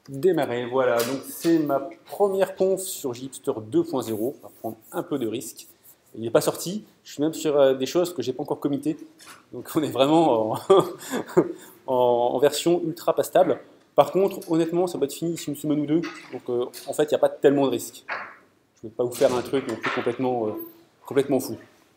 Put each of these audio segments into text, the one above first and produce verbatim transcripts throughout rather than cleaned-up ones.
Démarrer, voilà. Donc c'est ma première conf sur Gipster deux point zéro. On va prendre un peu de risque. Il n'est pas sorti. Je suis même sur euh, des choses que j'ai pas encore committées. Donc on est vraiment en, en, en version ultra pas stable. Par contre, honnêtement, ça va être fini d'ici une semaine ou deux. Donc euh, en fait, il n'y a pas tellement de risque. Je ne vais pas vous faire un truc non plus complètement, euh, complètement fou.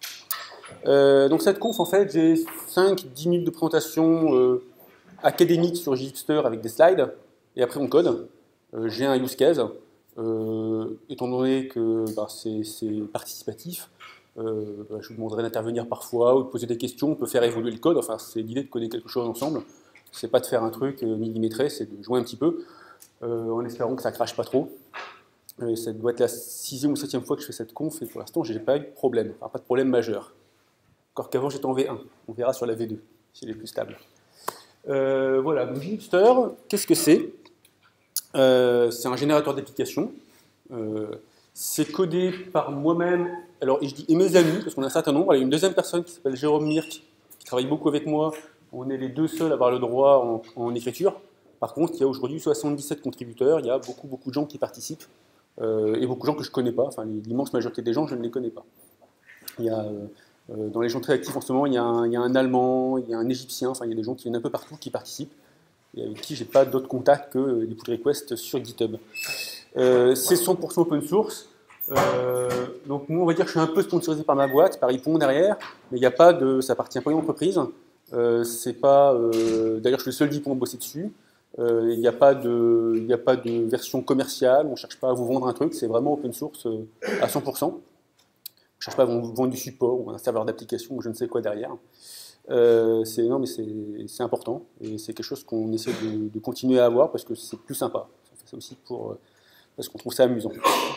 Euh, donc cette conf, en fait, j'ai cinq à dix minutes de présentation euh, académique sur Gipster avec des slides. Et après, on code. Euh, j'ai un use case. Euh, étant donné que bah, c'est participatif, euh, bah, je vous demanderai d'intervenir parfois ou de poser des questions. On peut faire évoluer le code. Enfin, c'est l'idée de coder quelque chose ensemble. C'est pas de faire un truc euh, millimétré, c'est de jouer un petit peu euh, en espérant que ça crache pas trop. Euh, ça doit être la sixième ou septième fois que je fais cette conf et pour l'instant, j'ai pas eu de problème. Enfin, pas de problème majeur. Encore qu'avant, j'étais en V un. On verra sur la V deux si elle est plus stable. Euh, voilà, donc Gipster, qu'est-ce que c'est? euh, C'est un générateur d'applications. Euh, c'est codé par moi-même, alors je dis et mes amis, parce qu'on a un certain nombre. Il y a une deuxième personne qui s'appelle Jérôme Mirk, qui travaille beaucoup avec moi. On est les deux seuls à avoir le droit en, en écriture. Par contre, il y a aujourd'hui soixante-dix-sept contributeurs, il y a beaucoup, beaucoup de gens qui participent, euh, et beaucoup de gens que je ne connais pas. Enfin, l'immense majorité des gens, je ne les connais pas. Il y a... Euh, Euh, dans les gens très actifs en ce moment, il y, a un, il y a un Allemand, il y a un Égyptien, enfin il y a des gens qui viennent un peu partout qui participent et avec qui je n'ai pas d'autres contacts que des pull requests sur GitHub. Euh, c'est cent pour cent open source, euh, donc moi on va dire que je suis un peu sponsorisé par ma boîte, par Ipon derrière, mais il n'y a pas de, ça appartient pas à une entreprise. Euh, c'est pas, euh, d'ailleurs je suis le seul d'Ipon à bosser dessus. Euh, il n'y a pas de, il n'y a pas de version commerciale, on ne cherche pas à vous vendre un truc, c'est vraiment open source à cent pour cent. Je ne cherche pas à vous vendre du support ou un serveur d'application ou je ne sais quoi derrière. Euh, non, mais c'est important et c'est quelque chose qu'on essaie de, de continuer à avoir parce que c'est plus sympa. On fait ça aussi pour, parce qu'on trouve ça amusant.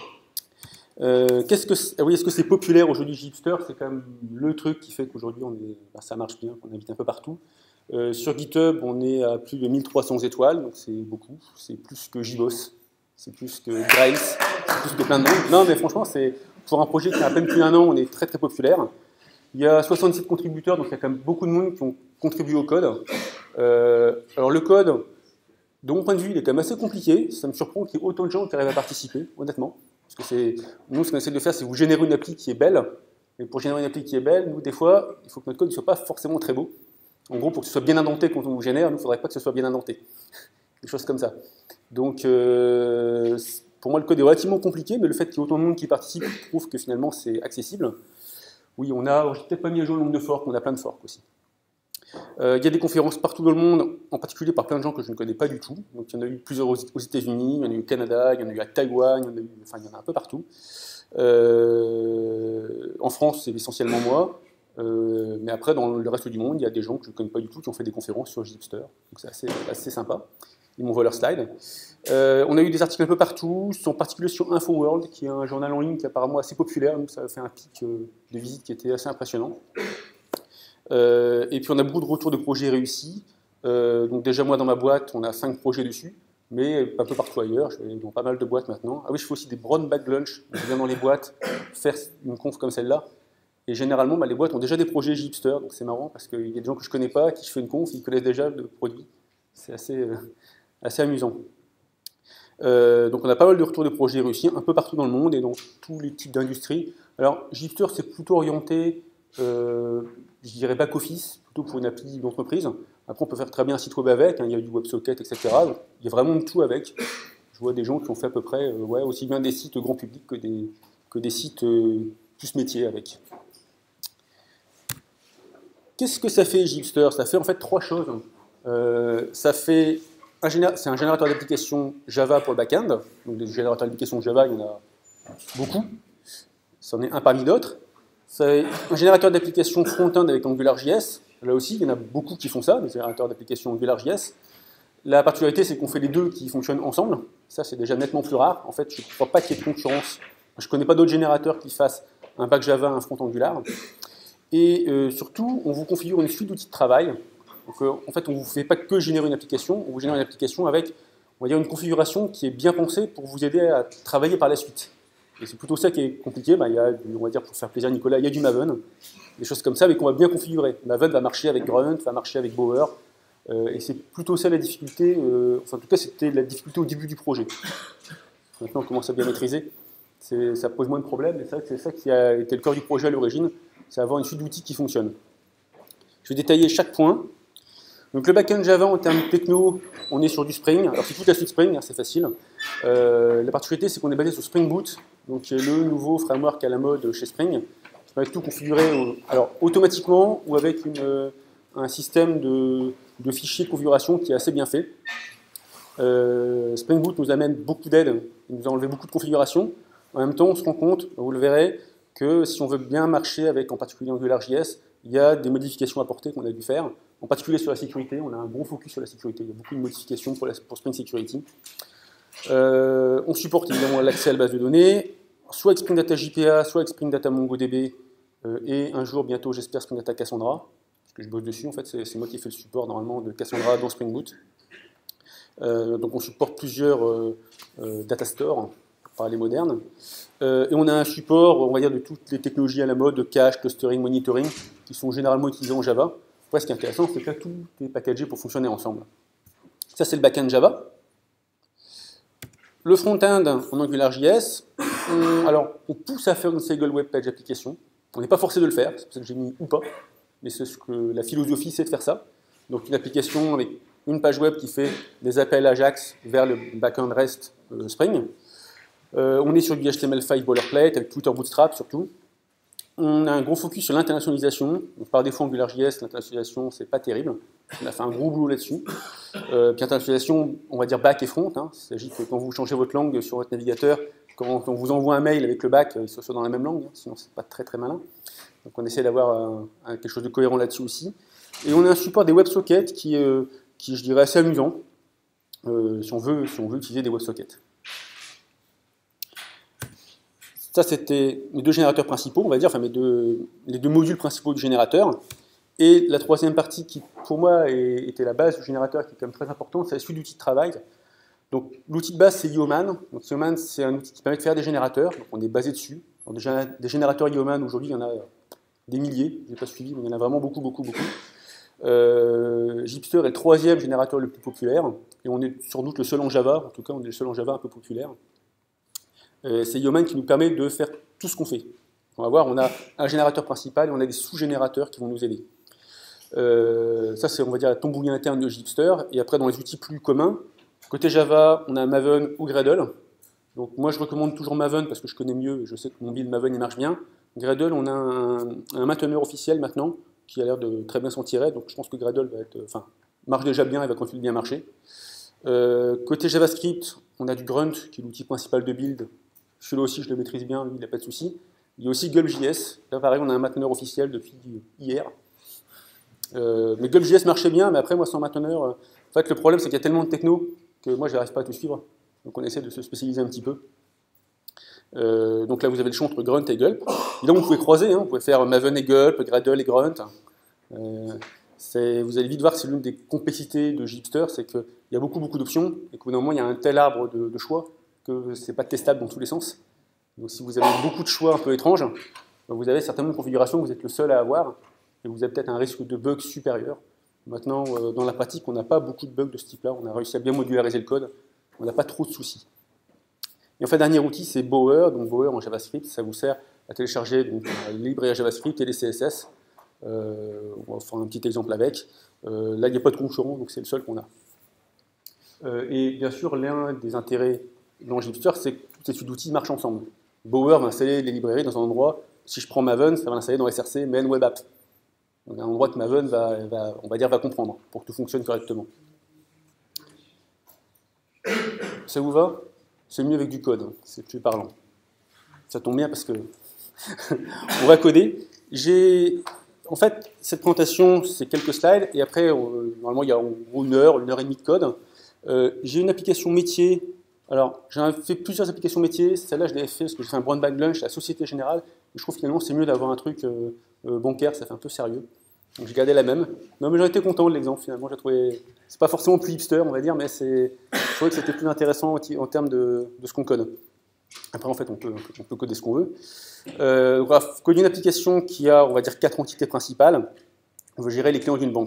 Euh, Qu'est-ce que ah oui, est-ce que c'est populaire aujourd'hui Gipster? C'est quand même le truc qui fait qu'aujourd'hui bah, ça marche bien, qu'on invite un peu partout. Euh, sur GitHub, on est à plus de mille trois cents étoiles, donc c'est beaucoup. C'est plus que JBoss, c'est plus que Grails, c'est plus que plein de monde. Non, mais franchement, c'est pour un projet qui a à peine plus un an, on est très très populaire. Il y a soixante-sept contributeurs, donc il y a quand même beaucoup de monde qui ont contribué au code. Euh, alors le code, de mon point de vue, il est quand même assez compliqué. Ça me surprend qu'il y ait autant de gens qui arrivent à participer, honnêtement. Parce que c'est, nous, ce qu'on essaie de faire, c'est vous générer une appli qui est belle. Et pour générer une appli qui est belle, nous, des fois, il faut que notre code ne soit pas forcément très beau. En gros, pour que ce soit bien indenté quand on vous génère, nous, il ne faudrait pas que ce soit bien indenté. Des choses comme ça. Donc, euh, pour moi, le code est relativement compliqué, mais le fait qu'il y ait autant de monde qui participe prouve que finalement, c'est accessible. Oui, on a, j'ai peut-être pas mis à jour le nombre de forks, on a plein de forks aussi. Euh, il y a des conférences partout dans le monde, en particulier par plein de gens que je ne connais pas du tout. Donc il y en a eu plusieurs aux États-Unis, il y en a eu au Canada, il y en a eu à Taïwan, il y en a eu, enfin il y en a un peu partout. Euh, en France, c'est essentiellement moi. Euh, mais après, dans le reste du monde, il y a des gens que je ne connais pas du tout qui ont fait des conférences sur Gipster. Donc c'est assez, assez sympa. Ils m'envoient leurs slides. Euh, on a eu des articles un peu partout, en particulier sur InfoWorld, qui est un journal en ligne qui est apparemment assez populaire. Donc ça a fait un pic de visite qui était assez impressionnant. Euh, et puis on a beaucoup de retours de projets réussis. Euh, donc déjà moi dans ma boîte, on a cinq projets dessus, mais un peu partout ailleurs. Je vais dans pas mal de boîtes maintenant. Ah oui, je fais aussi des brown bag lunch. Je viens dans les boîtes faire une conf comme celle-là. Et généralement, bah, les boîtes ont déjà des projets Gipster, donc c'est marrant parce qu'il y a des gens que je connais pas, qui je fais une conf, ils connaissent déjà le produit. C'est assez, euh, assez amusant. Euh, donc on a pas mal de retours de projets réussis, un peu partout dans le monde et dans tous les types d'industries. Alors Gipster, c'est plutôt orienté, euh, je dirais back-office, plutôt pour une appli d'entreprise. Après, on peut faire très bien un site web avec, hein, il y a du WebSocket, et cetera. Donc, il y a vraiment de tout avec. Je vois des gens qui ont fait à peu près euh, ouais, aussi bien des sites grand public que des, que des sites euh, plus métiers avec. Qu'est-ce que ça fait Gipster? Ça fait en fait trois choses. Euh, ça fait c'est un générateur d'applications Java pour le back-end. Donc des générateurs d'applications Java, il y en a beaucoup. C'en est un parmi d'autres. C'est un générateur d'applications front-end avec AngularJS. Là aussi, il y en a beaucoup qui font ça, des générateurs d'applications AngularJS. La particularité, c'est qu'on fait les deux qui fonctionnent ensemble. Ça, c'est déjà nettement plus rare. En fait, je ne crois pas qu'il y ait de concurrence. Je ne connais pas d'autres générateurs qui fassent un back Java, un front Angular. Et euh, surtout, on vous configure une suite d'outils de travail. Donc, euh, en fait, on ne vous fait pas que générer une application, on vous génère une application avec, on va dire, une configuration qui est bien pensée pour vous aider à travailler par la suite. Et c'est plutôt ça qui est compliqué. Ben, il y a, on va dire, pour faire plaisir à Nicolas, il y a du Maven, des choses comme ça, mais qu'on va bien configurer. Maven va marcher avec Grunt, va marcher avec Bower, Euh, et c'est plutôt ça la difficulté, euh, enfin en tout cas c'était la difficulté au début du projet. Maintenant on commence à bien maîtriser, ça pose moins de problèmes, et c'est vrai que c'est ça qui a été le cœur du projet à l'origine, c'est avoir une suite d'outils qui fonctionne. Je vais détailler chaque point. Donc le backend Java en termes techno, on est sur du Spring, alors c'est toute la suite Spring, hein, c'est facile. Euh, la particularité c'est qu'on est basé sur Spring Boot, donc qui est le nouveau framework à la mode chez Spring, qui permet de tout configurer au, alors, automatiquement ou avec une, un système de, de fichiers de configuration qui est assez bien fait. Euh, Spring Boot nous amène beaucoup d'aide, il nous a enlevé beaucoup de configurations. En même temps, on se rend compte, vous le verrez, que si on veut bien marcher avec en particulier AngularJS, il y a des modifications à apporter qu'on a dû faire. En particulier sur la sécurité, on a un gros focus sur la sécurité. Il y a beaucoup de modifications pour, la, pour Spring Security. Euh, on supporte évidemment l'accès à la base de données, soit avec Spring Data J P A, soit avec Spring Data MongoDB, euh, et un jour, bientôt, j'espère, Spring Data Cassandra, parce que je bosse dessus, en fait, c'est moi qui ai fait le support, normalement, de Cassandra dans Spring Boot. Euh, donc on supporte plusieurs euh, euh, data stores, pour parler moderne. Euh, et on a un support, on va dire, de toutes les technologies à la mode, de cache, clustering, monitoring, qui sont généralement utilisées en Java. Après, ce qui est intéressant, c'est que là, tout est packagé pour fonctionner ensemble. Ça, c'est le backend Java. Le front-end en AngularJS, on, alors, on pousse à faire une single web page application. On n'est pas forcé de le faire, c'est pour ça que j'ai mis ou pas, mais c'est ce que la philosophie, c'est de faire ça. Donc, une application avec une page web qui fait des appels Ajax vers le backend REST euh, Spring. Euh, on est sur du H T M L cinq boilerplate, avec Twitter Bootstrap surtout. On a un gros focus sur l'internationalisation. Par défaut, AngularJS, l'internationalisation, c'est pas terrible. On a fait un gros boulot là-dessus. Euh, puis internationalisation, on va dire back et front. Hein. Il s'agit que quand vous changez votre langue sur votre navigateur, quand on vous envoie un mail avec le back, il soit dans la même langue, hein, sinon c'est pas très très malin. Donc on essaie d'avoir euh, quelque chose de cohérent là-dessus aussi. Et on a un support des WebSockets qui, euh, qui je dirais, assez amusant, euh, si, on veut, si on veut utiliser des WebSockets. Ça, c'était mes deux générateurs principaux, on va dire, enfin mes deux, les deux modules principaux du générateur. Et la troisième partie qui, pour moi, est, était la base du générateur, qui est quand même très importante, c'est la suite d'outils de travail. Donc, l'outil de base, c'est Yeoman. Donc, Yeoman, c'est un outil qui permet de faire des générateurs. Donc, on est basé dessus. Alors, déjà, des générateurs Yeoman, aujourd'hui, il y en a des milliers. Je n'ai pas suivi, mais il y en a vraiment beaucoup, beaucoup, beaucoup. Euh, Gipster est le troisième générateur le plus populaire. Et on est sans doute le seul en Java. En tout cas, on est le seul en Java un peu populaire. Euh, c'est Yeoman qui nous permet de faire tout ce qu'on fait. On va voir, on a un générateur principal et on a des sous-générateurs qui vont nous aider. Euh, ça, c'est, on va dire, la tambouille interne de Gipster. Et après, dans les outils plus communs, côté Java, on a Maven ou Gradle. Donc, moi, je recommande toujours Maven parce que je connais mieux. Je sais que mon build Maven, il marche bien. Gradle, on a un, un mainteneur officiel maintenant qui a l'air de très bien s'en tirer. Donc, je pense que Gradle va être, enfin, marche déjà bien et va continuer de bien marcher. Euh, côté JavaScript, on a du Grunt, qui est l'outil principal de build. Celui-là aussi, je le maîtrise bien, lui, il n'a pas de souci. Il y a aussi GulpJS. Là, pareil, on a un mainteneur officiel depuis hier. Euh, mais GulpJS marchait bien, mais après, moi, sans mainteneur, euh, en fait, le problème, c'est qu'il y a tellement de techno que moi, je n'arrive pas à tout suivre. Donc, on essaie de se spécialiser un petit peu. Euh, donc là, vous avez le choix entre Grunt et Gulp. Évidemment, vous pouvez croiser, hein, vous pouvez faire Maven et Gulp, Gradle et Grunt. Euh, vous allez vite voir que c'est l'une des complexités de Gipster, c'est qu'il y a beaucoup, beaucoup d'options, et qu'au bout d'un moment, il y a un tel arbre de, de choix que ce n'est pas testable dans tous les sens. Donc si vous avez beaucoup de choix un peu étranges, vous avez certainement une configuration que vous êtes le seul à avoir, et vous avez peut-être un risque de bug supérieur. Maintenant, euh, dans la pratique, on n'a pas beaucoup de bugs de ce type-là, on a réussi à bien modulariser le code, on n'a pas trop de soucis. Et enfin, dernier outil, c'est Bower. Donc Bower en JavaScript, ça vous sert à télécharger donc, la librairie JavaScript et les C S S. Euh, on va faire un petit exemple avec. Euh, là, il n'y a pas de concurrent, donc c'est le seul qu'on a. Euh, et bien sûr, l'un des intérêts dans Gipster, c'est que toutes ces suites d'outils marchent ensemble. Bower va installer les librairies dans un endroit, si je prends Maven, ça va l'installer dans S R C, Main Web App. Donc un endroit que Maven va, va, on va dire, va comprendre pour que tout fonctionne correctement. Ça vous va? C'est mieux avec du code, hein. C'est plus parlant. Ça tombe bien parce que on va coder. J'ai, en fait, cette présentation, c'est quelques slides, et après, euh, normalement, il y a une heure, une heure et demie de code. Euh, j'ai une application métier. Alors, j'ai fait plusieurs applications métiers. Celle-là, je l'ai fait parce que j'ai fait un brown bag lunch à la Société Générale. Et je trouve finalement c'est mieux d'avoir un truc euh, euh, bancaire, ça fait un peu sérieux. Donc j'ai gardé la même. Non, mais j'en étais content de l'exemple finalement. J'ai trouvé. C'est pas forcément plus hipster, on va dire, mais c'est. Je trouvais que c'était plus intéressant en termes de, de ce qu'on code. Après, en fait, on peut, on peut coder ce qu'on veut. Euh, on va coder une application qui a, on va dire, quatre entités principales. On veut gérer les clients d'une banque.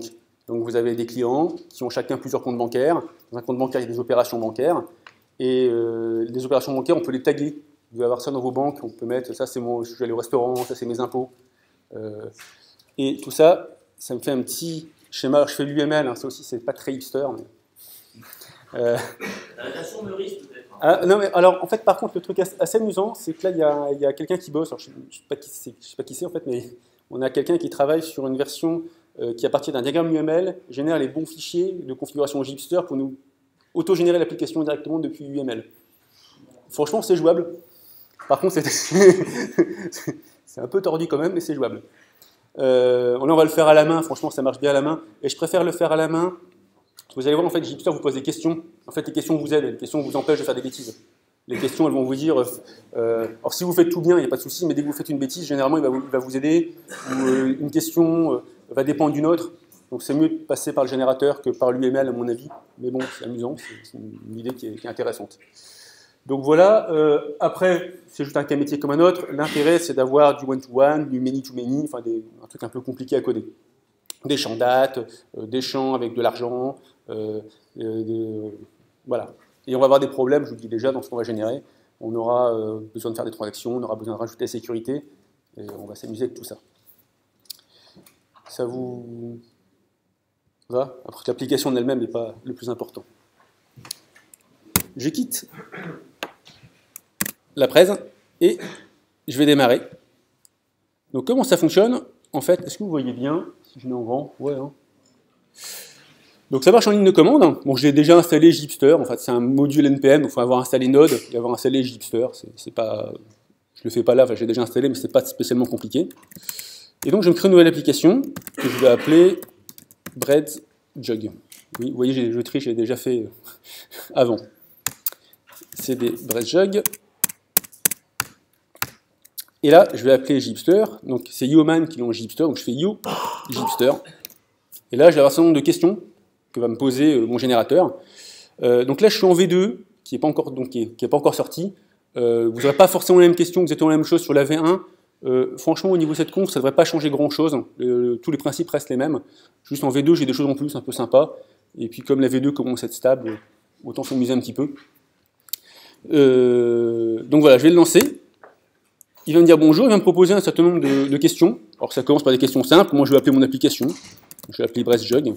Donc vous avez des clients qui ont chacun plusieurs comptes bancaires. Dans un compte bancaire, il y a des opérations bancaires. Et euh, les opérations bancaires, on peut les taguer. Vous devez avoir ça dans vos banques. On peut mettre, ça c'est moi, je suis allé au restaurant, ça c'est mes impôts. Euh, et tout ça, ça me fait un petit schéma. Alors, je fais l'U M L, hein, ça aussi, c'est pas très hipster. Mais... Euh... La version Meurice, peut-être. Ah, non, mais alors, en fait, par contre, le truc assez amusant, c'est que là, il y a, il y a quelqu'un qui bosse. Alors, je ne sais pas qui c'est, je sais pas qui c'est, en fait, mais on a quelqu'un qui travaille sur une version euh, qui, à partir d'un diagramme U M L, génère les bons fichiers de configuration Gipster pour nous auto-générer l'application directement depuis U M L. Franchement, c'est jouable. Par contre, c'est un peu tordu quand même, mais c'est jouable. Euh, là, on va le faire à la main. Franchement, ça marche bien à la main. Et je préfère le faire à la main. Vous allez voir, en fait, Gipster vous pose des questions. En fait, les questions vous aident. Les questions vous empêchent de faire des bêtises. Les questions, elles vont vous dire... Euh, alors, si vous faites tout bien, il n'y a pas de souci, mais dès que vous faites une bêtise, généralement, il va vous, il va vous aider. Ou euh, une question euh, va dépendre d'une autre. Donc, c'est mieux de passer par le générateur que par l'U M L, à mon avis. Mais bon, c'est amusant. C'est une idée qui est, qui est intéressante. Donc voilà, euh, après, c'est juste un cas métier comme un autre. L'intérêt, c'est d'avoir du one-to-one, du many-to-many, enfin des, un truc un peu compliqué à coder. Des champs dates, euh, des champs avec de l'argent, euh, euh, des, voilà. Et on va avoir des problèmes, je vous le dis déjà, dans ce qu'on va générer. On aura euh, besoin de faire des transactions, on aura besoin de rajouter la sécurité, et on va s'amuser avec tout ça. Ça vous va? Après, l'application en elle-même n'est pas le plus important. Je quitte la presse et je vais démarrer. Donc comment ça fonctionne? En fait, est-ce que vous voyez bien si je mets en grand? Ouais. Hein. Donc ça marche en ligne de commande. Bon, j'ai déjà installé Gipster. En fait, c'est un module N P M. Il faut avoir installé Node et avoir installé Gipster. C'est pas, je le fais pas là. Enfin, j'ai déjà installé, mais c'est pas spécialement compliqué. Et donc je me crée une nouvelle application que je vais appeler BreadJug. Oui, vous voyez, je triche, j'ai déjà fait avant. C'est des BreadJug. Et là, je vais appeler Gipster. Donc, c'est Yoman qui lance Gipster. Donc, je fais Yo Gipster. Et là, je vais avoir un certain nombre de questions que va me poser euh, mon générateur. Euh, donc là, je suis en V deux, qui n'est pas encore, donc, qui est, qui est pas encore sorti. Euh, vous n'aurez pas forcément la même question, exactement la même chose sur la V un. Euh, franchement, au niveau de cette conf, ça ne devrait pas changer grand-chose. Euh, tous les principes restent les mêmes. Juste en V deux, j'ai des choses en plus un peu sympas. Et puis, comme la V deux commence à être stable, autant s'amuser un petit peu. Euh, donc voilà, je vais le lancer. Il va me dire bonjour, il va me proposer un certain nombre de, de questions. Alors ça commence par des questions simples. Moi, je vais appeler mon application. Je vais appeler BreadJug.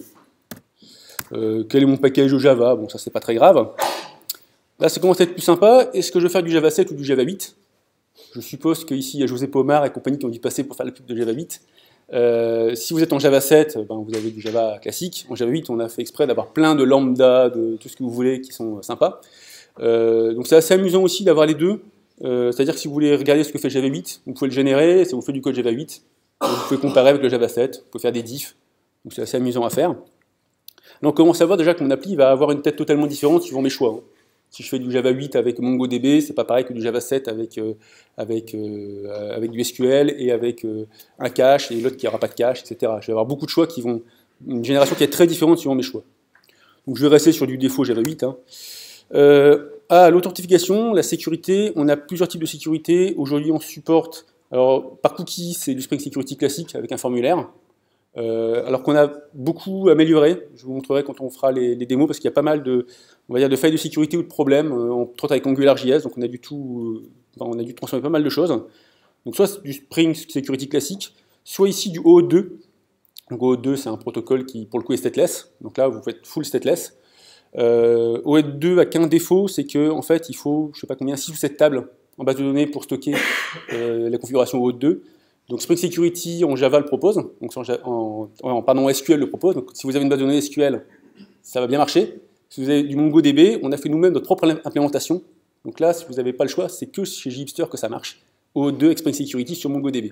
Euh, quel est mon package au Java? Bon, ça, c'est pas très grave. Là, ça commence à être plus sympa. Est-ce que je veux faire du Java sept ou du Java huit? Je suppose qu'ici, il y a José Pomar et compagnie qui ont dû passer pour faire la pub de Java huit. Euh, si vous êtes en Java sept, ben, vous avez du Java classique. En Java huit, on a fait exprès d'avoir plein de lambda, de tout ce que vous voulez, qui sont sympas. Euh, donc c'est assez amusant aussi d'avoir les deux. Euh, C'est-à-dire que si vous voulez regarder ce que fait Java huit, vous pouvez le générer, ça vous fait du code Java huit. Vous pouvez comparer avec le Java sept, vous pouvez faire des diffs. Donc c'est assez amusant à faire. Là, on commence à voir déjà que mon appli va avoir une tête totalement différente suivant mes choix. Si je fais du Java huit avec MongoDB, c'est pas pareil que du Java sept avec, euh, avec, euh, avec du S Q L et avec euh, un cache et l'autre qui n'aura pas de cache, et cetera. Je vais avoir beaucoup de choix qui vont... Une génération qui est très différente suivant mes choix. Donc je vais rester sur du défaut Java huit. Hein. Euh, ah, l'authentification, la sécurité, on a plusieurs types de sécurité. Aujourd'hui, on supporte, alors par cookie, c'est du Spring Security classique avec un formulaire. Euh, alors qu'on a beaucoup amélioré, je vous montrerai quand on fera les, les démos, parce qu'il y a pas mal de, on va dire, de failles de sécurité ou de problèmes. Euh, on traite avec AngularJS, donc on a, du tout, euh, enfin, on a dû transformer pas mal de choses. Donc soit du Spring Security classique, soit ici du O auth deux. Donc O auth deux, c'est un protocole qui, pour le coup, est stateless. Donc là, vous faites full stateless. Euh, O auth deux a qu'un défaut, c'est qu'en en fait, il faut, je sais pas combien, six ou sept tables en base de données pour stocker euh, la configuration O auth deux. Donc Spring Security en Java le propose, donc en, en, en pardon, S Q L le propose. Donc si vous avez une base de données S Q L, ça va bien marcher. Si vous avez du MongoDB, on a fait nous-mêmes notre propre implémentation. Donc là, si vous n'avez pas le choix, c'est que chez Gipster que ça marche. O auth deux avec Spring Security sur MongoDB.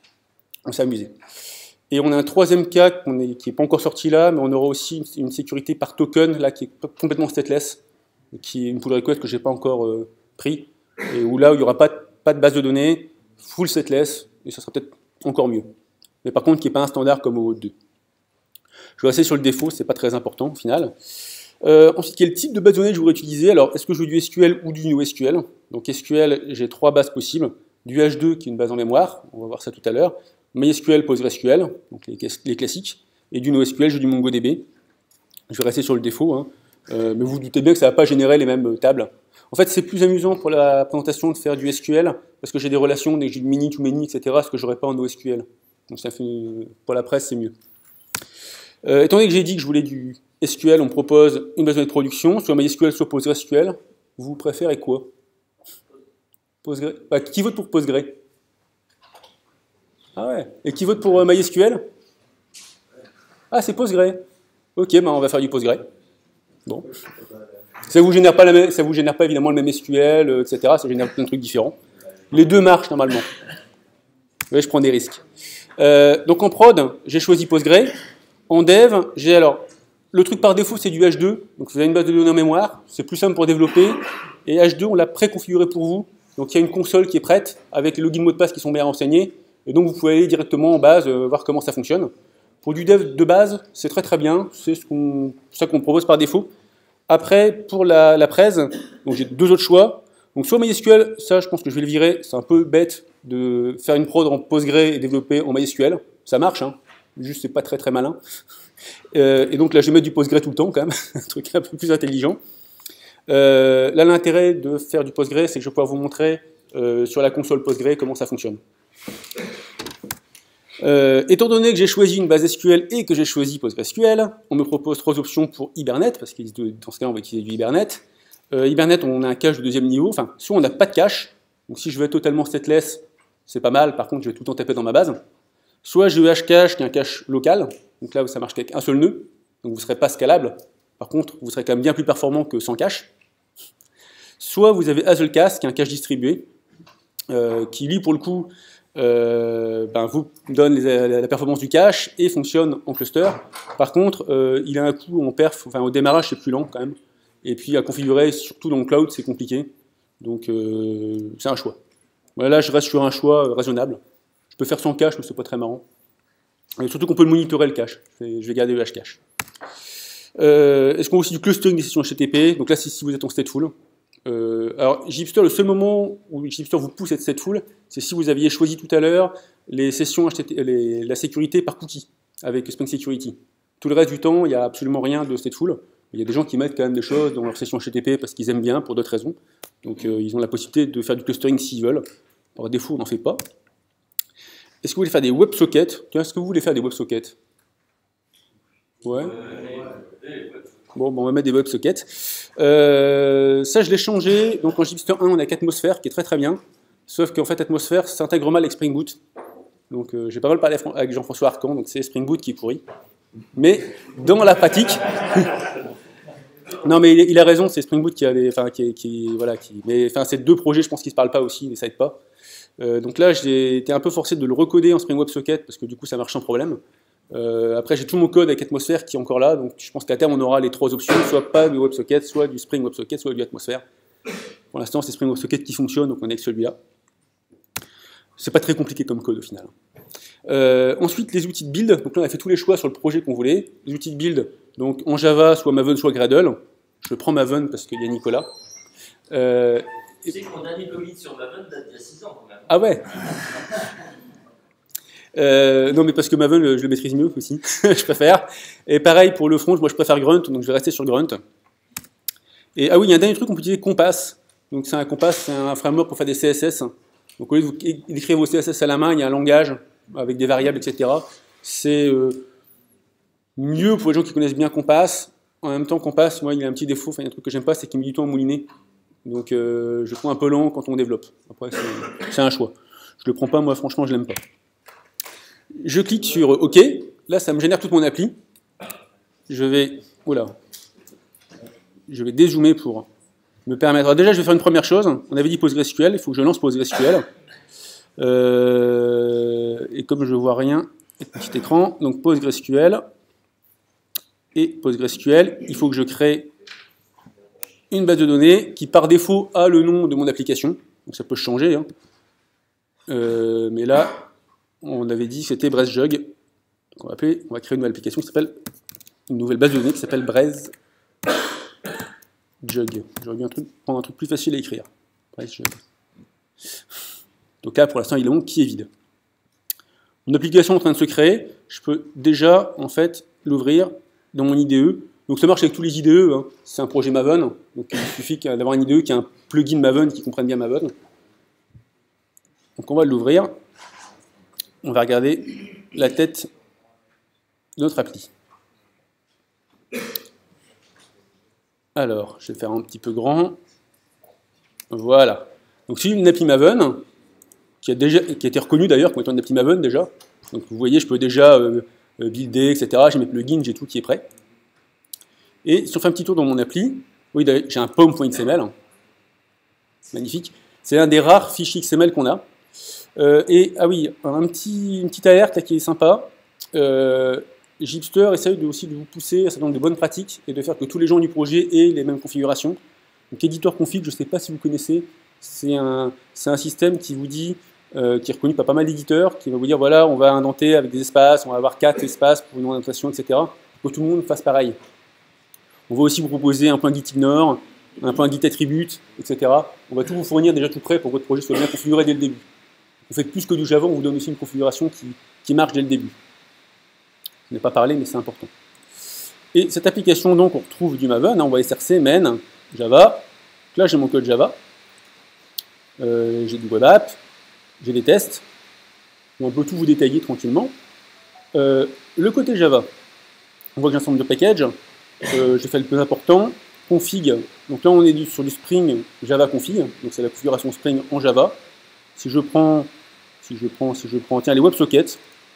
On s'est amusé. Et on a un troisième cas qu'on est, qui n'est pas encore sorti là, mais on aura aussi une, une sécurité par token là qui est complètement stateless, qui est une pull request que je n'ai pas encore euh, pris, et où là où il n'y aura pas, pas de base de données, full stateless, et ça sera peut-être encore mieux. Mais par contre, qui n'est pas un standard comme O auth deux. Je vais rester sur le défaut, c'est pas très important au final. Euh, ensuite, quel type de base de données je voudrais utiliser? Alors, est-ce que je veux du S Q L ou du NoSQL? Donc S Q L, j'ai trois bases possibles. Du H deux, qui est une base en mémoire, on va voir ça tout à l'heure. MySQL, PostgreSQL, donc les, les classiques. et du NoSQL, j'ai du MongoDB. Je vais rester sur le défaut, hein. euh, mais vous vous doutez bien que ça ne va pas générer les mêmes tables. En fait, c'est plus amusant pour la présentation de faire du S Q L, parce que j'ai des relations, des mini to many, et cetera, ce que je n'aurais pas en NoSQL. Donc ça fait, pour la presse, c'est mieux. Euh, étant donné que j'ai dit que je voulais du S Q L, on me propose une base de données de production, soit MySQL, soit PostgreSQL. Vous préférez quoi? Postgre... bah, qui vote pour Postgre? Ah ouais. Et qui vote pour euh, MySQL? Ah, c'est Postgre. Ok, bah on va faire du Postgre. Bon. Ça vous génère pas la même, ça vous génère pas évidemment le même S Q L, euh, et cetera. Ça génère plein de trucs différents. Les deux marchent normalement. Ouais, je prends des risques. Euh, donc en prod, j'ai choisi Postgre. En dev, j'ai alors le truc par défaut, c'est du H deux. Donc vous avez une base de données en mémoire. C'est plus simple pour développer. Et H deux, on l'a préconfiguré pour vous. Donc il y a une console qui est prête avec les logins mots de passe qui sont bien renseignés. Et donc vous pouvez aller directement en base, euh, voir comment ça fonctionne. Pour du dev de base, c'est très très bien. C'est ce qu'on, ça qu'on propose par défaut. Après, pour la, la presse, donc j'ai deux autres choix. Donc soit MySQL, ça je pense que je vais le virer. C'est un peu bête de faire une prod en Postgre et développer en MySQL. Ça marche, hein. Juste c'est pas très très malin. Euh, et donc là je vais mettre du Postgre tout le temps quand même, un truc un peu plus intelligent. Euh, là l'intérêt de faire du Postgre, c'est que je vais pouvoir vous montrer euh, sur la console Postgre comment ça fonctionne. Euh, étant donné que j'ai choisi une base S Q L et que j'ai choisi PostgreSQL, on me propose trois options pour Hibernate, parce que dans ce cas on va utiliser du Hibernate. Euh, Hibernate, on a un cache de deuxième niveau, enfin soit on n'a pas de cache, donc si je veux être totalement stateless, c'est pas mal, par contre je vais tout le temps taper dans ma base. Soit j'ai Hcache qui est un cache local, donc là ça marche qu'avec un seul nœud, donc vous ne serez pas scalable, par contre vous serez quand même bien plus performant que sans cache. Soit vous avez Hazelcast qui est un cache distribué, euh, qui lui pour le coup euh, ben, vous donne les, la, la performance du cache et fonctionne en cluster. Par contre euh, il a un coût en perf, enfin au démarrage c'est plus lent quand même, et puis à configurer surtout dans le cloud c'est compliqué, donc euh, c'est un choix. Voilà, là je reste sur un choix raisonnable. Je peux faire sans cache, mais c'est pas très marrant. Et surtout qu'on peut le monitorer le cache. Je vais garder le Hcache. Euh, Est-ce qu'on a aussi du clustering des sessions H T T P? Donc là, c'est si vous êtes en stateful. Euh, alors, Gipster, le seul moment où Gipster vous pousse à être stateful, c'est si vous aviez choisi tout à l'heure les sessions H T T P, les, la sécurité par cookie avec Spring Security. Tout le reste du temps, il n'y a absolument rien de stateful. Il y a des gens qui mettent quand même des choses dans leur session H T T P parce qu'ils aiment bien, pour d'autres raisons. Donc, euh, ils ont la possibilité de faire du clustering s'ils veulent. Par défaut, on n'en fait pas. Est-ce que vous voulez faire des WebSockets? Est-ce que vous voulez faire des WebSockets? Ouais. Bon, bon, on va mettre des WebSockets. Euh, ça, je l'ai changé. Donc en Gipster un, on a qu'Atmosphère, qui est très très bien. Sauf qu'en fait, Atmosphère s'intègre mal avec Spring Boot. Donc euh, j'ai pas mal parlé avec Jean-François Arcan, donc c'est Spring Boot qui est pourri. Mais dans la pratique... non, mais il, il a raison, c'est Spring Boot qui a des... Enfin, qui, qui, voilà, qui, mais enfin, c'est deux projets, je pense qu'ils ne se parlent pas aussi, ça aide pas. Euh, donc là, j'ai été un peu forcé de le recoder en Spring WebSocket parce que du coup, ça marche sans problème. Euh, après, j'ai tout mon code avec Atmosphère qui est encore là, donc je pense qu'à terme, on aura les trois options, soit pas du WebSocket, soit du Spring WebSocket, soit du Atmosphère. Pour l'instant, c'est Spring WebSocket qui fonctionne, donc on est avec celui-là. C'est pas très compliqué comme code au final. Euh, ensuite, les outils de build. Donc là, on a fait tous les choix sur le projet qu'on voulait. Les outils de build, donc en Java, soit Maven, soit Gradle. Je prends Maven parce qu'il y a Nicolas. Euh, Tu sais que mon dernier commit sur Maven date d'il y a six ans quand même. Ah ouais. euh, Non mais parce que Maven, je le maîtrise mieux aussi, je préfère. Et pareil pour le front, moi je préfère Grunt, donc je vais rester sur Grunt. Et ah oui, il y a un dernier truc, on peut utiliser Compass. Donc c'est un Compass, c'est un framework pour faire des C S S. Donc au lieu de vous écrire vos C S S à la main, il y a un langage avec des variables, et cetera. C'est euh, mieux pour les gens qui connaissent bien Compass. En même temps, Compass, moi il y a un petit défaut, enfin il y a un truc que j'aime pas, c'est qu'il met du temps à mouliner. Donc euh, je le trouve un peu lent quand on développe. Après, c'est un choix. Je le prends pas, moi franchement, je l'aime pas. Je clique sur OK. Là, ça me génère toute mon appli. Je vais... Oula. Je vais dézoomer pour me permettre... Alors déjà, je vais faire une première chose. On avait dit PostgreSQL. Il faut que je lance PostgreSQL. Euh, et comme je ne vois rien, petit écran, donc PostgreSQL. Et PostgreSQL, il faut que je crée une base de données qui par défaut a le nom de mon application, donc ça peut changer, hein. euh, mais là on avait dit que c'était BreathJug, on va, appeler, on va créer une nouvelle application qui s'appelle, une nouvelle base de données qui s'appelle BreathJug. J'aurais dû un truc, prendre un truc plus facile à écrire. BreathJug. Donc là pour l'instant il est long, qui est vide. Mon application est en train de se créer, je peux déjà en fait l'ouvrir dans mon I D E. Donc ça marche avec tous les I D E, hein. C'est un projet Maven, donc il suffit d'avoir un I D E qui a un plugin Maven qui comprenne bien Maven. Donc on va l'ouvrir, on va regarder la tête de notre appli. Alors, je vais faire un petit peu grand. Voilà. Donc c'est une appli Maven, qui a, déjà, qui a été reconnue d'ailleurs comme étant une appli Maven déjà. Donc vous voyez, je peux déjà euh, builder, et cetera. J'ai mes plugins, j'ai tout qui est prêt. Et si on fait un petit tour dans mon appli, oui, j'ai un pom.xml, magnifique. C'est un des rares fichiers X M L qu'on a. Euh, et, ah oui, un petit, une petite alerte là, qui est sympa. Euh, Gipster essaye de, aussi de vous pousser à un certain nombre de bonnes pratiques et de faire que tous les gens du projet aient les mêmes configurations. Donc, Editor Config, je ne sais pas si vous connaissez, c'est un, un système qui vous dit, euh, qui est reconnu par pas mal d'éditeurs, qui va vous dire, voilà, on va indenter avec des espaces, on va avoir quatre espaces pour une indentation, et cetera. Pour que tout le monde fasse pareil. On va aussi vous proposer un point gitignore, un point git attribute, et cetera. On va tout vous fournir déjà tout prêt pour que votre projet soit bien configuré dès le début. Vous faites plus que du Java, on vous donne aussi une configuration qui, qui marche dès le début. Je n'ai pas parlé, mais c'est important. Et cette application, donc, on retrouve du Maven, hein, on va S R C, main, Java. Donc là, j'ai mon code Java. Euh, j'ai du web app, j'ai des tests. On peut tout vous détailler tranquillement. Euh, le côté Java, on voit que j'ai un certain nombre de packages. Euh, j'ai fait le plus important, config. Donc là, on est sur du Spring Java config. Donc c'est la configuration Spring en Java. Si je prends, si je prends, si je prends, tiens, les WebSockets.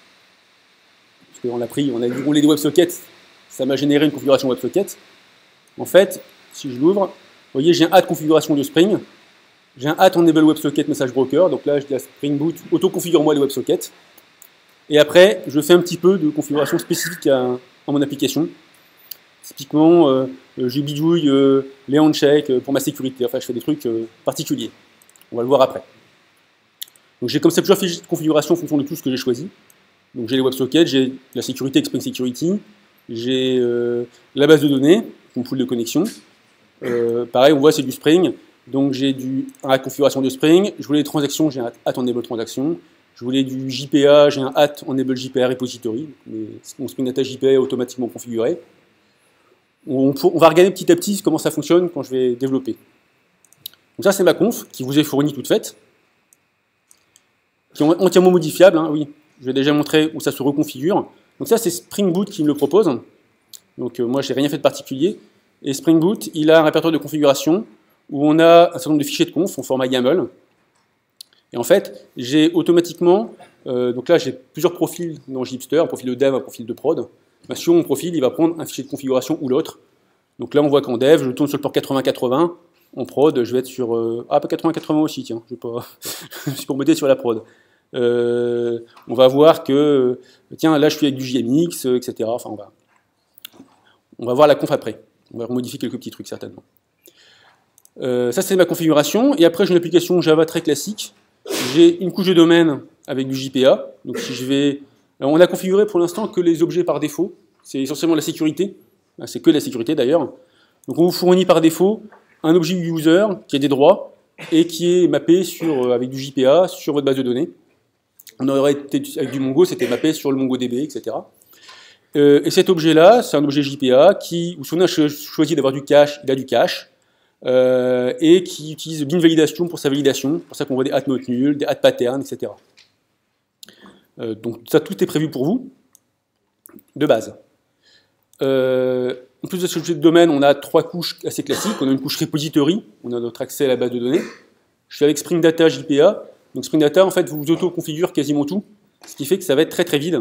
Parce qu'on l'a pris, on a déroulé des WebSockets. Ça m'a généré une configuration WebSocket. En fait, si je l'ouvre, vous voyez, j'ai un add configuration de Spring. J'ai un add enable WebSocket message broker. Donc là, je dis à Spring Boot, auto-configure-moi les WebSockets. Et après, je fais un petit peu de configuration spécifique à, à mon application. Typiquement, euh, je bidouille euh, les handshakes pour ma sécurité. Enfin, je fais des trucs euh, particuliers. On va le voir après. Donc j'ai comme ça plusieurs fichiers de configuration en fonction de tout ce que j'ai choisi. Donc j'ai les WebSockets, j'ai la sécurité avec Spring Security, j'ai euh, la base de données, mon pool de connexion. Euh, pareil, on voit c'est du Spring. Donc j'ai du un configuration de Spring. Je voulais des transactions, j'ai un at enable transaction. Je voulais du J P A, j'ai un at enable J P A repository. Mon Spring Data J P A est automatiquement configuré. On, on va regarder petit à petit comment ça fonctionne quand je vais développer. Donc ça, c'est ma conf qui vous est fournie toute faite, qui est entièrement modifiable. Hein, oui, je vais déjà montrer où ça se reconfigure. Donc ça, c'est Spring Boot qui me le propose. Donc euh, moi, je n'ai rien fait de particulier. Et Spring Boot, il a un répertoire de configuration où on a un certain nombre de fichiers de conf en format YAML. Et en fait, j'ai automatiquement, euh, donc là, j'ai plusieurs profils dans Gipster, un profil de dev, un profil de prod. Ben, sur mon profil, il va prendre un fichier de configuration ou l'autre. Donc là, on voit qu'en dev, je tourne sur le port quatre-vingts quatre-vingts. En prod, je vais être sur... Euh, ah, pas quatre-vingts quatre-vingts aussi, tiens. Je suis pour m'aider sur la prod. Euh, on va voir que... Tiens, là, je suis avec du J M X, et cetera. Enfin, on va, on va voir la conf après. On va modifier quelques petits trucs, certainement. Euh, ça, c'est ma configuration. Et après, j'ai une application Java très classique. J'ai une couche de domaine avec du J P A. Donc, si je vais... Alors, on a configuré pour l'instant que les objets par défaut. C'est essentiellement la sécurité. C'est que la sécurité d'ailleurs. Donc on vous fournit par défaut un objet user qui a des droits et qui est mappé sur, avec du J P A sur votre base de données. On aurait été avec du Mongo, c'était mappé sur le MongoDB, et cetera. Euh, et cet objet-là, c'est un objet J P A qui, vous vous souvenez, a choisi d'avoir du cache, il a du cache, euh, et qui utilise bin validation pour sa validation. C'est pour ça qu'on voit des at not null, des at pattern, et cetera. Euh, donc ça, tout est prévu pour vous, de base. Euh, en plus de ce objet de domaine, on a trois couches assez classiques. On a une couche repository, on a notre accès à la base de données. Je suis avec Spring Data J P A. Donc Spring Data, en fait, vous auto-configure quasiment tout, ce qui fait que ça va être très très vide.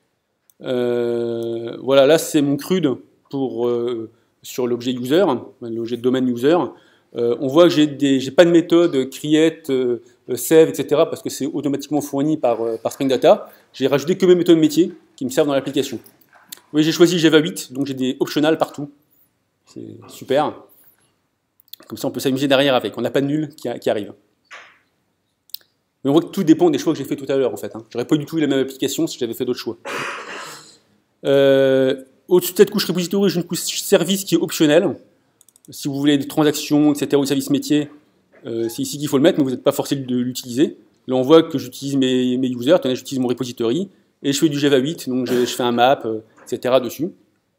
Euh, voilà, là c'est mon C R U D pour, euh, sur l'objet user, l'objet de domaine user. Euh, on voit que j'ai j'ai pas de méthode create, euh, save, et cetera parce que c'est automatiquement fourni par, euh, par Spring Data. J'ai rajouté que mes méthodes métiers qui me servent dans l'application. Oui, j'ai choisi Java huit, donc j'ai des optionals partout. C'est super. Comme ça, on peut s'amuser derrière avec. On n'a pas de nul qui, qui arrive. Mais on voit que tout dépend des choix que j'ai fait tout à l'heure, en fait. Hein. J'aurais pas du tout eu la même application si j'avais fait d'autres choix. Euh, Au-dessus de cette couche repository, j'ai une couche service qui est optionnelle. Si vous voulez des transactions, et cetera, ou services métiers, euh, c'est ici qu'il faut le mettre, mais vous n'êtes pas forcé de l'utiliser. Là, on voit que j'utilise mes, mes users. Tenez, j'utilise mon repository. Et je fais du Java huit, donc je, je fais un map, euh, cetera dessus.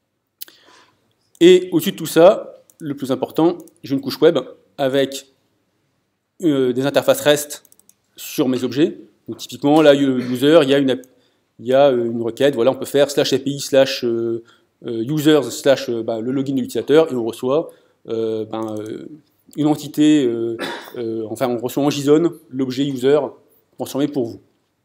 Et au-dessus de tout ça, le plus important, j'ai une couche web avec euh, des interfaces REST sur mes objets. Donc typiquement, là, user, il y a une, il y a une requête, voilà, on peut faire slash A P I slash euh, users slash euh, bah, le login de l'utilisateur, et on reçoit euh, ben, euh, une entité, euh, euh, enfin on reçoit en JSON l'objet user transformé pour vous.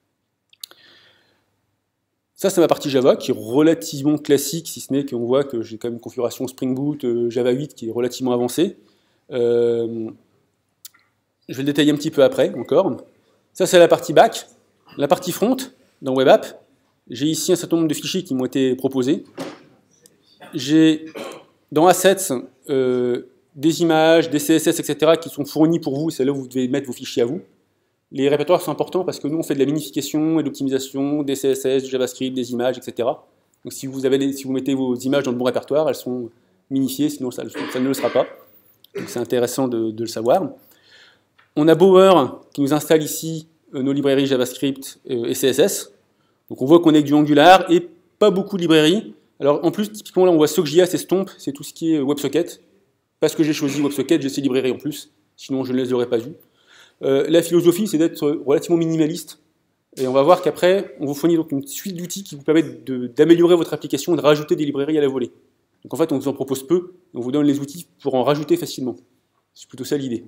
Ça, c'est ma partie Java qui est relativement classique, si ce n'est qu'on voit que j'ai quand même une configuration Spring Boot euh, Java huit qui est relativement avancée. Euh, je vais le détailler un petit peu après, encore. Ça, c'est la partie back. La partie front, dans Web App, j'ai ici un certain nombre de fichiers qui m'ont été proposés. J'ai dans Assets euh, des images, des C S S, et cetera qui sont fournis pour vous, c'est là où vous devez mettre vos fichiers à vous. Les répertoires sont importants parce que nous, on fait de la minification et de l'optimisation des C S S, du JavaScript, des images, et cetera. Donc si vous, avez les, si vous mettez vos images dans le bon répertoire, elles sont minifiées, sinon ça, ça ne le sera pas. Donc c'est intéressant de, de le savoir. On a Bower qui nous installe ici euh, nos librairies JavaScript euh, et C S S. Donc on voit qu'on est avec du Angular et pas beaucoup de librairies. Alors en plus, typiquement là, on voit Sock.js et Stomp, c'est tout ce qui est WebSocket. Parce que j'ai choisi WebSocket, j'ai ces librairies en plus. Sinon, je ne les aurais pas vues. Euh, la philosophie, c'est d'être relativement minimaliste. Et on va voir qu'après, on vous fournit donc une suite d'outils qui vous permettent d'améliorer votre application et de rajouter des librairies à la volée. Donc en fait, on vous en propose peu, on vous donne les outils pour en rajouter facilement. C'est plutôt ça l'idée.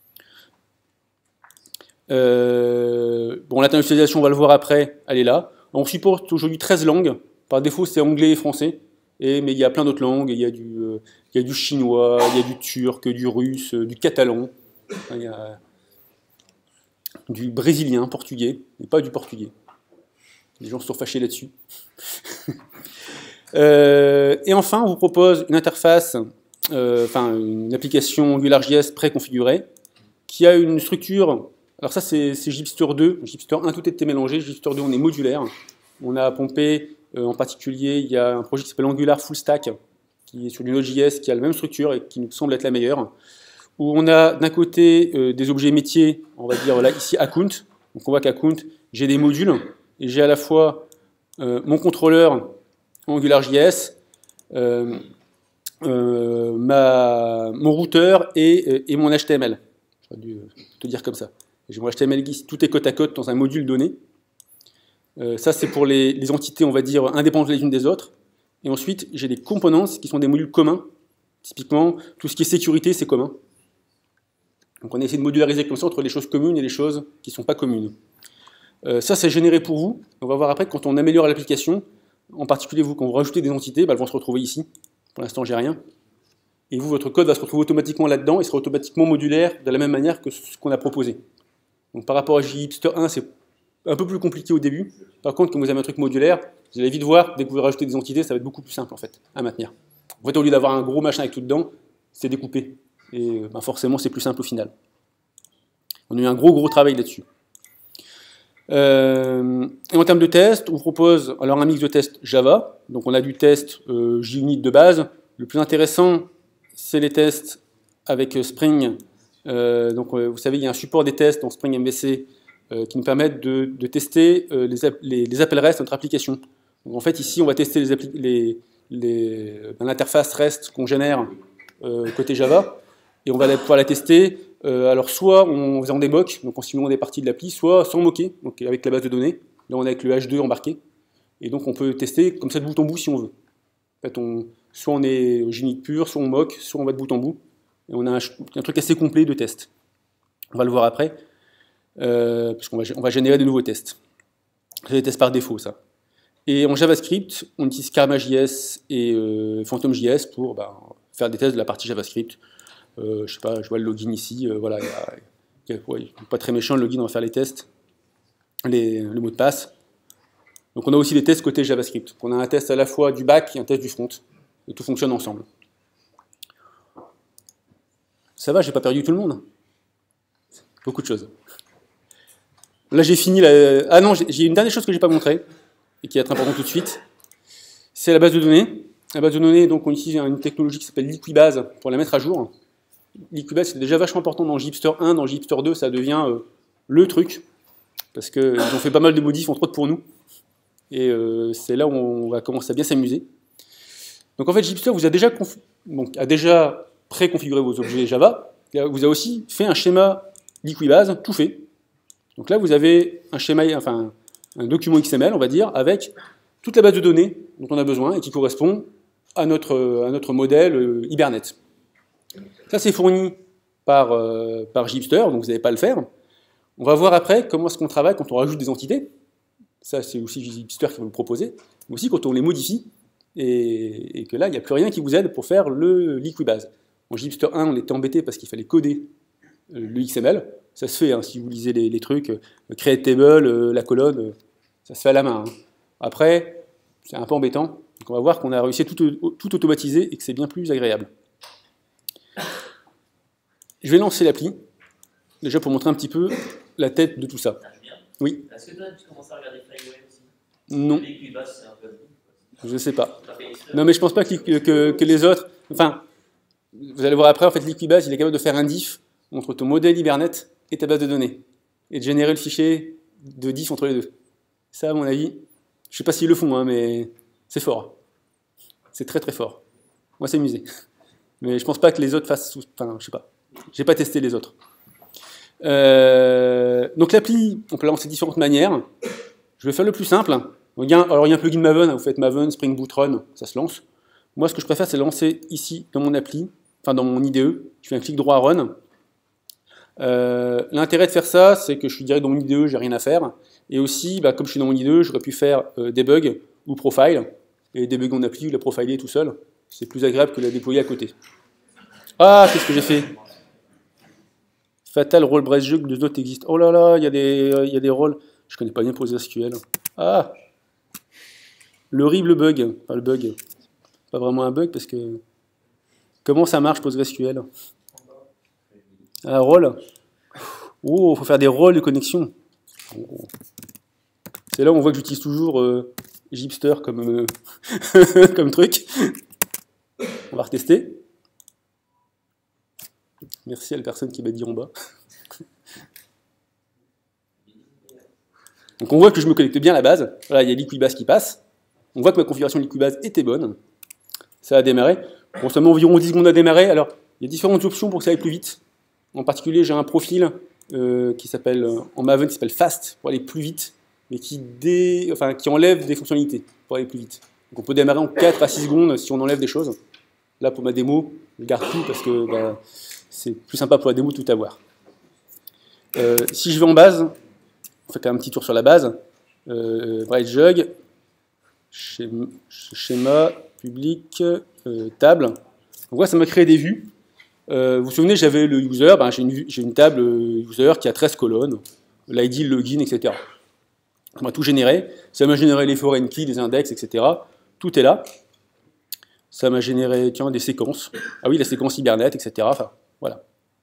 Euh, bon, l'internationalisation, on va le voir après, elle est là. On supporte aujourd'hui treize langues. Par défaut, c'est anglais et français. Et, mais il y a plein d'autres langues. Il y a du, euh, il y a du chinois, il y a du turc, du russe, du catalan. Il y a du brésilien, portugais, mais pas du portugais. Les gens se sont fâchés là-dessus. euh, et enfin, on vous propose une interface, euh, enfin une application AngularJS préconfigurée, qui a une structure. Alors ça, c'est Gipster deux. Gipster un, tout était mélangé. Gipster deux, on est modulaire. On a pompé, euh, en particulier, il y a un projet qui s'appelle Angular Full Stack, qui est sur du Node.js, qui a la même structure et qui nous semble être la meilleure. Où on a d'un côté euh, des objets métiers, on va dire là ici account. Donc on voit qu'account, j'ai des modules et j'ai à la fois euh, mon contrôleur AngularJS, euh, euh, ma, mon routeur et, et mon H T M L. J'aurais dû te dire comme ça. J'ai mon H T M L qui tout est côte à côte dans un module donné. Euh, ça c'est pour les, les entités, on va dire, indépendantes les unes des autres. Et ensuite j'ai des components qui sont des modules communs. Typiquement, tout ce qui est sécurité, c'est commun. Donc on essaie de modulariser comme ça entre les choses communes et les choses qui ne sont pas communes. Euh, ça, c'est généré pour vous. On va voir après quand on améliore l'application, en particulier vous, quand vous rajoutez des entités, bah, elles vont se retrouver ici. Pour l'instant, j'ai rien. Et vous, votre code va se retrouver automatiquement là-dedans et sera automatiquement modulaire de la même manière que ce qu'on a proposé. Donc par rapport à Gipster un, c'est un peu plus compliqué au début. Par contre, quand vous avez un truc modulaire, vous allez vite voir, dès que vous rajoutez des entités, ça va être beaucoup plus simple en fait, à maintenir. En fait, au lieu d'avoir un gros machin avec tout dedans, c'est découpé. Et ben forcément, c'est plus simple au final. On a eu un gros, gros travail là-dessus. Euh, et en termes de test, on vous propose alors un mix de tests Java. Donc on a du test euh, JUnit de base. Le plus intéressant, c'est les tests avec Spring. Euh, donc euh, vous savez, il y a un support des tests dans Spring M V C euh, qui nous permettent de, de tester euh, les, les, les appels REST de notre application. Donc en fait, ici, on va tester les, les, les, l'interface REST qu'on génère euh, côté Java. Et on va pouvoir la tester, euh, alors soit en faisant des mocks, donc en simulant des parties de l'appli, soit sans moquer, donc avec la base de données. Là, on est avec le H deux embarqué. Et donc, on peut tester comme ça de bout en bout si on veut. En fait, on, soit on est au Junit pur, soit on moque, soit on va de bout en bout. Et on a un, un truc assez complet de tests. On va le voir après, euh, parce qu'on va, on va générer de nouveaux tests. C'est des tests par défaut, ça. Et en JavaScript, on utilise Karma.js et euh, Phantom.js pour bah, faire des tests de la partie JavaScript. Euh, je sais pas, je vois le login ici, euh, voilà, y a, y a, ouais, pas très méchant le login, on va faire les tests, les, le mot de passe. Donc on a aussi des tests côté JavaScript. On a un test à la fois du back et un test du front, et tout fonctionne ensemble. Ça va, j'ai pas perdu tout le monde. Beaucoup de choses. Là j'ai fini, la... ah non, j'ai une dernière chose que j'ai pas montrée, et qui va être importante tout de suite, c'est la base de données. La base de données, donc on utilise une technologie qui s'appelle Liquibase pour la mettre à jour. Liquibase, c'est déjà vachement important dans Gipster un, dans Gipster deux, ça devient euh, le truc, parce qu'ils ont fait pas mal de modifs, entre autres pour nous. Et euh, c'est là où on va commencer à bien s'amuser. Donc en fait, Gipster vous a déjà, donc, a déjà préconfiguré vos objets Java. Et vous a aussi fait un schéma Liquibase tout fait. Donc là, vous avez un schéma, enfin un document X M L, on va dire, avec toute la base de données dont on a besoin et qui correspond à notre, à notre modèle euh, Hibernate. Ça, c'est fourni par, euh, par Gipster, donc vous n'allez pas à le faire. On va voir après comment est-ce qu'on travaille quand on rajoute des entités. Ça, c'est aussi Gipster qui va vous le proposer. Mais aussi quand on les modifie, et, et que là, il n'y a plus rien qui vous aide pour faire le Liquibase. En Gipster un, on était embêté parce qu'il fallait coder euh, le X M L. Ça se fait, hein, si vous lisez les, les trucs, euh, create table, euh, la colonne, euh, ça se fait à la main. Hein. Après, c'est un peu embêtant. Donc on va voir qu'on a réussi à tout, tout automatiser et que c'est bien plus agréable. Je vais lancer l'appli, déjà pour montrer un petit peu la tête de tout ça. Oui. Est-ce que toi, tu commences à regarder Flyway aussi? Non. Liquibase, c'est un peu... Je sais pas. Non, mais je pense pas que, que, que les autres... Enfin, vous allez voir après, en fait, Liquibase, il est capable de faire un diff entre ton modèle Hibernate et ta base de données. Et de générer le fichier de diff entre les deux. Ça, à mon avis, je sais pas s'ils le font, hein, mais c'est fort. C'est très très fort. Moi, c'est amusé. Mais je pense pas que les autres fassent... Enfin, je sais pas. J'ai pas testé les autres. Euh, donc l'appli, on peut la lancer de différentes manières. Je vais faire le plus simple. Donc, il y a un, alors il y a un plugin Maven, vous faites Maven, Spring Boot Run, ça se lance. Moi, ce que je préfère, c'est lancer ici, dans mon appli, enfin dans mon I D E. Je fais un clic droit à Run. Euh, L'intérêt de faire ça, c'est que je suis direct dans mon I D E, j'ai rien à faire. Et aussi, bah, comme je suis dans mon I D E, j'aurais pu faire euh, debug ou profile. Et debug en appli ou la profiler tout seul. C'est plus agréable que la déployer à côté. Ah, qu'est-ce que j'ai fait? Fatal Role Brace Jug de not existe. Oh là là, il y a des, euh, il y a des rôles. Je connais pas bien PostgreSQL. Ah, l'horrible bug. Enfin, le bug. Pas vraiment un bug parce que. Comment ça marche PostgreSQL? Un rôle. Oh, il faut faire des rôles de connexion. Oh. C'est là où on voit que j'utilise toujours euh, Gipster comme, euh, comme truc. On va retester. Merci à la personne qui m'a dit en bas. Donc on voit que je me connecte bien à la base. Voilà, il y a Liquibase qui passe. On voit que ma configuration Liquibase était bonne. Ça a démarré. Bon, ça met environ dix secondes à démarrer. Alors, il y a différentes options pour que ça aille plus vite. En particulier, j'ai un profil euh, qui s'appelle, en Maven, qui s'appelle Fast, pour aller plus vite, mais qui, dé... enfin, qui enlève des fonctionnalités pour aller plus vite. Donc on peut démarrer en quatre à six secondes si on enlève des choses. Là, pour ma démo, je garde tout parce que bah, c'est plus sympa pour la démo de tout avoir. Euh, si je vais en base, on fait quand même un petit tour sur la base. Euh, Braille-Jug, schéma, schéma, public, euh, table. Donc voilà, ça m'a créé des vues. Euh, vous vous souvenez, j'avais le user, ben, j'ai une, une table user qui a treize colonnes, l'I D, le login, et cetera. On m'a tout généré. Ça m'a généré les foreign keys, les index, et cetera. Tout est là. Ça m'a généré, tiens, des séquences. Ah oui, la séquence Hibernate, et cetera. Enfin, voilà.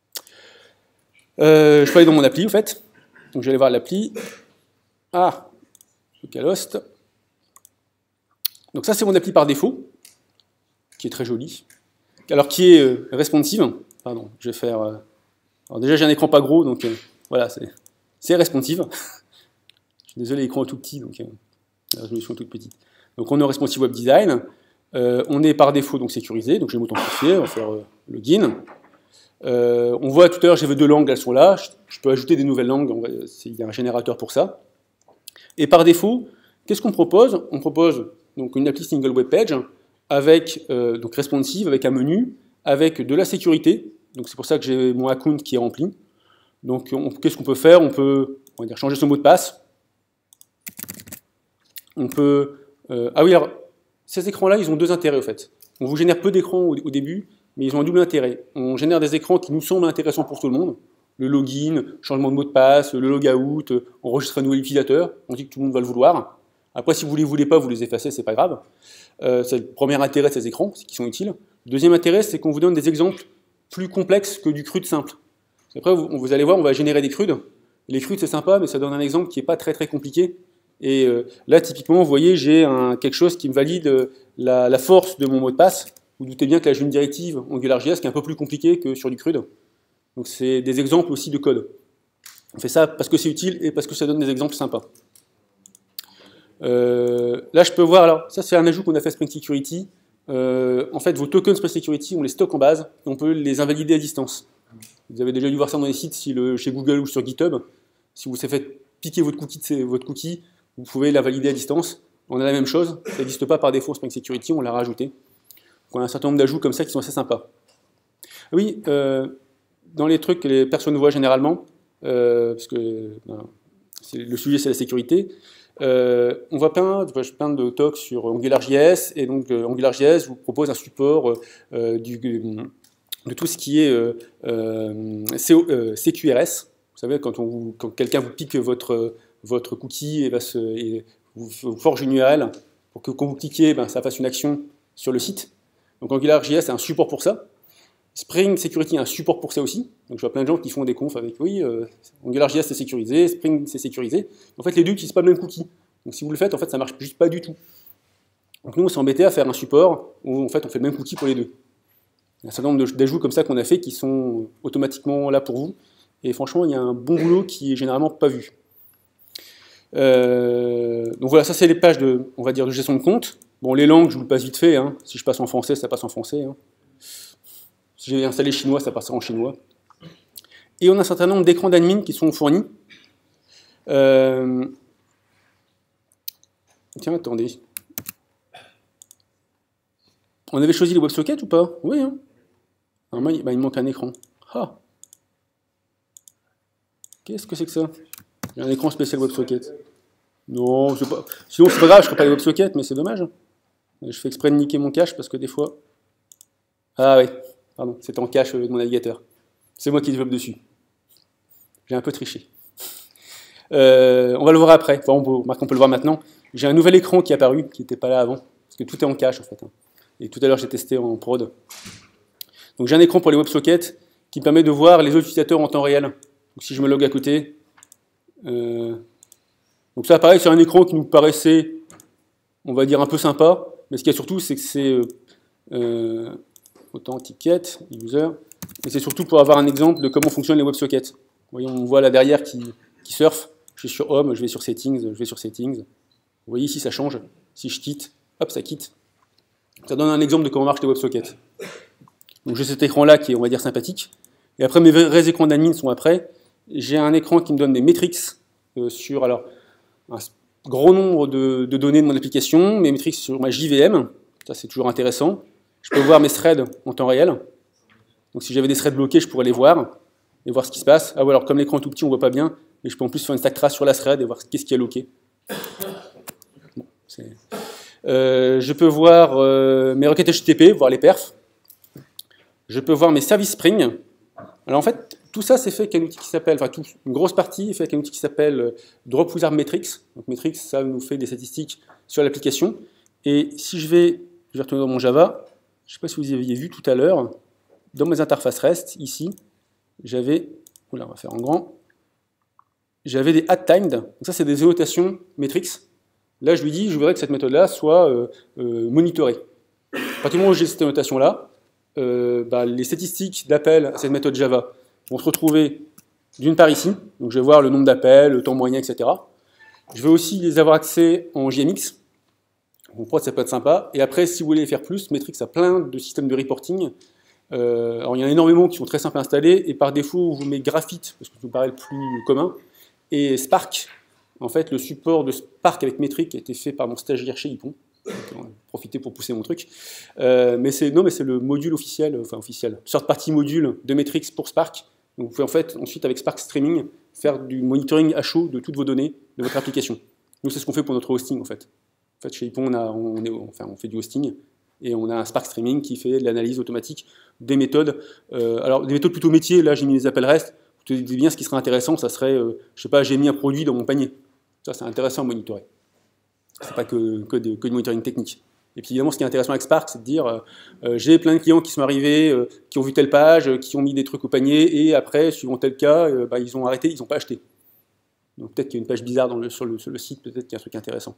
Euh, je peux aller dans mon appli, en fait. Donc, je vais aller voir l'appli. Ah, localhost. Donc, ça, c'est mon appli par défaut, qui est très jolie. Alors, qui est euh, responsive. Pardon, je vais faire... Euh... Alors, déjà, j'ai un écran pas gros, donc euh, voilà, c'est responsive. Je suis désolé, l'écran est tout petit, donc euh, la résolution est toute petite. Donc, on est au responsive web design. Euh, on est par défaut donc sécurisé, donc je vais m'authentifier, on va faire euh, login. Euh, on voit tout à l'heure, j'avais deux langues, elles sont là. Je, je peux ajouter des nouvelles langues, va, il y a un générateur pour ça. Et par défaut, qu'est-ce qu'on propose? On propose donc une appli single web page avec euh, donc responsive, avec un menu, avec de la sécurité. Donc c'est pour ça que j'ai mon account qui est rempli. Donc qu'est-ce qu'on peut faire? On peut on va dire, changer son mot de passe. On peut... Euh, ah oui, alors, ces écrans-là, ils ont deux intérêts, au fait. On vous génère peu d'écrans au, au début, mais ils ont un double intérêt. On génère des écrans qui nous semblent intéressants pour tout le monde. Le login, changement de mot de passe, le logout, enregistrer un nouvel utilisateur. On dit que tout le monde va le vouloir. Après, si vous ne les voulez pas, vous les effacez, c'est pas grave. Euh, c'est le premier intérêt de ces écrans, c'est qu'ils sont utiles. Le deuxième intérêt, c'est qu'on vous donne des exemples plus complexes que du crude simple. Après, vous, vous allez voir, on va générer des crudes. Les crudes, c'est sympa, mais ça donne un exemple qui n'est pas très très compliqué. Et euh, là, typiquement, vous voyez, j'ai quelque chose qui me valide euh, la, la force de mon mot de passe. Vous doutez bien que là, j'ai une directive AngularJS qui est un peu plus compliquée que sur du crude. Donc, c'est des exemples aussi de code. On fait ça parce que c'est utile et parce que ça donne des exemples sympas. Euh, là, je peux voir, alors, ça c'est un ajout qu'on a fait à Spring Security. Euh, en fait, vos tokens Spring Security, on les stocke en base, et on peut les invalider à distance. Vous avez déjà dû voir ça dans les sites si le, chez Google ou sur GitHub. Si vous avez fait piquer votre cookie, votre cookie, vous pouvez la valider à distance. On a la même chose, ça n'existe pas par défaut en Spring Security, on l'a rajouté. Donc, on a un certain nombre d'ajouts comme ça qui sont assez sympas. Oui, euh, dans les trucs que les personnes voient généralement, euh, parce que ben, le sujet c'est la sécurité, euh, on voit plein, plein de talks sur AngularJS, et donc euh, AngularJS vous propose un support euh, du, de tout ce qui est euh, euh, C Q R S. Vous savez, quand, on, quand quelqu'un vous pique votre, votre cookie et, va se, et vous, vous forge une U R L pour que quand vous cliquez, ben, ça fasse une action sur le site. Donc AngularJS a un support pour ça. Spring Security a un support pour ça aussi. Donc je vois plein de gens qui font des confs avec oui, euh, AngularJS c'est sécurisé, Spring c'est sécurisé. En fait, les deux n'utilisent pas le même cookie. Donc si vous le faites, en fait, ça marche juste pas du tout. Donc nous, on s'est embêté à faire un support où en fait, on fait le même cookie pour les deux. Il y a un certain nombre d'ajouts comme ça qu'on a fait qui sont automatiquement là pour vous. Et franchement, il y a un bon boulot qui est généralement pas vu. Euh, donc voilà, ça c'est les pages de, on va dire, de gestion de compte. Bon, les langues, je vous le passe vite fait. Hein. Si je passe en français, ça passe en français. Hein. Si j'ai installé chinois, ça passera en chinois. Et on a un certain nombre d'écrans d'admin qui sont fournis. Euh... Tiens, attendez. On avait choisi les WebSockets ou pas? Oui. Hein. Alors moi, il, bah, il me manque un écran. Ah. Qu'est-ce que c'est que ça? J'ai un écran spécial WebSocket. Non, c'est pas... sinon c'est pas grave, je ne ferai pas les WebSockets, mais c'est dommage. Je fais exprès de niquer mon cache parce que des fois... Ah oui. Pardon, c'est en cache de mon navigateur. C'est moi qui développe dessus. J'ai un peu triché. Euh, on va le voir après. Enfin, on, peut, on peut le voir maintenant. J'ai un nouvel écran qui est apparu, qui n'était pas là avant. Parce que tout est en cache, en fait. Et tout à l'heure, j'ai testé en prod. Donc j'ai un écran pour les WebSockets qui permet de voir les autres utilisateurs en temps réel. Donc si je me log à côté... Euh, donc ça, pareil, c'est un écran qui nous paraissait, on va dire, un peu sympa. Mais ce qu'il y a surtout, c'est que c'est... Euh, euh, Authenticate, user, et c'est surtout pour avoir un exemple de comment fonctionnent les WebSockets. Vous voyez, on voit là derrière qui, qui surfe. Je suis sur Home, je vais sur Settings, je vais sur Settings. Vous voyez ici, ça change. Si je quitte, hop, ça quitte. Ça donne un exemple de comment marchent les WebSockets. Donc j'ai cet écran-là qui est, on va dire, sympathique. Et après, mes vrais écrans d'admin sont après. J'ai un écran qui me donne des métriques euh, sur alors, un grand nombre de, de données de mon application, mes métriques sur ma J V M. Ça, c'est toujours intéressant. Je peux voir mes threads en temps réel. Donc si j'avais des threads bloqués, je pourrais les voir et voir ce qui se passe. Ah ouais, alors comme l'écran est tout petit, on ne voit pas bien, mais je peux en plus faire une stack trace sur la thread et voir qu'est-ce qui est loqué. Bon, euh, je peux voir euh, mes requêtes H T T P, voir les perfs. Je peux voir mes services Spring. Alors en fait, tout ça c'est fait avec un outil qui s'appelle, enfin tout, une grosse partie est fait avec un outil qui s'appelle Drop Wizard Metrics. Donc Metrics, ça nous fait des statistiques sur l'application. Et si je vais, je vais retourner dans mon Java. Je ne sais pas si vous aviez vu tout à l'heure, dans mes interfaces REST, ici, j'avais, oula, on va faire en grand, j'avais des add-timed, donc ça c'est des annotations metrics. Là je lui dis, je voudrais que cette méthode-là soit euh, euh, monitorée. À partir du moment où j'ai cette annotation-là, euh, bah, les statistiques d'appel à cette méthode Java vont se retrouver d'une part ici, donc je vais voir le nombre d'appels, le temps moyen, et cetera. Je vais aussi les avoir accès en J M X. Bon, prod, ça peut être sympa. Et après, si vous voulez faire plus, Metrix a plein de systèmes de reporting. Euh, alors, il y en a énormément qui sont très simples à installer. Et par défaut, on vous met Graphite, parce que ça nous paraît le plus commun. Et Spark. En fait, le support de Spark avec Metrix a été fait par mon stagiaire chez Ypon. On va profiter pour pousser mon truc. Euh, mais c'est non, mais c'est le module officiel, enfin officiel, sorte partie module de Metrix pour Spark. Donc, vous pouvez en fait, ensuite, avec Spark Streaming, faire du monitoring à chaud de toutes vos données de votre application. Nous, c'est ce qu'on fait pour notre hosting, en fait. En fait, chez Ypon, on, a, on, est, enfin, on fait du hosting et on a un Spark Streaming qui fait de l'analyse automatique des méthodes. Euh, alors, des méthodes plutôt métiers, là, j'ai mis les appels REST. Vous te dites bien, ce qui serait intéressant, ça serait, euh, je sais pas, j'ai mis un produit dans mon panier. Ça, c'est intéressant à monitorer. C'est pas que, que, de, que du monitoring technique. Et puis, évidemment, ce qui est intéressant avec Spark, c'est de dire, euh, euh, j'ai plein de clients qui sont arrivés, euh, qui ont vu telle page, euh, qui ont mis des trucs au panier, et après, suivant tel cas, euh, bah, ils ont arrêté, ils n'ont pas acheté. Donc, peut-être qu'il y a une page bizarre dans le, sur, le, sur le site, peut-être qu'il y a un truc intéressant.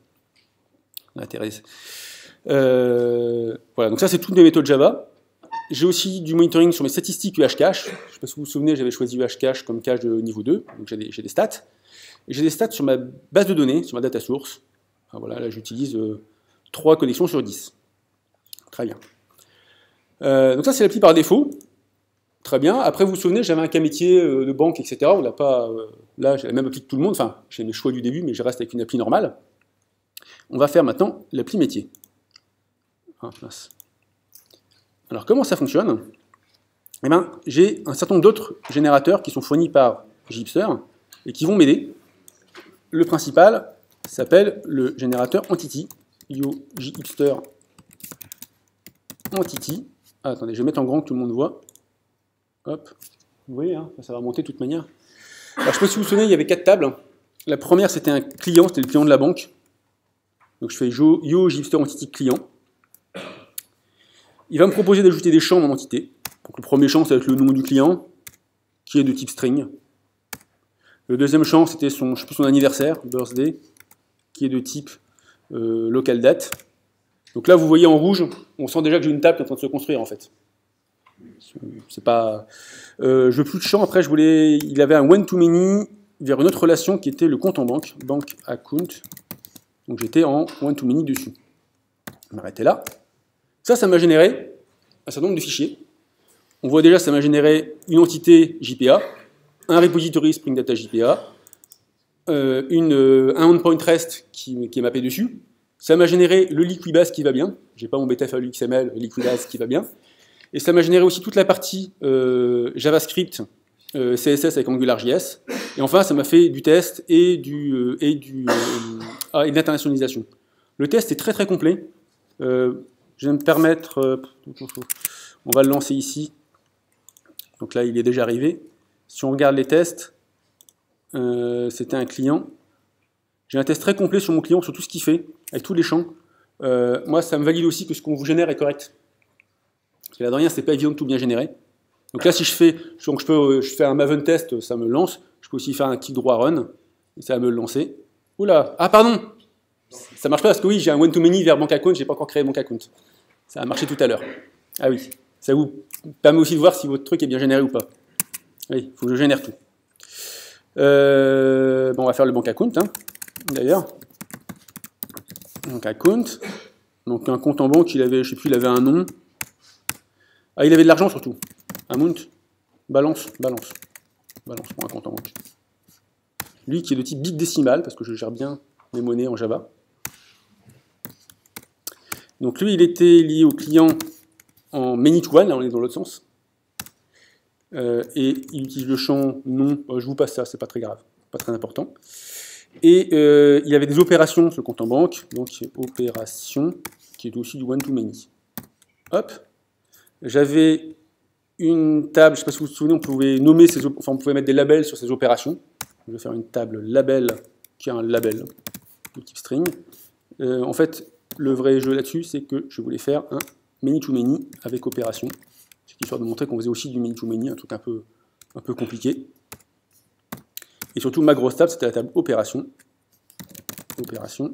Euh, voilà, donc ça c'est toutes mes méthodes Java. J'ai aussi du monitoring sur mes statistiques U H cache. Je ne sais pas si vous vous souvenez, j'avais choisi U H cache comme cache de niveau deux, donc j'ai des, j'ai des stats. J'ai des stats sur ma base de données, sur ma data source. Ah, voilà, là j'utilise euh, trois connexions sur dix. Très bien. Euh, donc ça c'est l'appli par défaut. Très bien. Après vous vous souvenez, j'avais un cas métier euh, de banque, et cetera. On n'a pas, euh, là j'ai la même appli que tout le monde, enfin j'ai mes choix du début, mais je reste avec une appli normale. On va faire maintenant l'appli métier. Ah, mince. Alors comment ça fonctionne? Eh bien, j'ai un certain nombre d'autres générateurs qui sont fournis par Gipster et qui vont m'aider. Le principal s'appelle le générateur Entity, Gipster Entity. Ah, attendez, je vais mettre en grand que tout le monde voit. Hop, vous voyez, hein, ça va monter de toute manière. Alors, je ne sais pas si vous vous souvenez, il y avait quatre tables. La première, c'était un client, c'était le client de la banque. Donc je fais Yo, Yo Gipster Entity client. Il va me proposer d'ajouter des champs dans l'entité. Donc le premier champ, ça va être le nom du client, qui est de type string. Le deuxième champ, c'était son, je sais plus, son anniversaire, birthday, qui est de type euh, local date. Donc là, vous voyez en rouge, on sent déjà que j'ai une table qui est en train de se construire en fait. C'est pas. Euh, je veux plus de champ. Après, je voulais. Il avait un one-to-many vers une autre relation qui était le compte en banque, bank account. Donc j'étais en one-to-many dessus. Je m'arrêtais là. Ça, ça m'a généré un certain nombre de fichiers. On voit déjà, ça m'a généré une entité J P A, un repository Spring Data J P A, euh, une, euh, un endpoint REST qui, qui est mappé dessus. Ça m'a généré le Liquibase qui va bien. J'ai pas mon B T F A X M L, le Liquibase qui va bien. Et ça m'a généré aussi toute la partie euh, JavaScript, euh, C S S avec AngularJS. Et enfin, ça m'a fait du test et, du, euh, et, du, euh, ah, et de l'internationalisation. Le test est très très complet. Euh, je vais me permettre... Euh, on va le lancer ici. Donc là, il est déjà arrivé. Si on regarde les tests, euh, c'était un client. J'ai un test très complet sur mon client, sur tout ce qu'il fait, avec tous les champs. Euh, moi, ça me valide aussi que ce qu'on vous génère est correct. Parce que là, de rien, c'est pas évident de tout bien générer. Donc là, si je fais, donc je peux, je fais un Maven test, ça me lance. Je peux aussi faire un clic droit run, et ça va me le lancer. Oula, ah pardon, ça marche pas parce que oui, j'ai un one-to-many vers bank account, j'ai pas encore créé bank account. Ça a marché tout à l'heure. Ah oui, ça vous permet aussi de voir si votre truc est bien généré ou pas. Oui, il faut que je génère tout. Euh, bon, on va faire le bank account, hein, d'ailleurs. Bank account. Donc un compte en banque, il avait, je sais plus, il avait un nom. Ah, il avait de l'argent surtout. Amount, balance, balance. Balance pour un compte en banque. Lui qui est de type bit décimal, parce que je gère bien les monnaies en Java. Donc lui, il était lié au client en many to one, là on est dans l'autre sens. Euh, et il utilise le champ nom, euh, je vous passe ça, c'est pas très grave, pas très important. Et euh, il avait des opérations sur le compte en banque, donc opération, qui est aussi du one-to-many. Hop. J'avais une table, je ne sais pas si vous vous souvenez, on pouvait nommer ces, enfin on pouvait mettre des labels sur ces opérations. Je vais faire une table label qui a un label de type string. Euh, en fait, le vrai jeu là-dessus, c'est que je voulais faire un many-to-many avec opération. C'est histoire de montrer qu'on faisait aussi du many-to-many, un truc un peu, un peu compliqué. Et surtout, ma grosse table, c'était la table opération. Opération.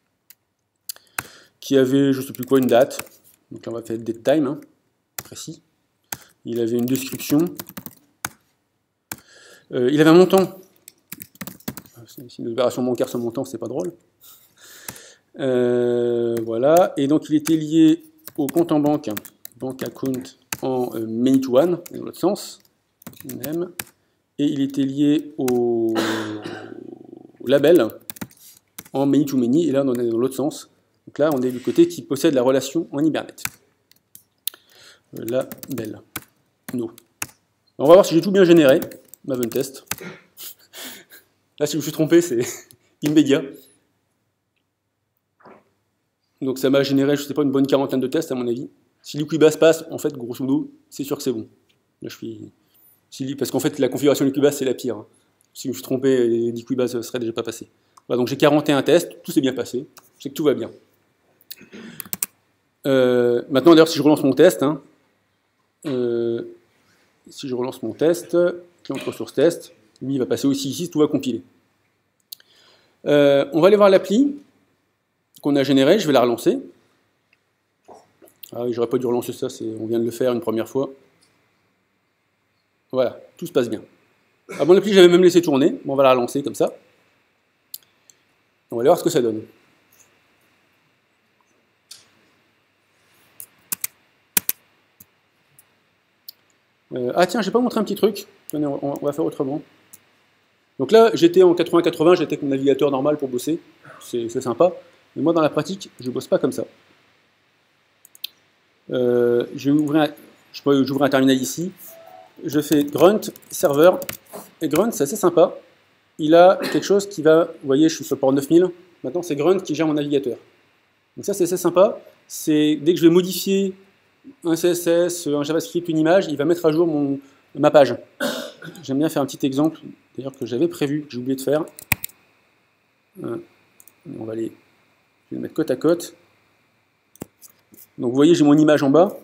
Qui avait, je ne sais plus quoi, une date. Donc là, on va faire date time, hein, précis. Il avait une description. Euh, il avait un montant. Si une opération bancaire sans montant, c'est pas drôle. Euh, voilà. Et donc, il était lié au compte en banque, bank account en euh, many to one, dans l'autre sens. Même. Et il était lié au, au label en many to many. Et là, on est dans l'autre sens. Donc là, on est du côté qui possède la relation en Hibernate. Label. No. On va voir si j'ai tout bien généré. Maven test. Là, si je me suis trompé, c'est immédiat. Donc ça m'a généré, je ne sais pas, une bonne quarantaine de tests à mon avis. Si Liquibase passe, en fait, grosso modo, c'est sûr que c'est bon. Là, je suis... si... Parce qu'en fait, la configuration Liquibase, c'est la pire. Si je me suis trompé, Liquibase ne serait déjà pas passé. Voilà, donc j'ai quarante et un tests, tout s'est bien passé. Je sais que tout va bien. Euh, maintenant, d'ailleurs, si je relance mon test, hein, euh, si je relance mon test, client ressource test, lui, il va passer aussi ici, tout va compiler. Euh, on va aller voir l'appli qu'on a générée, je vais la relancer. Ah oui, j'aurais pas dû relancer ça, on vient de le faire une première fois. Voilà, tout se passe bien. Ah bon, l'appli, j'avais même laissé tourner, bon, on va la relancer comme ça. On va aller voir ce que ça donne. Euh, ah tiens, j'ai pas montré un petit truc. Tenez, on, on va faire autrement. Donc là, j'étais en quatre-vingts quatre-vingts, j'étais avec mon navigateur normal pour bosser. C'est sympa. Mais moi, dans la pratique, je bosse pas comme ça. Euh, je vais ouvrir un, je peux ouvrir un terminal ici. Je fais grunt serveur. Et grunt, c'est assez sympa. Il a quelque chose qui va, vous voyez, je suis sur le port neuf mille. Maintenant, c'est grunt qui gère mon navigateur. Donc ça, c'est assez sympa. C'est dès que je vais modifier un C S S, un JavaScript, une image, il va mettre à jour mon, ma page. J'aime bien faire un petit exemple, d'ailleurs que j'avais prévu, que j'ai oublié de faire. Euh, on va aller, je vais le mettre côte à côte. Donc vous voyez, j'ai mon image en bas.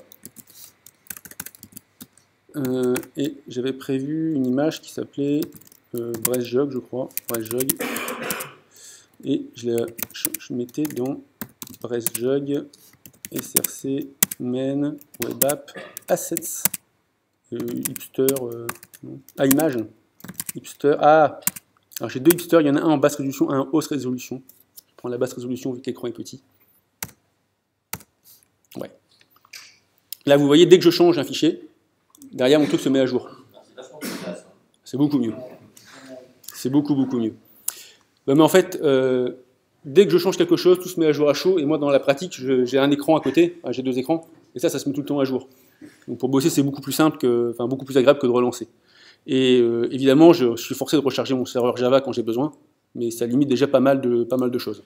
Euh, et j'avais prévu une image qui s'appelait euh, BressJog, je crois. BressJog. Et je, la, je, je mettais dans BressJog, S R C, main, web app, assets, euh, hipster, euh, ah, image, hipster, ah, alors j'ai deux hipsters, il y en a un en basse résolution, un en haute résolution. Je prends la basse résolution vu que l'écran est petit. Ouais. Là, vous voyez, dès que je change un fichier, derrière mon truc se met à jour. C'est beaucoup mieux. C'est beaucoup, beaucoup mieux. Ben, mais en fait, euh, dès que je change quelque chose, tout se met à jour à chaud, et moi, dans la pratique, j'ai un écran à côté, enfin, j'ai deux écrans, et ça, ça se met tout le temps à jour. Donc pour bosser, c'est beaucoup plus simple, que, enfin beaucoup plus agréable que de relancer. Et euh, évidemment, je, je suis forcé de recharger mon serveur Java quand j'ai besoin, mais ça limite déjà pas mal de, pas mal de choses.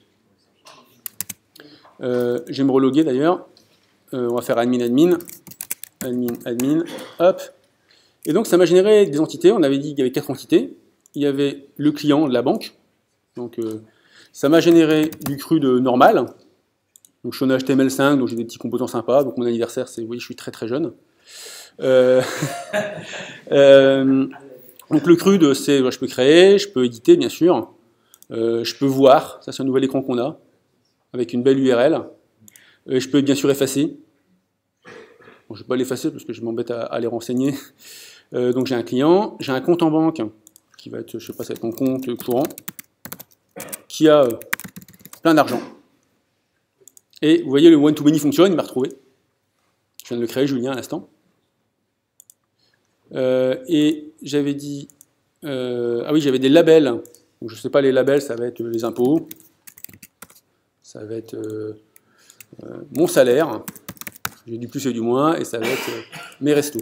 Euh, je vais me reloguer d'ailleurs. Euh, on va faire admin, admin, admin, admin, hop. Et donc ça m'a généré des entités. On avait dit qu'il y avait quatre entités. Il y avait le client de la banque. Donc euh, ça m'a généré du crude normal. Donc je suis en H T M L cinq, donc j'ai des petits composants sympas. Donc mon anniversaire, c'est, vous voyez, je suis très très jeune. Euh, euh, donc le crude, c'est, je peux créer, je peux éditer bien sûr, euh, je peux voir, ça c'est un nouvel écran qu'on a, avec une belle U R L. Euh, je peux bien sûr effacer. Bon, je ne vais pas l'effacer parce que je m'embête à, à les renseigner. Euh, donc j'ai un client, j'ai un compte en banque qui va être, je sais pas, ça va être mon compte courant, qui a euh, plein d'argent. Et vous voyez, le one-to-many fonctionne, il m'a retrouvé. Je viens de le créer, Julien, à l'instant. Euh, et j'avais dit... Euh, ah oui, j'avais des labels. Donc, je ne sais pas, les labels, ça va être les impôts. Ça va être euh, euh, mon salaire. J'ai du plus et du moins. Et ça va être euh, mes restos.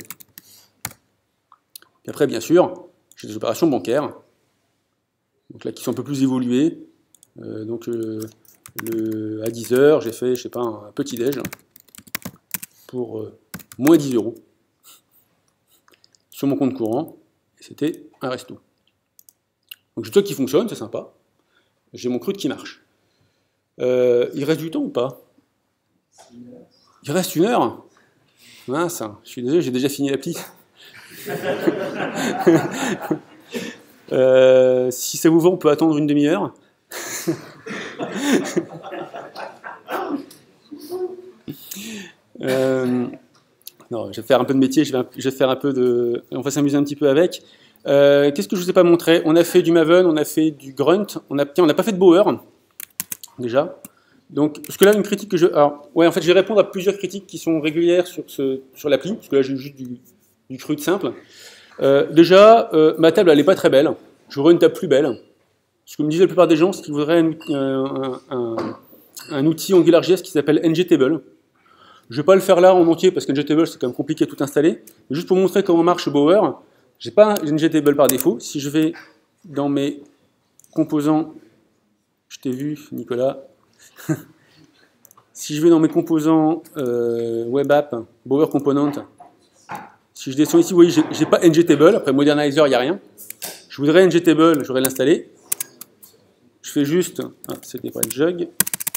Et après, bien sûr, j'ai des opérations bancaires. Donc là, qui sont un peu plus évoluées. Euh, donc... Euh, Le, à dix heures, j'ai fait, je sais pas, un petit déj pour euh, moins dix euros sur mon compte courant, et c'était un resto. Donc j'ai tout ça qui fonctionne, c'est sympa. J'ai mon crude qui marche. Euh, il reste du temps ou pas? Il reste une heure. Mince, je suis désolé, j'ai déjà fini l'appli. euh, si ça vous va, on peut attendre une demi-heure. euh, non, je vais faire un peu de métier, je vais, je vais faire un peu de... On va s'amuser un petit peu avec. Euh, Qu'est-ce que je ne vous ai pas montré? On a fait du Maven, on a fait du Grunt, on a, tiens, on n'a pas fait de Bower, déjà. Donc, parce que là, une critique que je... Alors, ouais, en fait, je vais répondre à plusieurs critiques qui sont régulières sur, ce, sur l'appli, parce que là, j'ai juste du, du crude simple. Euh, déjà, euh, ma table, elle n'est pas très belle. Je voudrais une table plus belle. Ce que me disaient la plupart des gens, c'est qu'ils voudraient un, un, un, un outil AngularJS qui s'appelle ngTable. Je ne vais pas le faire là en entier, parce que ngTable, c'est quand même compliqué à tout installer. Mais juste pour montrer comment marche Bower, je n'ai pas ngTable par défaut. Si je vais dans mes composants, je t'ai vu, Nicolas. Si je vais dans mes composants euh, web app, Bower Component, si je descends ici, vous voyez, je n'ai pas ngTable. Après Modernizer, il n'y a rien. Je voudrais ngTable, j'aurais l'installer. Je fais juste, ah, c'était pas le jug,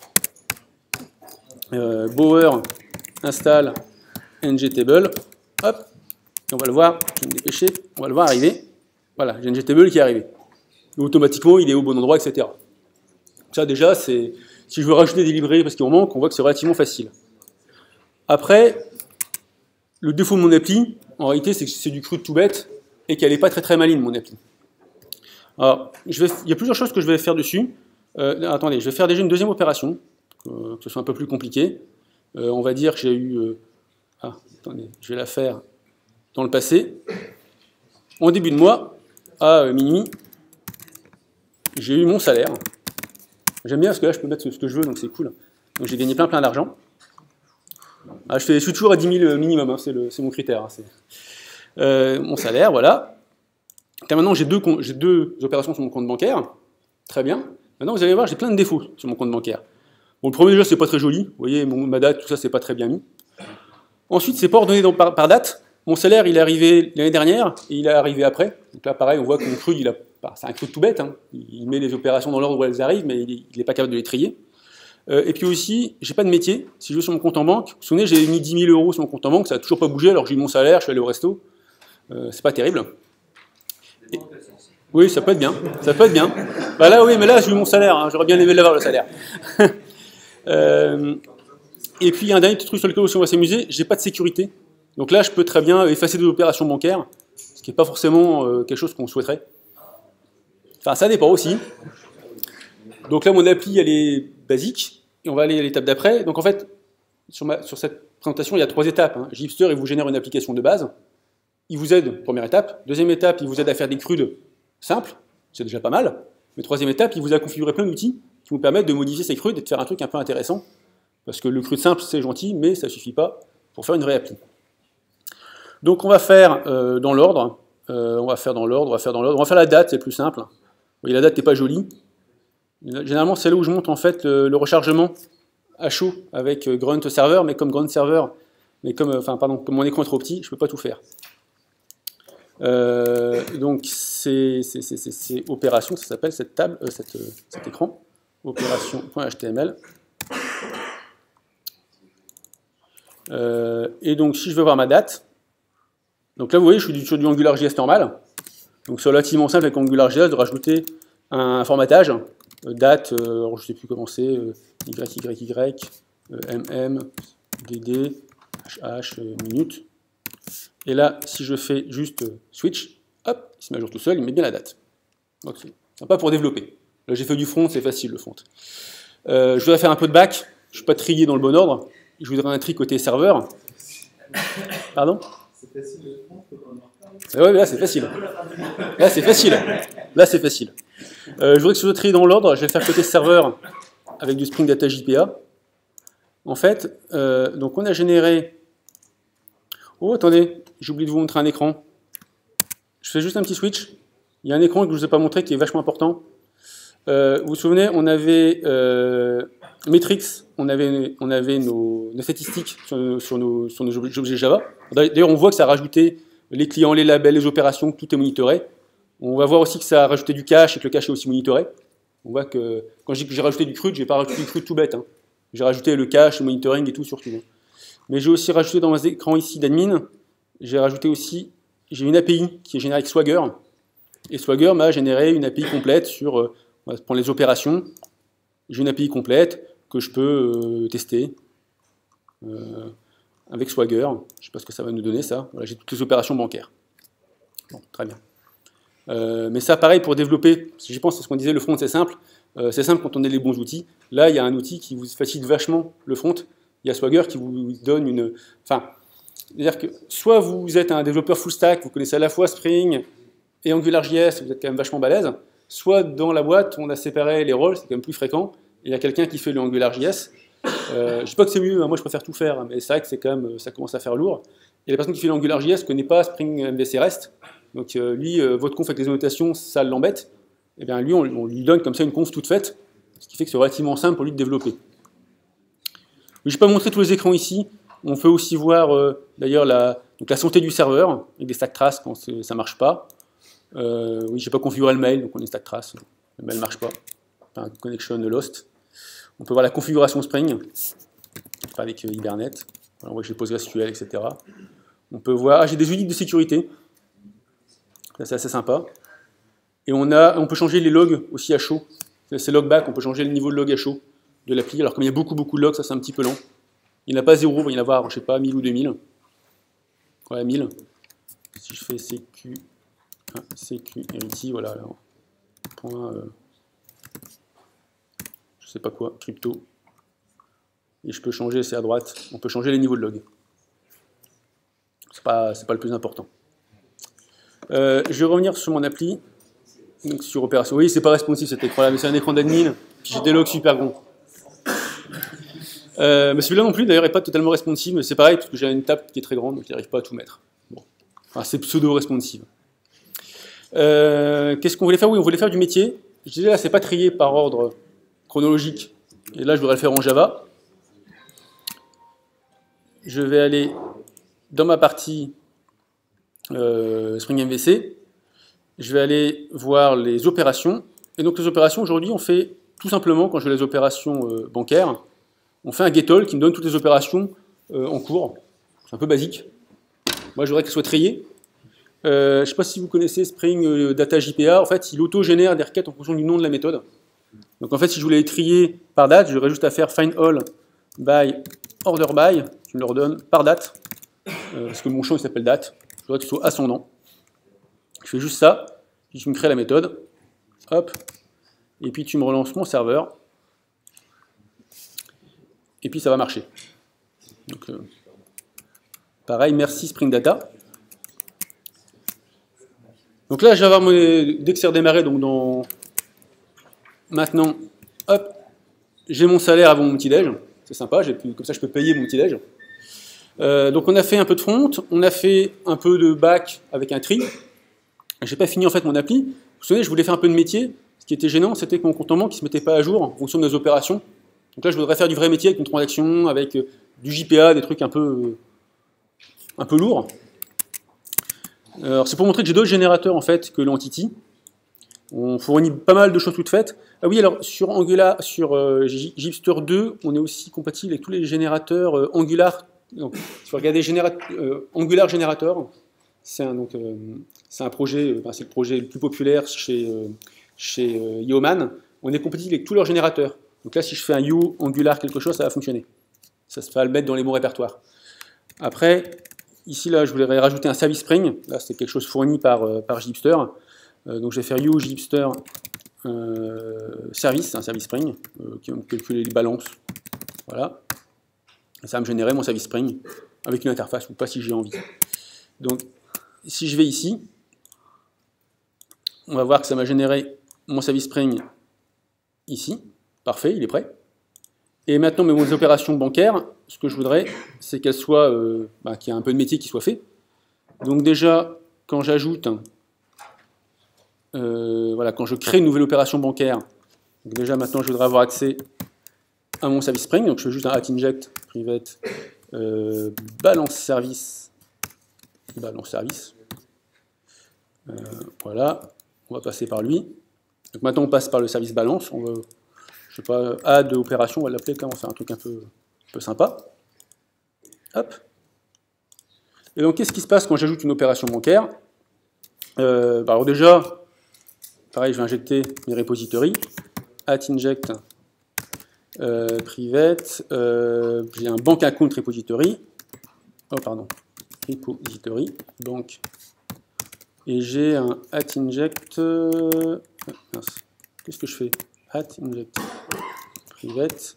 euh, Bower installe ngTable, hop, et on va le voir, je vais me dépêcher, on va le voir arriver. Voilà, j'ai ngTable qui est arrivé. Et automatiquement, il est au bon endroit, et cetera. Ça déjà, c'est, si je veux rajouter des librairies parce qu'il en manque, on voit que c'est relativement facile. Après, le défaut de mon appli, en réalité, c'est que c'est du crude tout bête et qu'elle n'est pas très très maligne, mon appli. Alors, je vais, il y a plusieurs choses que je vais faire dessus. Euh, attendez, je vais faire déjà une deuxième opération, euh, que ce soit un peu plus compliqué. Euh, on va dire que j'ai eu... Euh, ah, attendez, je vais la faire dans le passé, en début de mois, à minuit, j'ai eu mon salaire. J'aime bien parce que là, je peux mettre ce que je veux, donc c'est cool. Donc j'ai gagné plein plein d'argent. Ah, je, fais, je suis toujours à dix mille minimum, hein, c'est mon critère. Hein, euh, mon salaire, voilà. Là, maintenant, j'ai deux, deux opérations sur mon compte bancaire. Très bien. Maintenant, vous allez voir, j'ai plein de défauts sur mon compte bancaire. Bon, le premier, déjà, c'est pas très joli. Vous voyez, mon, ma date, tout ça, c'est pas très bien mis. Ensuite, c'est pas ordonné dans, par, par date. Mon salaire, il est arrivé l'année dernière et il est arrivé après. Donc là, pareil, on voit que mon crude, il a, c'est un crude tout bête. Hein. Il met les opérations dans l'ordre où elles arrivent, mais il n'est pas capable de les trier. Euh, et puis aussi, j'ai pas de métier. Si je vais sur mon compte en banque, vous vous souvenez, j'ai mis dix mille euros sur mon compte en banque, ça n'a toujours pas bougé, alors que j'ai eu mon salaire, je suis allé au resto. Euh, c'est pas terrible. Et, oui, ça peut être bien. Ça peut être bien. Bah là, oui, mais là, j'ai eu mon salaire. Hein. J'aurais bien aimé l'avoir, le salaire. euh, et puis, il y a un dernier petit truc sur lequel aussi on va s'amuser, j'ai pas de sécurité. Donc là, je peux très bien effacer des opérations bancaires, ce qui n'est pas forcément euh, quelque chose qu'on souhaiterait. Enfin, ça dépend aussi. Donc là, mon appli, elle est basique, et on va aller à l'étape d'après. Donc en fait, sur, ma, sur cette présentation, il y a trois étapes. Hein. Gipster, il vous génère une application de base. Il vous aide, première étape. Deuxième étape, il vous aide à faire des crudes simples, c'est déjà pas mal. Mais troisième étape, il vous a configuré plein d'outils qui vous permettent de modifier ces crudes et de faire un truc un peu intéressant. Parce que le crude simple, c'est gentil, mais ça ne suffit pas pour faire une vraie appli. Donc on va faire euh, dans l'ordre, euh, on va faire dans l'ordre, on va faire dans l'ordre, on va faire la date, c'est plus simple. Vous voyez, la date n'est pas jolie. Généralement, c'est là où je monte en fait le, le rechargement à chaud avec Grunt Server, mais comme Grunt Server, mais comme, enfin, pardon, comme mon écran est trop petit, je ne peux pas tout faire. Euh, donc c'est opération, ça s'appelle cette table, euh, cette, euh, cet écran, opération.html. Euh, et donc si je veux voir ma date, donc là vous voyez je suis sur du AngularJS normal, donc c'est relativement simple avec AngularJS de rajouter un formatage, euh, date, euh, alors je ne sais plus comment c'est, euh, Y Y Y, euh, M M, D D, H H, euh, minute. Et là, si je fais juste euh, switch, hop, il se met à jour tout seul, il met bien la date. Donc c'est sympa pour développer. Là j'ai fait du front, c'est facile le front. Euh, je voudrais faire un peu de back, je ne suis pas trié dans le bon ordre, je voudrais un tri côté serveur. Pardon? C'est facile le front, ouais, là c'est facile. Là c'est facile. Là c'est facile. Euh, je voudrais que ce soit trié dans l'ordre, je vais faire côté serveur avec du Spring Data J P A. En fait, euh, donc on a généré... Oh, attendez, j'ai oublié de vous montrer un écran. Je fais juste un petit switch. Il y a un écran que je ne vous ai pas montré qui est vachement important. Euh, vous vous souvenez, on avait euh, Metrics, on avait, on avait nos, nos statistiques sur, sur, nos, sur nos objets Java. D'ailleurs, on voit que ça a rajouté les clients, les labels, les opérations, tout est monitoré. On va voir aussi que ça a rajouté du cache et que le cache est aussi monitoré. On voit que quand je dis que j'ai rajouté du crude, je n'ai pas rajouté du crude tout bête. Hein. J'ai rajouté le cache, le monitoring et tout surtout. Hein. Mais j'ai aussi rajouté dans mon écran ici d'admin, j'ai rajouté aussi, j'ai une A P I qui est générée avec Swagger. Et Swagger m'a généré une A P I complète sur, euh, on va prendre les opérations. J'ai une A P I complète que je peux euh, tester euh, avec Swagger. Je ne sais pas ce que ça va nous donner ça. Voilà, j'ai toutes les opérations bancaires. Bon, très bien. Euh, mais ça, pareil, pour développer, je pense c'est ce qu'on disait, le front c'est simple. Euh, c'est simple quand on a les bons outils. Là, il y a un outil qui vous facilite vachement le front. Il y a Swagger qui vous donne une... Enfin, c'est-à-dire que soit vous êtes un développeur full stack, vous connaissez à la fois Spring et AngularJS, vous êtes quand même vachement balèze, soit dans la boîte, on a séparé les rôles, c'est quand même plus fréquent, et il y a quelqu'un qui fait le AngularJS. Euh, je ne dis pas que c'est mieux, hein, moi je préfère tout faire, mais c'est vrai que c'est quand même, ça commence à faire lourd. Et la personne qui fait l'AngularJS ne connaît pas Spring M V C REST, donc euh, lui, euh, votre conf avec les annotations, ça l'embête, et bien lui, on, on lui donne comme ça une conf toute faite, ce qui fait que c'est relativement simple pour lui de développer. Je n'ai pas montré tous les écrans ici. On peut aussi voir euh, d'ailleurs la, la santé du serveur, avec des stack traces quand ça ne marche pas. Euh, oui, je n'ai pas configuré le mail, donc on est stack trace. Le mail ne marche pas. Enfin, connection lost. On peut voir la configuration Spring, avec euh, Hibernate. Alors, on voit que j'ai PostgreSQL, et cetera. On peut voir... Ah, j'ai des unités de sécurité. Ça, c'est assez sympa. Et on, a, on peut changer les logs aussi à chaud. C'est logback, on peut changer le niveau de log à chaud de l'appli. Alors comme il y a beaucoup beaucoup de logs, ça c'est un petit peu lent. Il n'y en a pas zéro, il va y en avoir, je sais pas, mille ou deux mille. Ouais, mille. Si je fais cq, hein, cq hériti, voilà, alors, point, euh, je sais pas quoi, crypto. Et je peux changer, c'est à droite, on peut changer les niveaux de log. C'est pas, c'est pas le plus important. Euh, je vais revenir sur mon appli. Donc sur opération. Oui, c'est pas responsive cet écran-là, mais c'est un écran d'admin. Puis j'ai des logs super gros. Euh, mais celui-là non plus, d'ailleurs, n'est pas totalement responsive. Mais c'est pareil, parce que j'ai une table qui est très grande, donc je n'arrive pas à tout mettre. Bon. Enfin, c'est pseudo-responsive. Euh, Qu'est-ce qu'on voulait faire? Oui, on voulait faire du métier. Je disais là, c'est pas trié par ordre chronologique. Et là, je voudrais le faire en Java. Je vais aller dans ma partie euh, Spring M V C. Je vais aller voir les opérations. Et donc les opérations, aujourd'hui, on fait tout simplement, quand je fais les opérations euh, bancaires, on fait un getAll qui me donne toutes les opérations euh, en cours. C'est un peu basique. Moi, je voudrais qu'elles soient triées. Euh, je ne sais pas si vous connaissez Spring euh, Data J P A. En fait, il auto-génère des requêtes en fonction du nom de la méthode. Donc en fait, si je voulais les trier par date, j'aurais juste à faire find all by order by, qui me le redonne par date, euh, parce que mon champ il s'appelle date. Je voudrais que ce soit ascendant. Je fais juste ça, puis tu me crées la méthode, hop, et puis tu me relances mon serveur, et puis ça va marcher. Donc, euh, pareil, merci Spring Data. Donc là, je vais avoir mon, dès que c'est redémarré, donc dans maintenant, hop, j'ai mon salaire avant mon petit-déj, c'est sympa, pu, comme ça je peux payer mon petit-déj. Euh, donc on a fait un peu de front, on a fait un peu de back avec un tri. J'ai pas fini en fait mon appli. Vous vous souvenez, je voulais faire un peu de métier. Ce qui était gênant, c'était que mon compte en banque ne se mettait pas à jour en fonction des opérations. Donc là, je voudrais faire du vrai métier avec une transaction, avec euh, du J P A, des trucs un peu, euh, un peu lourds. Alors c'est pour montrer que j'ai d'autres générateurs en fait que l'Entity. On fournit pas mal de choses toutes faites. Ah oui, alors sur Angular, sur euh, Gipster deux, on est aussi compatible avec tous les générateurs euh, Angular. Donc, il faut regarder générat euh, Angular Generator. C'est un, donc, euh, c'est un projet, euh, c'est le projet le plus populaire chez, euh, chez euh, Yeoman. On est compatible avec tous leurs générateurs. Donc là, si je fais un You Angular quelque chose, ça va fonctionner. Ça va le mettre dans les bons répertoires. Après, ici, là, je voulais rajouter un service Spring. Là, c'est quelque chose fourni par, euh, par Gipster. Euh, donc, je vais faire You Gipster euh, service, un service Spring, euh, qui va me calculer les balances. Voilà. Et ça va me générer mon service Spring avec une interface, ou pas si j'ai envie. Donc, si je vais ici, on va voir que ça m'a généré mon service Spring ici. Parfait, il est prêt. Et maintenant, mes opérations bancaires, ce que je voudrais, c'est qu'elles soient, euh, bah, qu'il y ait un peu de métier qui soit fait. Donc déjà, quand j'ajoute, euh, voilà, quand je crée une nouvelle opération bancaire, donc déjà maintenant, je voudrais avoir accès à mon service Spring. Donc je fais juste un at inject private euh, balance service, balance service. Euh, voilà, on va passer par lui. Donc maintenant, on passe par le service balance. On va, je sais pas, add opération, on va l'appeler, on va faire un truc un peu, un peu sympa. Hop. Et donc, qu'est-ce qui se passe quand j'ajoute une opération bancaire? euh, bah Alors déjà, pareil, je vais injecter mes repositories. At inject euh, private. Euh, j'ai un bank account repository. Oh, pardon. Repository. Bank. Et j'ai un at inject. Euh, Qu'est-ce que je fais? At inject private.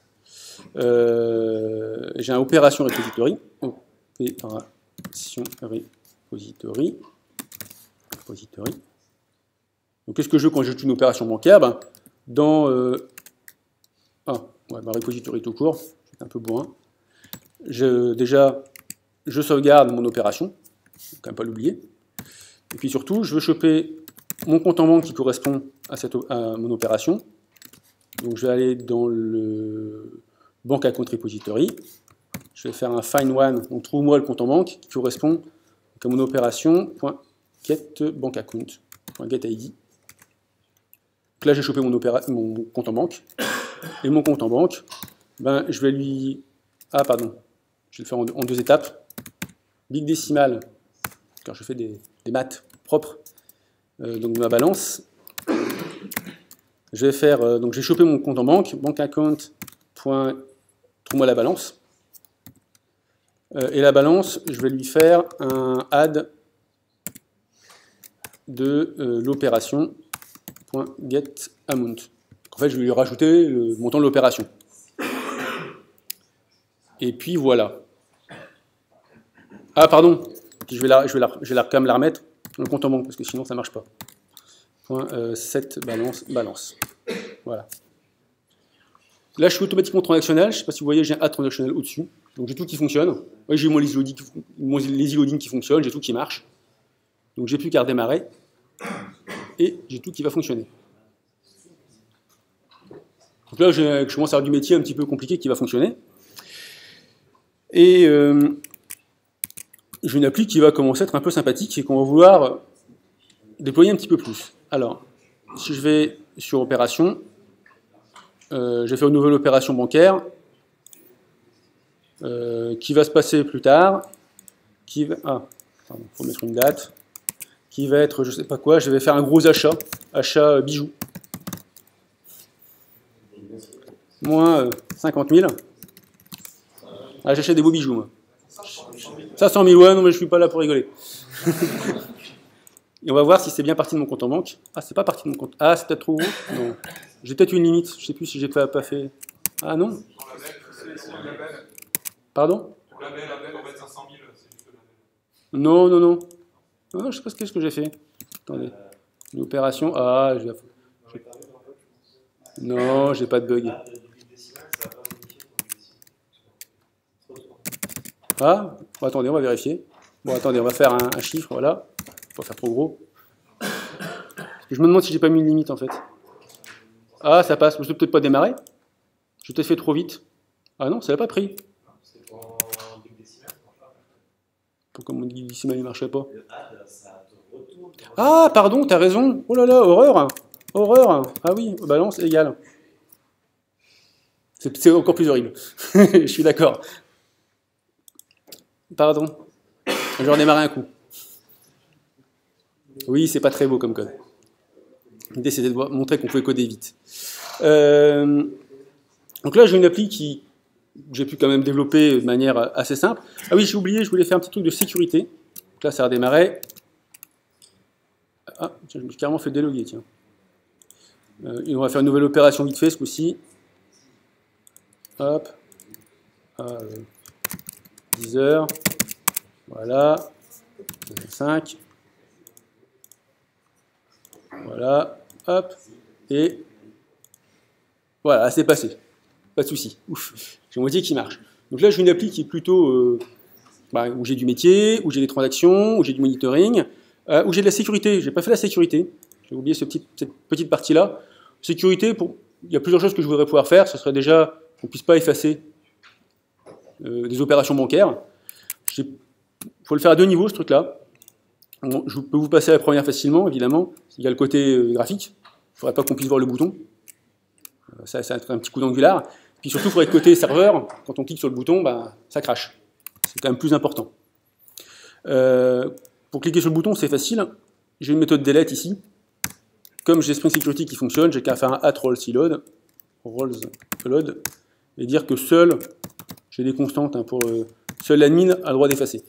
Euh, j'ai un opération repository. Opération repository. repository. Donc qu'est-ce que je veux quand j'ajoute une opération bancaire? Ben, dans euh, ah, ouais, ma repository tout court, c'est un peu bourrin. Je, déjà, je sauvegarde mon opération, faut quand même pas l'oublier. Et puis surtout, je veux choper mon compte en banque qui correspond à, cette, à mon opération. Donc je vais aller dans le bank account repository. Je vais faire un find one, donc trouve-moi le compte en banque qui correspond à mon opération .getBankAccount.getID. Donc là j'ai chopé mon, mon compte en banque. Et mon compte en banque, ben, je vais lui... Ah pardon, je vais le faire en deux, en deux étapes. Big décimal, car je fais des, des maths propres. Euh, donc ma balance. Je vais faire, euh, donc j'ai chopé mon compte en banque, bankaccount. Trouve-moi la balance. Euh, et la balance, je vais lui faire un add de euh, l'opération .getAmount. En fait, je vais lui rajouter le montant de l'opération. Et puis voilà. Ah, pardon, Puis je vais, la, je vais, la, je vais la, quand même la remettre dans le compte en banque, parce que sinon ça ne marche pas. Point euh, sept, balance, balance. Voilà. Là, je suis automatiquement transactionnel. Je ne sais pas si vous voyez, j'ai un add transactionnel au-dessus. Donc j'ai tout qui fonctionne. Oui, j'ai mon lazy loading, mon lazy loading qui fonctionne, j'ai tout qui marche. Donc j'ai plus qu'à redémarrer. Et j'ai tout qui va fonctionner. Donc là, je, je commence à avoir du métier un petit peu compliqué qui va fonctionner. Et euh, j'ai une appli qui va commencer à être un peu sympathique et qu'on va vouloir déployer un petit peu plus. Alors, si je vais sur opération, euh, je vais faire une nouvelle opération bancaire euh, qui va se passer plus tard. Qui va, ah, il faut mettre une date. Qui va être, je sais pas quoi, je vais faire un gros achat, achat bijoux. Moins euh, cinquante mille. Ah, j'achète des beaux bijoux, moi. cinq cent mille, ouais, non, mais je suis pas là pour rigoler. Et on va voir si c'est bien parti de mon compte en banque. Ah, c'est pas parti de mon compte. Ah, c'est peut-être trop gros. Non. J'ai peut-être une limite. Je sais plus si j'ai pas, pas fait. Ah non. Pardon? Non, non, non. Non, je sais pas ce que j'ai fait. Attendez. Une opération. Ah, je... Non, j'ai pas de bug. Ah, bon, attendez, on va vérifier. Bon, attendez, on va faire un, un chiffre, voilà. Faut pas faire trop gros. Je me demande si j'ai pas mis une limite en fait. Ah, ça passe. Je ne peux peut-être pas démarrer. J'ai peut-être fait trop vite. Ah non, ça l'a pas pris. Pourquoi mon guide décimal ne marchait pas? Ah, pardon, t'as raison. Oh là là, horreur. Horreur. Ah oui, balance égale. C'est encore plus horrible. Je suis d'accord. Pardon. Je vais redémarrer un coup. Oui, c'est pas très beau comme code. L'idée, c'était de montrer qu'on pouvait coder vite. Euh, donc là, j'ai une appli qui j'ai pu quand même développer de manière assez simple. Ah oui, j'ai oublié, je voulais faire un petit truc de sécurité. Donc là, ça a redémarré. Ah, tiens, je me suis carrément fait déloguer, tiens. Euh, on va faire une nouvelle opération vite fait, ce coup-ci. Hop. Ah, euh, dix heures. Voilà. cinq. Voilà. Hop. Et voilà, c'est passé. Pas de souci. Ouf. J'ai moitié qui marche. Donc là, j'ai une appli qui est plutôt euh, bah, où j'ai du métier, où j'ai des transactions, où j'ai du monitoring, euh, où j'ai de la sécurité. J'ai pas fait la sécurité. J'ai oublié ce petit, cette petite partie-là. Sécurité, pour... il y a plusieurs choses que je voudrais pouvoir faire. Ce serait déjà qu'on ne puisse pas effacer euh, des opérations bancaires. Il faut le faire à deux niveaux, ce truc-là. Bon, je peux vous passer à la première facilement, évidemment. Il y a le côté euh, graphique. Il ne faudrait pas qu'on puisse voir le bouton. Euh, ça, ça va être un petit coup d'angular. Puis surtout, il faudrait que côté serveur, quand on clique sur le bouton, ben, ça crache. C'est quand même plus important. Euh, pour cliquer sur le bouton, c'est facile. J'ai une méthode delete ici. Comme j'ai Spring Security qui fonctionne, j'ai qu'à faire un at rolls load, rolls load, et dire que seul, j'ai des constantes hein, pour euh, seul l'admin a le droit d'effacer.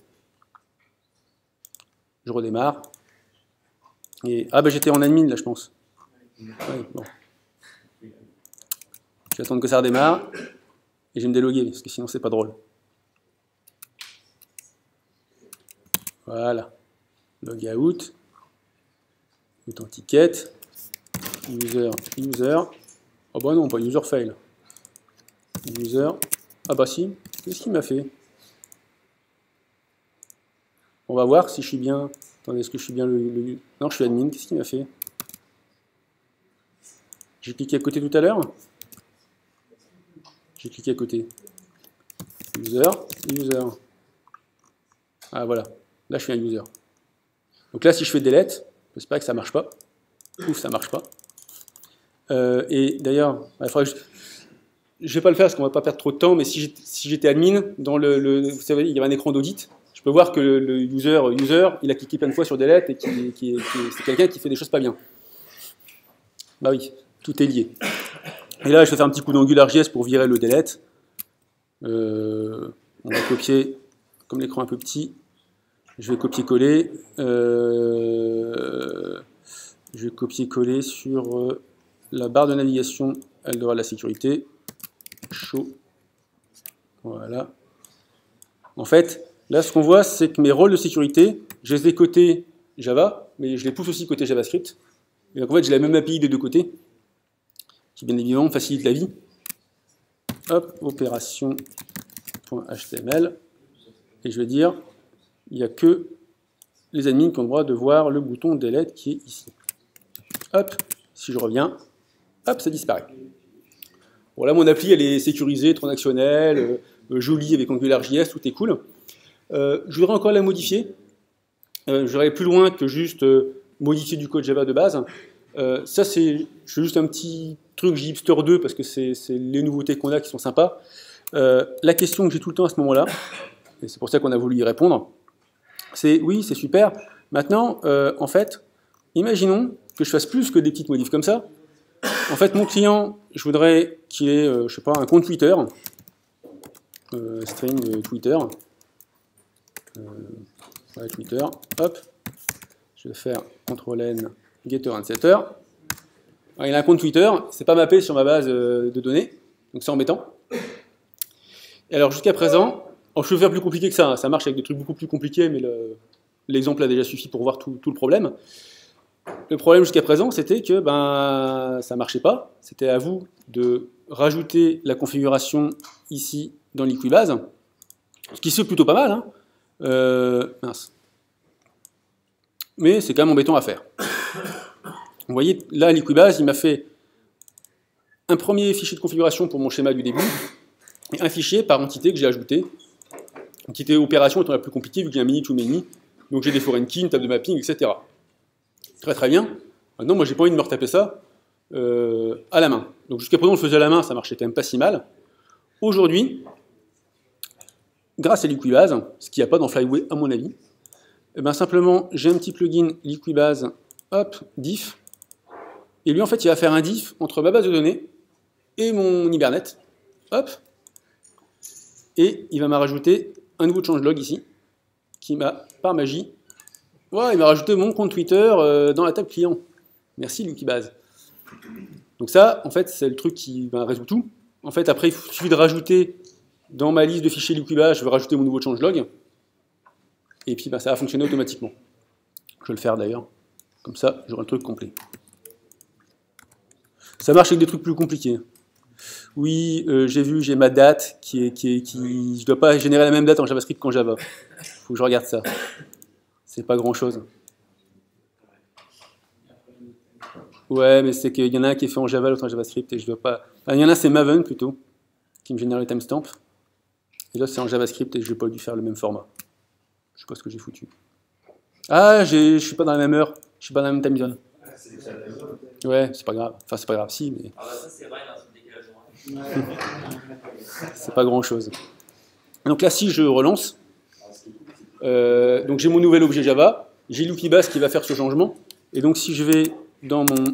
Je redémarre. Et, ah ben j'étais en admin là, je pense. Ouais, bon. Je vais attendre que ça redémarre. Et je vais me déloguer, parce que sinon c'est pas drôle. Voilà. Logout. Authentiquette. User, user. Oh bah non, pas user fail. User. Ah bah si. Qu'est-ce qu'il m'a fait? On va voir si je suis bien. Attendez, est-ce que je suis bien le. le... Non, je suis admin. Qu'est-ce qu'il m'a fait? J'ai cliqué à côté tout à l'heure. J'ai cliqué à côté. User, user. Ah voilà. Là, je suis un user. Donc là, si je fais delete, j'espère que ça marche pas. Ouf, ça marche pas. Euh, et d'ailleurs, il faudrait que je... je vais pas le faire parce qu'on va pas perdre trop de temps, mais si j'étais si admin, dans le, le, vous savez, il y avait un écran d'audit, je peux voir que le, le user, user, il a cliqué plein de fois sur delete et qui, qui, qui, c'est quelqu'un qui fait des choses pas bien. Bah oui, tout est lié. Et là, je vais faire un petit coup d'AngularJS pour virer le delete. Euh, on va copier, comme l'écran est un peu petit, je vais copier-coller. Euh, je vais copier-coller sur euh, la barre de navigation Eldora de la sécurité. Show. Voilà. En fait, Là, ce qu'on voit, c'est que mes rôles de sécurité, je les ai côté Java, mais je les pousse aussi côté JavaScript. Et donc en fait, j'ai la même A P I des deux côtés, qui bien évidemment me facilite la vie. Hop, opération.html. Et je vais dire, il n'y a que les admins qui ont le droit de voir le bouton delete qui est ici. Hop, si je reviens, hop, ça disparaît. Bon, là, mon appli, elle est sécurisée, transactionnelle, euh, jolie, avec AngularJS, tout est cool. Euh, je voudrais encore la modifier. Euh, je vais aller plus loin que juste euh, modifier du code Java de base. Euh, ça, c'est juste un petit truc Hipster deux, parce que c'est les nouveautés qu'on a qui sont sympas. Euh, la question que j'ai tout le temps à ce moment-là, et c'est pour ça qu'on a voulu y répondre, c'est oui, c'est super. Maintenant, euh, en fait, imaginons que je fasse plus que des petites modifs comme ça. En fait, mon client, je voudrais qu'il ait, euh, je sais pas, un compte Twitter, euh, string Twitter, euh, ouais, Twitter, hop, je vais faire contrôle N, getter and setter. Alors, il a un compte Twitter, c'est pas mappé sur ma base euh, de données, donc c'est embêtant. Et alors, jusqu'à présent, alors, je peux faire plus compliqué que ça, hein, ça marche avec des trucs beaucoup plus compliqués, mais l'exemple le, a déjà suffi pour voir tout, tout le problème. Le problème jusqu'à présent, c'était que ben, ça ne marchait pas. C'était à vous de rajouter la configuration ici dans l'Equibase, ce qui se fait plutôt pas mal. Hein. Euh, mince. Mais c'est quand même embêtant à faire. Vous voyez, là, l'Equibase, il m'a fait un premier fichier de configuration pour mon schéma du début, et un fichier par entité que j'ai ajouté. Entité opération étant la plus compliquée, vu qu'il y a un many to many, donc j'ai des foreign keys, une table de mapping, et cetera. Très très bien. Maintenant, moi, j'ai pas envie de me retaper ça euh, à la main. Donc jusqu'à présent, on le faisait à la main, ça marchait quand même pas si mal. Aujourd'hui, grâce à l'Equibase, ce qu'il n'y a pas dans Flyway à mon avis, eh ben, simplement, j'ai un petit plugin l'Equibase, hop, diff, et lui, en fait, il va faire un diff entre ma base de données et mon Hibernate, hop, et il va m'a rajouter un nouveau changelog ici, qui m'a, par magie, ouais, il m'a rajouté mon compte Twitter euh, dans la table client. Merci l'Equibase. Donc ça, en fait, c'est le truc qui ben, résout tout. En fait, après, il suffit de rajouter dans ma liste de fichiers l'Equibase, je vais rajouter mon nouveau changelog, et puis ben, ça va fonctionner automatiquement. Je vais le faire d'ailleurs. Comme ça, j'aurai le truc complet. Ça marche avec des trucs plus compliqués. Oui, euh, j'ai vu, j'ai ma date qui est, qui est, qui, je ne dois pas générer la même date en JavaScript qu'en Java. Il faut que je regarde ça. C'est pas grand chose. Ouais, mais c'est qu'il y en a un qui est fait en Java, l'autre en JavaScript, et je dois pas. Enfin, il y en a, c'est Maven plutôt, qui me génère le timestamp. Et là, c'est en JavaScript et je n'ai pas dû faire le même format. Je sais pas ce que j'ai foutu. Ah, je suis pas dans la même heure, je suis pas dans la même time zone. Ouais, c'est pas grave. Enfin, c'est pas grave, si, mais. Ah bah ça, c'est vrai, là, c'est le décalage horaire. C'est pas grand chose. Donc là, si je relance. Euh, donc j'ai mon nouvel objet Java, j'ai l'Equibase qui va faire ce changement, et donc si je vais dans mon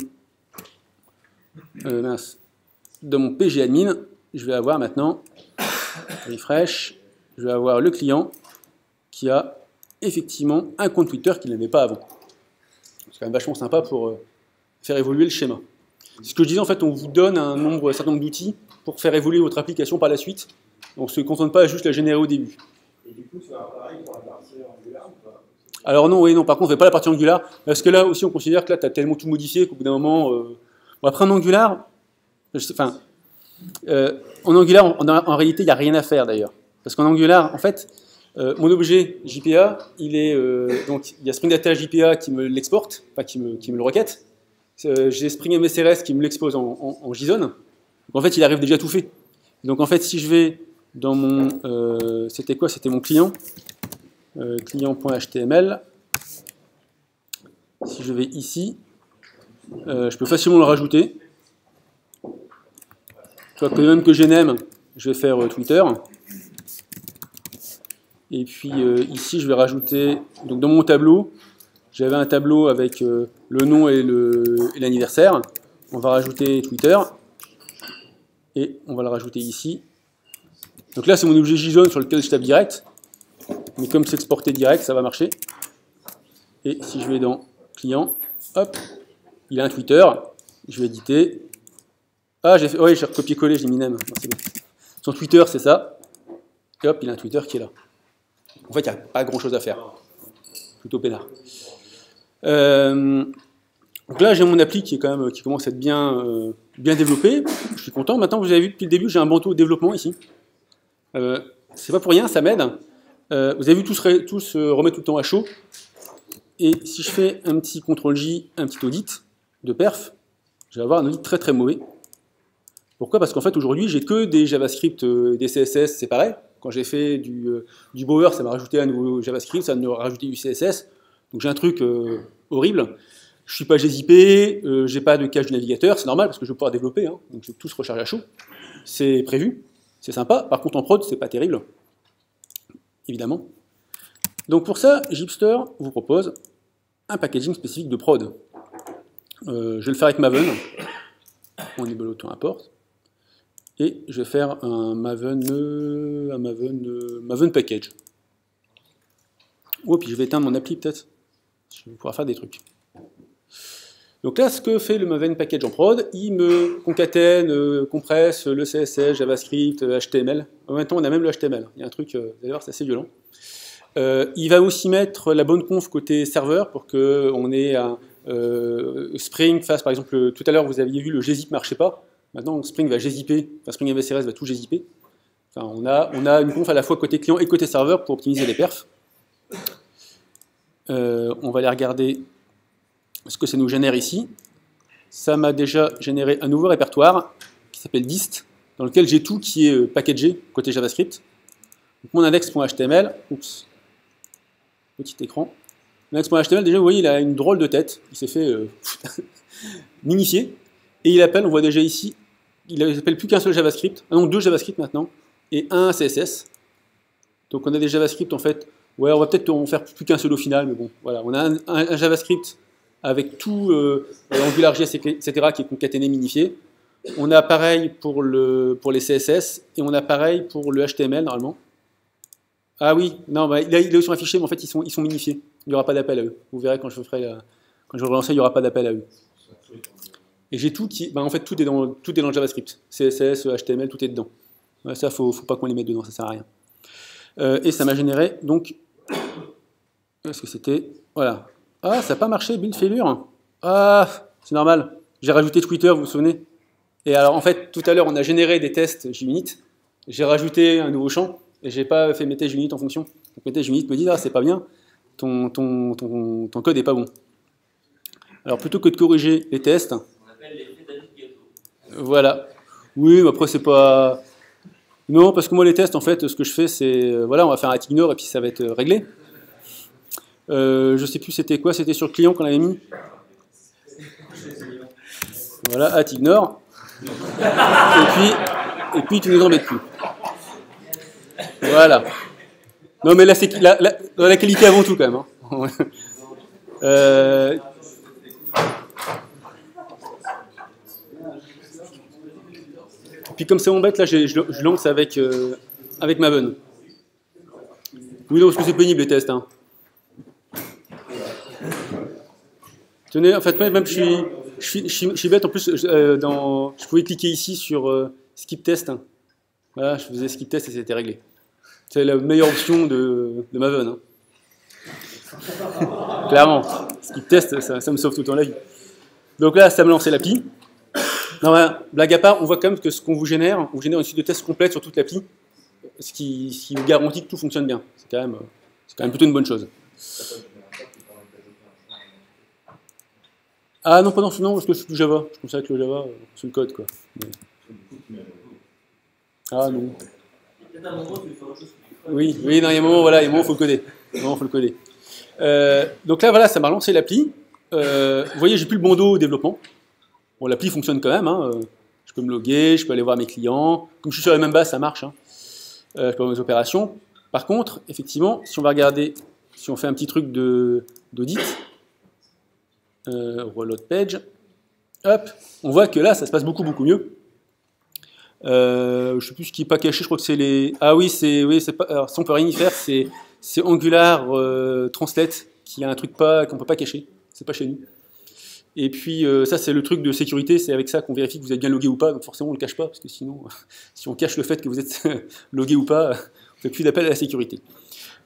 euh, mince, dans mon pgadmin, je vais avoir maintenant refresh, je vais avoir le client qui a effectivement un compte Twitter qu'il n'avait pas avant. C'est quand même vachement sympa pour euh, faire évoluer le schéma. C'est ce que je disais, en fait, on vous donne un, nombre, un certain nombre d'outils pour faire évoluer votre application par la suite. On ne se contente pas à juste la générer au début. Et du coup, tu vas pareil pour la partie Angular ou pas? Alors non, oui, non, par contre, on ne fait pas la partie Angular, parce que là aussi, on considère que là, tu as tellement tout modifié qu'au bout d'un moment... Euh... Bon, après, en Angular, je sais, enfin, euh, en Angular, en, en réalité, il n'y a rien à faire, d'ailleurs. Parce qu'en Angular, en fait, euh, mon objet J P A, il est... Euh, donc, il y a Spring Data J P A qui me l'exporte, enfin, qui me, qui me le requête. Euh, j'ai Spring M S R S qui me l'expose en, en, en JSON. Donc, en fait, il arrive déjà tout fait. Donc, en fait, si je vais dans mon... Euh, c'était quoi? C'était mon client. Euh, client.html. Si je vais ici, euh, je peux facilement le rajouter. Tu vois, que même que j'aime, je vais faire euh, Twitter. Et puis euh, ici, je vais rajouter, donc dans mon tableau, j'avais un tableau avec euh, le nom et l'anniversaire. On va rajouter Twitter. Et on va le rajouter ici. Donc là, c'est mon objet JSON sur lequel je tape direct. Mais comme c'est exporté direct, ça va marcher. Et si je vais dans client, hop, il a un Twitter. Je vais éditer. Ah, j'ai fait, ouais, j'ai recopié-collé, j'ai mis name. Son Twitter, c'est ça. Et hop, il a un Twitter qui est là. En fait, il n'y a pas grand-chose à faire. Plutôt peinard. Euh, donc là, j'ai mon appli qui, est quand même, qui commence à être bien, euh, bien développée. Je suis content. Maintenant, vous avez vu depuis le début, j'ai un bandeau de développement ici. Euh, c'est pas pour rien, ça m'aide. Euh, vous avez vu, tout se, tout se remet tout le temps à chaud. Et si je fais un petit contrôle J, un petit audit de perf, je vais avoir un audit très très mauvais. Pourquoi? Parce qu'en fait, aujourd'hui, j'ai que des JavaScript, euh, des C S S, c'est pareil. Quand j'ai fait du, euh, du Bower, ça m'a rajouté un nouveau JavaScript, ça m'a rajouté du C S S. Donc j'ai un truc euh, horrible. Je suis pas G Z P, euh, j'ai pas de cache du navigateur, c'est normal parce que je vais pouvoir développer, hein, donc je vais tout se recharger à chaud. C'est prévu, c'est sympa. Par contre, en prod, c'est pas terrible, évidemment. Donc pour ça, Gipster vous propose un packaging spécifique de prod. Euh, je vais le faire avec Maven. On enable auto-import. Et je vais faire un Maven, euh, un Maven, euh, Maven package. Oh, puis je vais éteindre mon appli peut-être. Je vais pouvoir faire des trucs. Donc là, ce que fait le Maven package en prod, il me concatène, euh, compresse le C S S, JavaScript, H T M L. En même temps, on a même le H T M L. Il y a un truc, euh, vous allez voir, c'est assez violent. Euh, il va aussi mettre la bonne conf côté serveur pour qu'on ait un euh, Spring fasse, par exemple, tout à l'heure, vous aviez vu le gzip ne marchait pas. Maintenant, Spring va gziper, enfin Spring M V C R S va tout gziper. Enfin, on a, on a une conf à la fois côté client et côté serveur pour optimiser les perfs. Euh, on va aller regarder ce que ça nous génère ici. Ça m'a déjà généré un nouveau répertoire qui s'appelle dist, dans lequel j'ai tout qui est packagé côté JavaScript. Donc mon index.html, oups, petit écran. L'index.html, déjà, vous voyez, il a une drôle de tête. Il s'est fait euh, minifier. Et il appelle, on voit déjà ici, il n'appelle plus qu'un seul JavaScript. Ah non, deux JavaScript maintenant. Et un C S S. Donc on a des JavaScript, en fait. Ouais, on va peut-être en faire plus qu'un seul au final, mais bon, voilà. On a un, un, un JavaScript avec tout euh, AngularJS, et cetera, qui est concaténé, minifié. On a pareil pour, le, pour les C S S. Et on a pareil pour le H T M L, normalement. Ah oui, non, bah, là, il est sur un fichier, mais en fait, ils sont, ils sont minifiés. Il n'y aura pas d'appel à eux. Vous verrez quand je ferai la, quand je vais relancer, il n'y aura pas d'appel à eux. Et j'ai tout qui, bah, en fait, tout est dans, tout est dans le JavaScript. C S S, H T M L, tout est dedans. Ouais, ça, faut, faut pas qu'on les mette dedans, ça sert à rien. Euh, et ça m'a généré, donc, est-ce que c'était, voilà. Ah, ça n'a pas marché, build failure. Ah, c'est normal. J'ai rajouté Twitter, vous vous souvenez? Et alors, en fait, tout à l'heure, on a généré des tests JUnit. J'ai rajouté un nouveau champ. Et j'ai pas fait mettre JUnit en fonction. Donc mettre JUnit me dit, ah, c'est pas bien, ton, ton, ton, ton code est pas bon. Alors plutôt que de corriger les tests. On appelle l'effet David Gâteau. Voilà. Oui, mais après c'est pas. Non, parce que moi les tests, en fait, ce que je fais, c'est. Voilà, on va faire un ignore et puis ça va être réglé. Euh, je sais plus c'était quoi, c'était sur le client qu'on avait mis. Voilà, at ignore. Et puis, et puis tu nous embêtes plus. Voilà. Non, mais là, c'est la, la, la qualité avant tout, quand même. Hein. euh... Puis comme c'est embête, là, je, je lance avec, euh, avec Maven. Oui, non, parce que c'est pénible, les tests. Hein. Tenez, en fait, même je suis, je suis, je suis, je suis bête. En plus, euh, dans, je pouvais cliquer ici sur euh, skip test. Hein. Voilà, je faisais skip test et c'était réglé. C'est la meilleure option de, de Maven. Hein. Clairement. Skip test, ça, ça me sauve tout le temps la vie. Donc là, ça me lançait l'appli. Non, ben, blague à part, on voit quand même que ce qu'on vous génère, on vous génère une suite de tests complète sur toute l'appli, ce qui, ce qui vous garantit que tout fonctionne bien. C'est quand même, c'est quand même plutôt une bonne chose. Ah non, pas non, non, parce que je suis du Java. Je considère que le Java, c'est le code, quoi. Mais... Ah non. Oui, oui, non, il y a un moment, voilà, il y a un moment, il faut le coder. Il y a un moment, faut le coder. Euh, donc là, voilà, ça m'a lancé l'appli. Euh, vous voyez, j'ai plus le bandeau au développement. Bon, l'appli fonctionne quand même. Hein. Je peux me loguer, je peux aller voir mes clients. Comme je suis sur la même base, ça marche. Hein. Euh, je peux voir mes opérations. Par contre, effectivement, si on va regarder, si on fait un petit truc d'audit, euh, reload page, hop, on voit que là, ça se passe beaucoup, beaucoup mieux. Euh, je ne sais plus ce qui n'est pas caché, je crois que c'est les... Ah oui, c'est... Oui, pas... Alors, ça, on peut rien y faire, c'est Angular euh, Translate, qui a un truc pas... qu'on ne peut pas cacher. C'est pas chez nous. Et puis, euh, ça, c'est le truc de sécurité, c'est avec ça qu'on vérifie que vous êtes bien logué ou pas, donc forcément, on ne le cache pas, parce que sinon, si on cache le fait que vous êtes logué ou pas, on ne fait plus d'appel à la sécurité.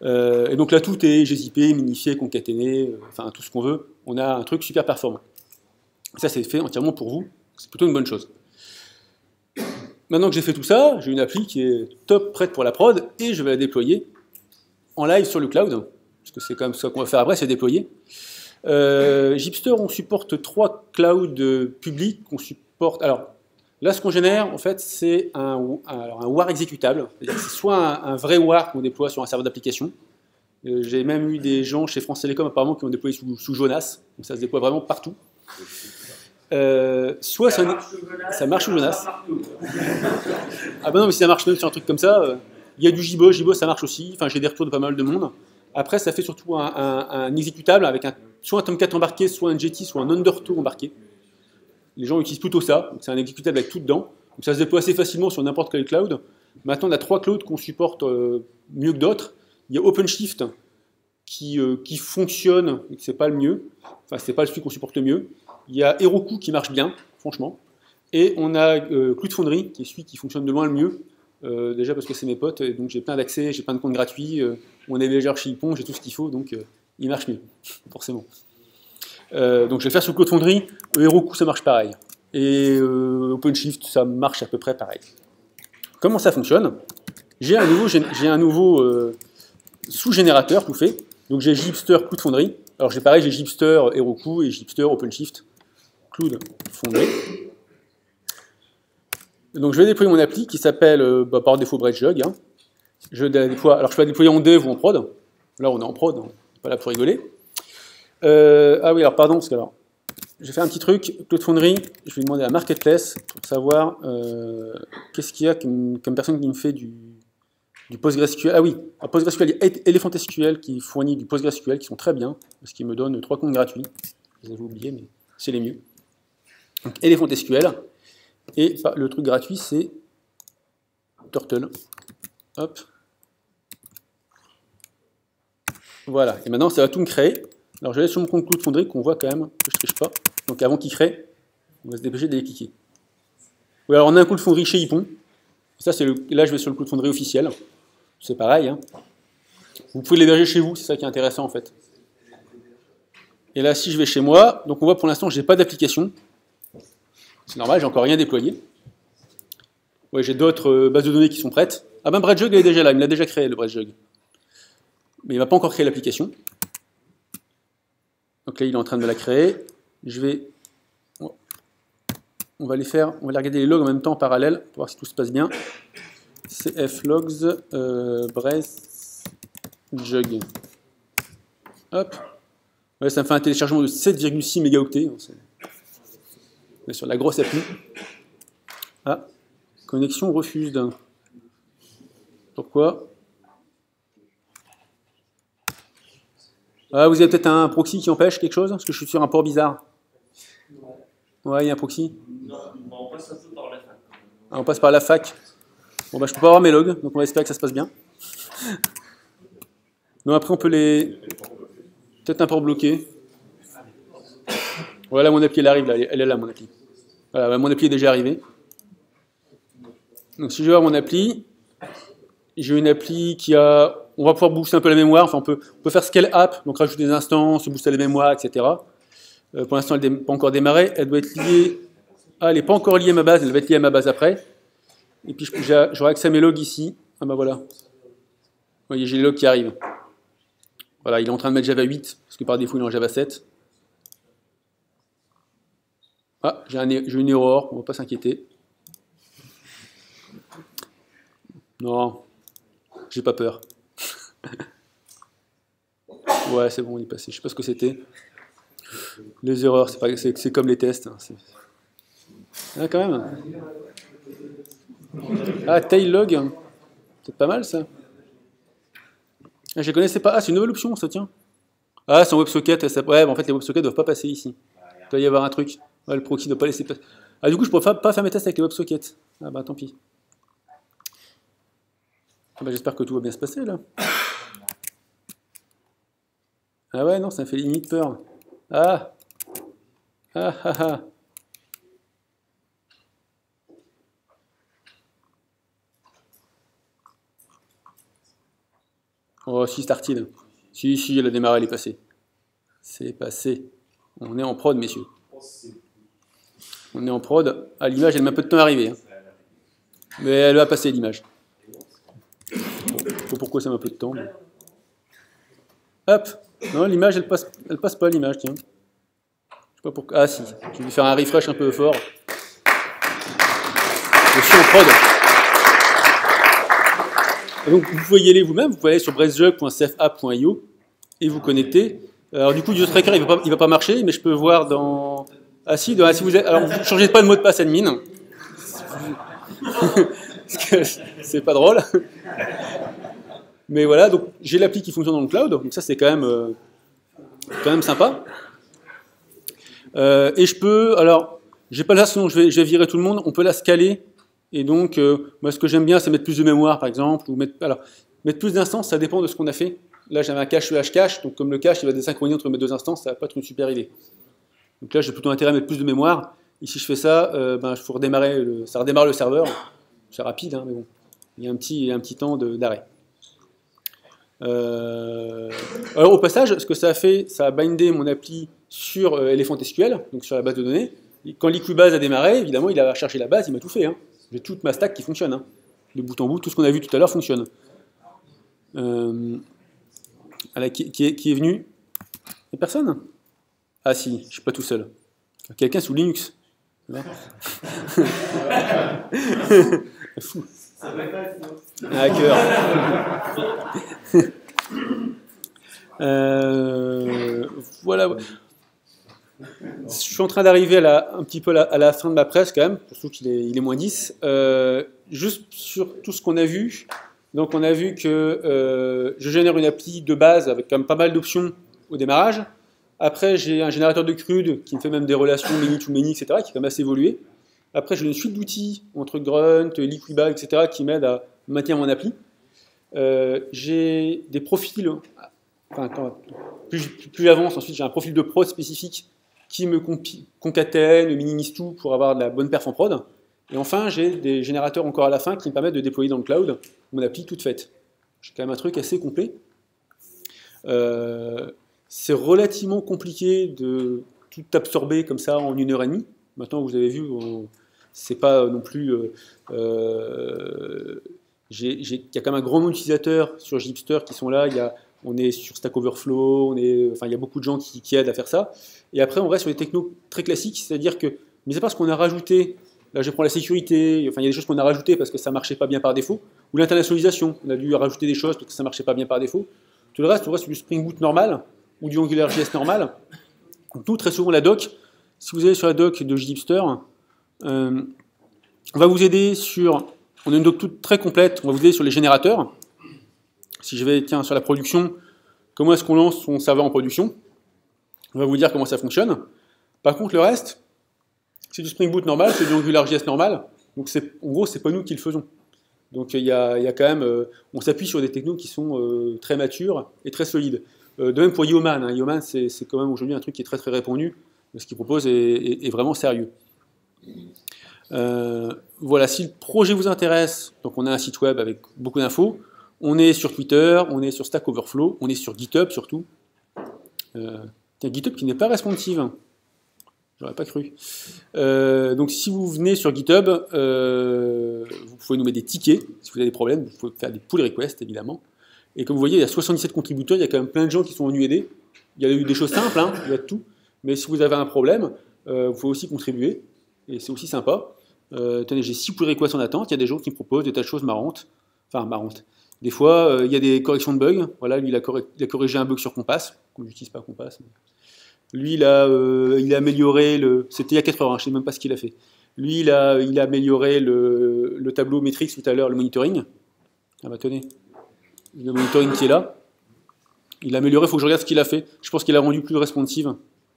Euh, et donc là, tout est gzip, minifié, concaténé, euh, enfin tout ce qu'on veut. On a un truc super performant. Ça, c'est fait entièrement pour vous. C'est plutôt une bonne chose. Maintenant que j'ai fait tout ça, j'ai une appli qui est top, prête pour la prod, et je vais la déployer en live sur le cloud, parce que c'est quand même ça qu'on va faire après, c'est déployer. Euh, Gipster, on supporte trois clouds publics qu'on supporte. Alors, là, ce qu'on génère, en fait, c'est un, un, un war exécutable. C'est soit un, un vrai war qu'on déploie sur un serveur d'application. Euh, j'ai même eu des gens chez France Télécom, apparemment, qui ont déployé sous, sous Jonas. Donc ça se déploie vraiment partout. Euh, soit ça, marche un, ça marche sous Jonas. Ah ben non, mais si ça marche même sur un truc comme ça, euh, il y a du Jibo, Jibo ça marche aussi. Enfin, j'ai des retours de pas mal de monde. Après, ça fait surtout un, un, un exécutable avec un, soit un Tomcat embarqué, soit un Jetty, soit un Undertow embarqué. Les gens utilisent plutôt ça. C'est un exécutable avec tout dedans. Donc ça se déploie assez facilement sur n'importe quel cloud. Maintenant, on a trois clouds qu'on supporte euh, mieux que d'autres. Il y a OpenShift qui, euh, qui fonctionne, et c'est pas le mieux. Enfin, c'est pas celui qu'on supporte le mieux. Il y a Heroku qui marche bien, franchement. Et on a euh, CloudFoundry, qui est celui qui fonctionne de loin le mieux. Euh, déjà parce que c'est mes potes, et donc j'ai plein d'accès, j'ai plein de comptes gratuits. Euh, on est hébergeur chez Ypon, j'ai tout ce qu'il faut, donc euh, il marche mieux, forcément. Euh, donc je vais le faire sur CloudFoundry. Heroku, ça marche pareil. Et euh, OpenShift, ça marche à peu près pareil. Comment ça fonctionne? J'ai un nouveau, j'ai un nouveau euh, sous-générateur tout fait. Donc j'ai Gipster CloudFoundry. Alors j'ai pareil, j'ai Gipster Heroku et Gipster OpenShift CloudFoundry. Donc je vais déployer mon appli qui s'appelle euh, bah, par défaut BreadJug. Hein. Je la déploie, alors je peux la déployer en dev ou en prod. Là on est en prod, on n'est pas là pour rigoler. Euh, ah oui, alors pardon, parce que alors, je vais faire un petit truc. CloudFoundry, je vais demander à Marketplace pour savoir euh, qu'est-ce qu'il y a comme, comme personne qui me fait du, du PostgreSQL. Ah oui, à PostgreSQL, il y a ElephantSQL qui fournit du PostgreSQL qui sont très bien, parce qu'ils me donnent trois comptes gratuits. Je les avais oubliés, mais c'est les mieux. Donc ElephantSQL. Et bah, le truc gratuit, c'est Turtle. Hop. Voilà. Et maintenant, ça va tout me créer. Alors, je vais aller sur mon compte CloudFoundry qu'on voit quand même que je ne triche pas. Donc, avant qu'il crée, on va se dépêcher d'aller cliquer. Oui, alors on a un CloudFoundry chez Ypon. Ça, c'est le... Là, je vais sur le CloudFoundry officiel. C'est pareil. Hein. Vous pouvez l'héberger chez vous, c'est ça qui est intéressant en fait. Et là, si je vais chez moi, donc on voit pour l'instant, je n'ai pas d'application. C'est normal, j'ai encore rien déployé. Ouais, j'ai d'autres euh, bases de données qui sont prêtes. Ah ben BreadJug, il est déjà là, il me l'a déjà créé le BreadJug. Mais il ne m'a pas encore créé l'application. Donc là, il est en train de me la créer. Je vais... On va les faire, on va les regarder les logs en même temps en parallèle, pour voir si tout se passe bien. cflogs euh, BreadJug. Hop. Ouais, ça me fait un téléchargement de sept virgule six mégaoctets. On est sur la grosse appli. Ah, connexion refuse. Pourquoi? Ah, vous avez peut-être un proxy qui empêche quelque chose? Parce que je suis sur un port bizarre. Ouais, il y a un proxy. Non, on passe un peu par la fac. Ah, on passe par la fac. Bon, bah, je peux pas avoir mes logs, donc on va espérer que ça se passe bien. Non, après, on peut les... Peut-être un port bloqué. Voilà, mon appli, elle arrive, là. Elle est là, mon appli. Voilà, mon appli est déjà arrivé. Donc, si je vais voir mon appli, j'ai une appli qui a... On va pouvoir booster un peu la mémoire. Enfin, on peut, on peut faire scale up, donc rajouter des instances, booster la mémoire, et cetera. Euh, pour l'instant, elle n'est pas encore démarrée. Elle doit être liée... Ah, elle n'est pas encore liée à ma base. Elle va être liée à ma base après. Et puis, j'aurai accès à mes logs ici. Ah, bah voilà. Vous voyez, j'ai les logs qui arrivent. Voilà, il est en train de mettre Java huit, parce que par défaut, il est en Java sept. Ah, j'ai un, une erreur, on ne va pas s'inquiéter. Non, j'ai pas peur. Ouais, c'est bon, il est passé. Je sais pas ce que c'était. Les erreurs, c'est comme les tests. Hein. Ah, quand même. Ah, taillog. C'est pas mal, ça. Ah, je ne connaissais pas. Ah, c'est une nouvelle option, ça, tiens. Ah, c'est un WebSocket. Ça... Ouais, mais en fait, les WebSockets ne doivent pas passer ici. Il doit y avoir un truc. Ouais, le proxy ne doit pas laisser passer. Ah, du coup, je ne pourrais pas faire mes tests avec les WebSockets. Ah, bah, tant pis. Ah, bah, j'espère que tout va bien se passer, là. Ah ouais, non, ça me fait limite peur. Ah. Ah, ah, ah. Oh, si, start-il. Si, si, elle a démarré, elle est passée. C'est passé. On est en prod, messieurs. On est en prod. Ah, l'image, elle met un peu de temps à arriver. Hein. Mais elle va passer, l'image. Je sais pas pourquoi ça met un peu de temps. Mais... Hop. Non, l'image, elle passe, elle passe pas, l'image, tiens. Je sais pas pourquoi. Ah, si. Je vais faire un refresh un peu fort. Je suis en prod. Et donc, vous pouvez y aller vous-même. Vous pouvez aller sur bracejug point c f app point i o et vous connecter. Alors, du coup, user tracker, il ne va, va pas marcher, mais je peux voir dans... Ah si, dans... si vous êtes... Alors, vous ne changez pas de mot de passe admin. C'est pas drôle. Mais voilà, donc j'ai l'appli qui fonctionne dans le cloud, donc ça c'est quand même, euh, quand même sympa. Euh, et je peux, alors, j'ai pas là, sinon je vais, je vais virer tout le monde, on peut la scaler. Et donc, euh, moi ce que j'aime bien, c'est mettre plus de mémoire par exemple, ou mettre, alors, mettre plus d'instances, ça dépend de ce qu'on a fait. Là j'avais un cache E H cache, donc comme le cache il va désynchroniser entre mes deux instances, ça va pas être une super idée. Donc là j'ai plutôt intérêt à mettre plus de mémoire. Et si je fais ça, euh, ben, il faut redémarrer, le, ça redémarre le serveur. C'est rapide, hein, mais bon, il y a un petit, un petit temps d'arrêt. Euh, alors au passage, ce que ça a fait, ça a bindé mon appli sur euh, Elephant S Q L, donc sur la base de données. Et quand Liquibase a démarré, évidemment, il a cherché la base, il m'a tout fait. Hein. J'ai toute ma stack qui fonctionne. Hein. De bout en bout, tout ce qu'on a vu tout à l'heure fonctionne. Euh, qui, qui, est, qui est venu? Il n'y a personne? Ah si, je ne suis pas tout seul. Quelqu'un sous Linux? Fou. Un hacker. euh, voilà. Je suis en train d'arriver un petit peu à la, à la fin de ma presse quand même, surtout qu'il est, il est moins dix. Euh, juste sur tout ce qu'on a vu. Donc on a vu que euh, je génère une appli de base avec quand même pas mal d'options au démarrage. Après j'ai un générateur de C R U D qui me fait même des relations many-to-many, et cetera, qui est quand même assez évolué. Après j'ai une suite d'outils entre Grunt, Liquiba, et cetera, qui m'aident à maintenir mon appli. Euh, j'ai des profils, enfin, quand, plus, plus j'avance, ensuite j'ai un profil de prod spécifique qui me concatène, minimise tout pour avoir de la bonne perf en prod. Et enfin, j'ai des générateurs encore à la fin qui me permettent de déployer dans le cloud mon appli toute faite. J'ai quand même un truc assez complet. Euh, c'est relativement compliqué de tout absorber comme ça en une heure et demie. Maintenant, vous avez vu, c'est pas non plus... Euh, euh, il y a quand même un grand nombre d'utilisateurs sur Gipster qui sont là. Il y a, on est sur Stack Overflow, on est, enfin, il y a beaucoup de gens qui, qui aident à faire ça. Et après, on reste sur les technos très classiques, c'est-à-dire que, mais c'est pas ce qu'on a rajouté. Là, je prends la sécurité, enfin, il y a des choses qu'on a rajoutées parce que ça ne marchait pas bien par défaut, ou l'internationalisation, on a dû rajouter des choses parce que ça ne marchait pas bien par défaut. Tout le reste, tout le reste, c'est du Spring Boot normal, ou du AngularJS normal. Tout, très souvent, la doc, si vous allez sur la doc de Gipster, euh, on va vous aider sur, on a une doc toute très complète, on va vous aider sur les générateurs. Si je vais, tiens, sur la production, comment est-ce qu'on lance son serveur en production? On va vous dire comment ça fonctionne. Par contre, le reste, c'est du Spring Boot normal, c'est du AngularJS normal. Donc, en gros, c'est pas nous qui le faisons. Donc, il y a, y a quand même, euh, on s'appuie sur des technos qui sont euh, très matures et très solides. Euh, de même pour Yeoman. Hein. Yeoman, c'est quand même aujourd'hui un truc qui est très très répandu. Ce qu'il propose est, est, est vraiment sérieux. Euh, voilà, si le projet vous intéresse, donc on a un site web avec beaucoup d'infos. On est sur Twitter, on est sur Stack Overflow, on est sur GitHub surtout. Euh, tiens, GitHub qui n'est pas responsive. J'aurais pas cru. Euh, donc si vous venez sur GitHub, euh, vous pouvez nous mettre des tickets. Si vous avez des problèmes, vous pouvez faire des pull requests évidemment. Et comme vous voyez, il y a soixante-dix-sept contributeurs, il y a quand même plein de gens qui sont venus aider. Il y a eu des choses simples, hein, il y a de tout. Mais si vous avez un problème, euh, vous pouvez aussi contribuer. Et c'est aussi sympa. Euh, tenez, j'ai six pull requests en attente. Il y a des gens qui me proposent des tas de choses marrantes. Enfin, marrantes. Des fois, euh, il y a des corrections de bugs. Voilà, lui, il a, il a corrigé un bug sur Compass. Comme je n'utilise pas Compass. Mais... Lui, il a, euh, il a amélioré le... C'était il y a quatre heures, hein, je ne sais même pas ce qu'il a fait. Lui, il a, il a amélioré le, le tableau Metrics tout à l'heure, le monitoring. Ah bah tenez, le monitoring qui est là. Il a amélioré, il faut que je regarde ce qu'il a fait. Je pense qu'il a rendu plus responsive.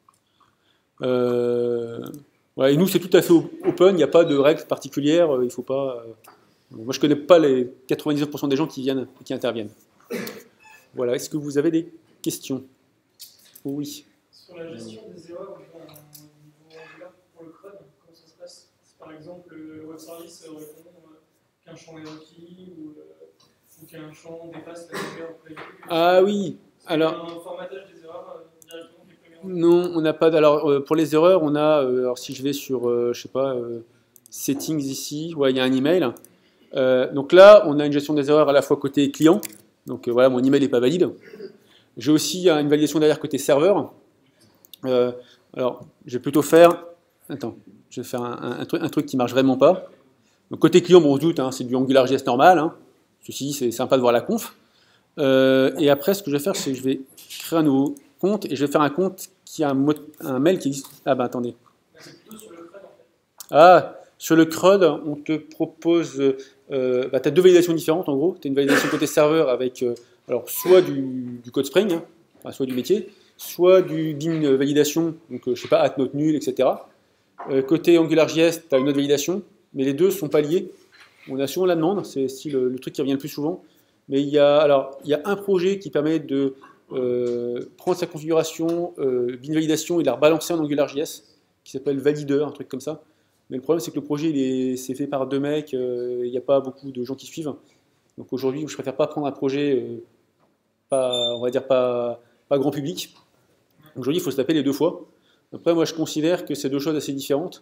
Euh... Ouais, et nous, c'est tout à fait open, il n'y a pas de règles particulières. Il faut pas... Moi, je ne connais pas les quatre-vingt-dix-neuf pour cent des gens qui viennent et qui interviennent. Voilà, est-ce que vous avez des questions? Oui. Sur la gestion des erreurs au niveau Angular pour le C R U D, comment ça se passe? Si par exemple le web service répond qu'un champ est requis ou faut qu'un champ dépasse la longueur prévue. Ah oui, alors... Un formatage des erreurs euh, directement qui est prévu. Non, on n'a pas... d'- Alors, euh, pour les erreurs, on a... euh, alors, si je vais sur, euh, je sais pas, euh, Settings ici, ouais, il y a un email. Euh, donc là, on a une gestion des erreurs à la fois côté client. Donc euh, voilà, mon email n'est pas valide. J'ai aussi euh, une validation derrière côté serveur. Euh, alors, je vais plutôt faire... Attends, je vais faire un, un- un truc, un truc qui marche vraiment pas. Donc, côté client, bon, on se doute, hein, c'est du AngularJS normal. Hein. Ceci, c'est sympa de voir la conf. Euh, et après, ce que je vais faire, c'est que je vais créer un nouveau compte et je vais faire un compte qui a un, mot- un mail qui existe. Ah ben attendez. C'est plutôt sur le CRUD en fait. Ah, sur le CRUD, on te propose. Euh, bah, tu as deux validations différentes en gros. Tu as une validation côté serveur avec euh, alors, soit du, du code Spring, hein, enfin, soit du métier, soit du bin validation, donc euh, je sais pas, at note nul, et cetera. Euh, côté AngularJS, tu as une autre validation, mais les deux sont pas liés. On a souvent la demande, c'est aussi le, le truc qui revient le plus souvent. Mais il y a, alors, il y a un projet qui permet de euh, prendre sa configuration, euh, bin validation et la rebalancer en AngularJS, qui s'appelle Valideur, un truc comme ça. Mais le problème, c'est que le projet, il est, c'est fait par deux mecs, euh, il n'y a pas beaucoup de gens qui suivent. Donc aujourd'hui, je préfère pas prendre un projet, euh, pas, on va dire pas, pas grand public. Aujourd'hui, il faut se taper les deux fois. Après, moi, je considère que c'est deux choses assez différentes.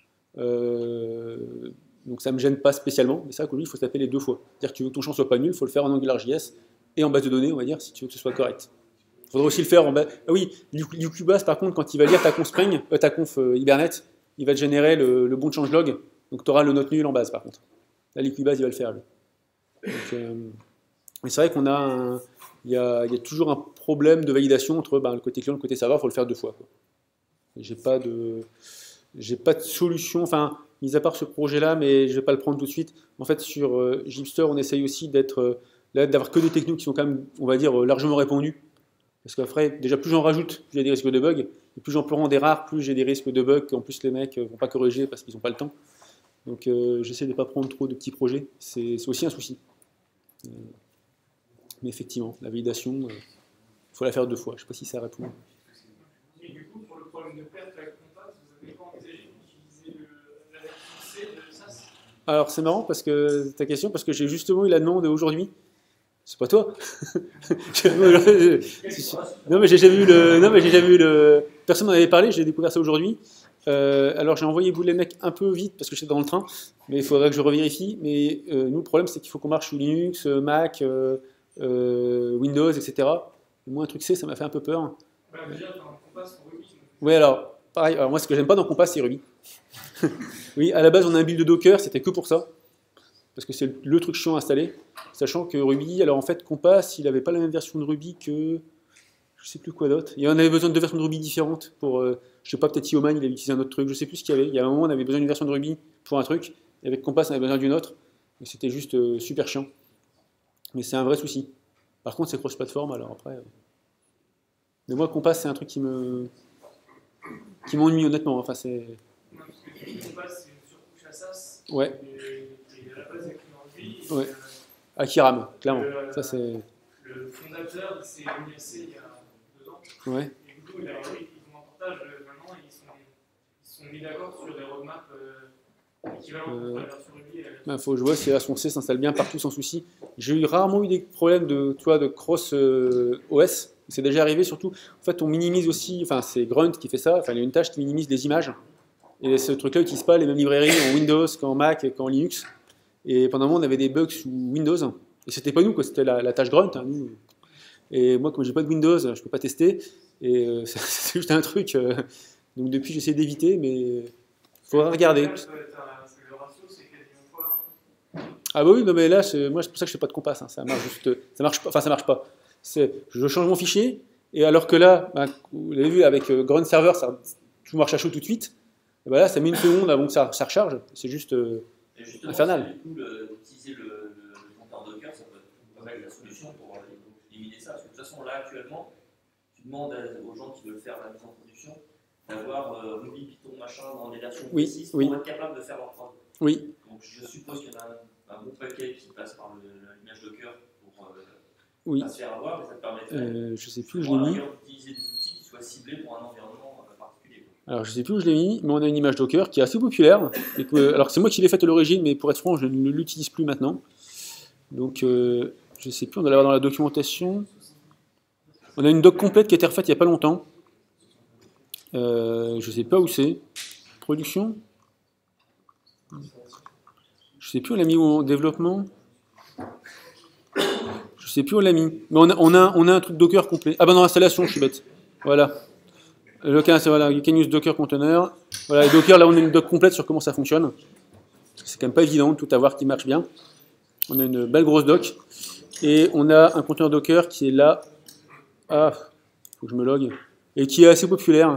Euh, donc ça ne me gêne pas spécialement, mais ça, qu'aujourd'hui, il faut se taper les deux fois. C'est-à-dire que tu veux que ton champ soit pas nul, il faut le faire en AngularJS et en base de données, on va dire, si tu veux que ce soit correct. Il faudra aussi le faire en base... Ah oui, l'Ucubase, par contre, quand il va lire ta conf Spring, euh, ta conf euh, Hibernate, il va te générer le, le bon changelog, donc tu auras le note nul en base, par contre. Là, l'Ucubase, il va le faire, lui. Donc, euh, mais c'est vrai qu'on a un... Il y a, il y a toujours un problème de validation entre ben, le côté client et le côté serveur, il faut le faire deux fois, quoi. J'ai pas de... J'ai pas de solution, enfin, mis à part ce projet-là, mais je vais pas le prendre tout de suite. En fait, sur euh, Gipster, on essaye aussi d'être, euh, là, d'avoir que des technos qui sont quand même, on va dire, euh, largement répandus. Parce qu'après, déjà, plus j'en rajoute, plus il y a des risques de bugs. Et plus j'en prends des rares, plus j'ai des risques de bugs qu'en plus les mecs ne vont pas corriger parce qu'ils n'ont pas le temps. Donc, euh, j'essaie de ne pas prendre trop de petits projets. C'est c'est aussi un souci. Euh, mais effectivement, la validation, il faut la faire deux fois. Je ne sais pas si ça répond. Et du coup, pour le problème de perte avec Compass, vous n'avez pas envisagé d'utiliser le- la version C de S A S? Alors, c'est marrant parce que ta question, parce que j'ai justement eu la demande aujourd'hui. C'est pas toi. Non mais j'ai jamais vu le. Non mais j'ai jamais vu le. Personne m'en avait parlé. J'ai découvert ça aujourd'hui. Euh, alors j'ai envoyé vous les mecs un peu vite parce que j'étais dans le train, mais il faudrait que je revérifie. Mais euh, nous le problème c'est qu'il faut qu'on marche sous Linux, Mac, euh, euh, Windows, et cetera. Moi un truc C, ça m'a fait un peu peur. Bah, déjà, dans le Compass, en Ruby. Oui alors pareil. Alors moi ce que j'aime pas dans Compass c'est Ruby. Oui à la base on a un build de Docker, c'était que pour ça. Parce que c'est le truc chiant à installer, sachant que Ruby, alors en fait, Compass, il n'avait pas la même version de Ruby que, je sais plus quoi d'autre. Il en avait besoin de deux versions de Ruby différentes pour, euh, je sais pas, peut-être Yeoman, il avait utilisé un autre truc, je sais plus ce qu'il y avait. Il y a un moment, on avait besoin d'une version de Ruby pour un truc, et avec Compass, on avait besoin d'une autre, et c'était juste euh, super chiant. Mais c'est un vrai souci. Par contre, c'est cross-platform, alors après... euh. Mais moi, Compass, c'est un truc qui me... qui m'ennuie, honnêtement. Enfin, c'est... Non, parce que du coup, Compass, c'est une surcouche à S A S. Ouais. Et, et à la base, avec une Ruby. et, Ouais. euh, Akiram, clairement. Le- Ça, c'est... Le fondateur, il s'est mis à C il y a deux ans. Ouais. Et du coup, il a, oui, ils ont un portage euh, maintenant, ils sont, ils sont mis d'accord sur des roadmaps euh, équivalents Euh, entre la version Ruby et la version. Il faut que je vois si la version C s'installe bien partout sans souci. J'ai eu rarement eu des problèmes de, tu vois, de cross euh, O S. C'est déjà arrivé surtout. En fait, on minimise aussi, enfin, c'est Grunt qui fait ça. Enfin, il y a une tâche qui minimise les images. Et ce truc-là n'utilise pas les mêmes librairies en Windows qu'en Mac et qu'en Linux. Et pendant un moment, on avait des bugs sous Windows. Et c'était pas nous, quoi. C'était la, la tâche Grunt. Hein, nous. Et moi, comme j'ai pas de Windows, je peux pas tester. Et euh, c'est juste un truc. Euh, donc depuis, j'essaie d'éviter, mais il faudra regarder. Le ratio, c'est quasiment fois. Ah bah oui, non mais là, c'est- moi c'est pour ça que je fais pas de Compass, hein. Ça marche juste, ça marche pas, enfin ça marche pas. C'est, je change mon fichier, et alors que là, bah, vous l'avez vu avec euh, Grunt Server, ça, tout marche à chaud tout de suite. Et bah là, ça met une seconde avant que ça, ça recharge. C'est juste euh, Et justement, infernal. Du coup, le- utiliser le, le, le compteur Docker, ça peut être pas mal la solution pour euh, éliminer ça. Parce que de toute façon, là, actuellement, tu demandes à- aux gens qui veulent faire la mise en production d'avoir euh, Ruby, Python, machin, dans des versions Oui, précises oui. pour être capable de faire leur prod. Oui, Donc je suppose qu'il y en a un, un bon paquet qui passe par le- l'image Docker pour euh, oui. pas se faire avoir, mais ça te permettrait Euh, je sais plus où je pour l'ai mis. ailleurs d'utiliser des outils qui soient ciblés pour un environnement euh, particulier. Alors je sais plus où je l'ai mis, mais on a une image Docker qui est assez populaire. Et que, alors c'est moi qui l'ai faite à l'origine, mais pour être franc, je ne l'utilise plus maintenant. Donc, euh, Je ne sais plus, on doit l'avoir dans la documentation. On a une doc complète qui a été refaite il n'y a pas longtemps. Euh, je ne sais pas où c'est. Production. Je ne sais plus où on l'a mis en développement. Je ne sais plus où on l'a mis. Mais on a, on, a, on a un truc Docker complet. Ah bah non, installation, je suis bête. Voilà. Le cas, c'est voilà, you can use Docker container. Voilà, et Docker, là on a une doc complète sur comment ça fonctionne. C'est quand même pas évident de tout avoir qui marche bien. On a une belle grosse doc. Et on a un conteneur Docker qui est là. Ah, faut que je me log. Et qui est assez populaire.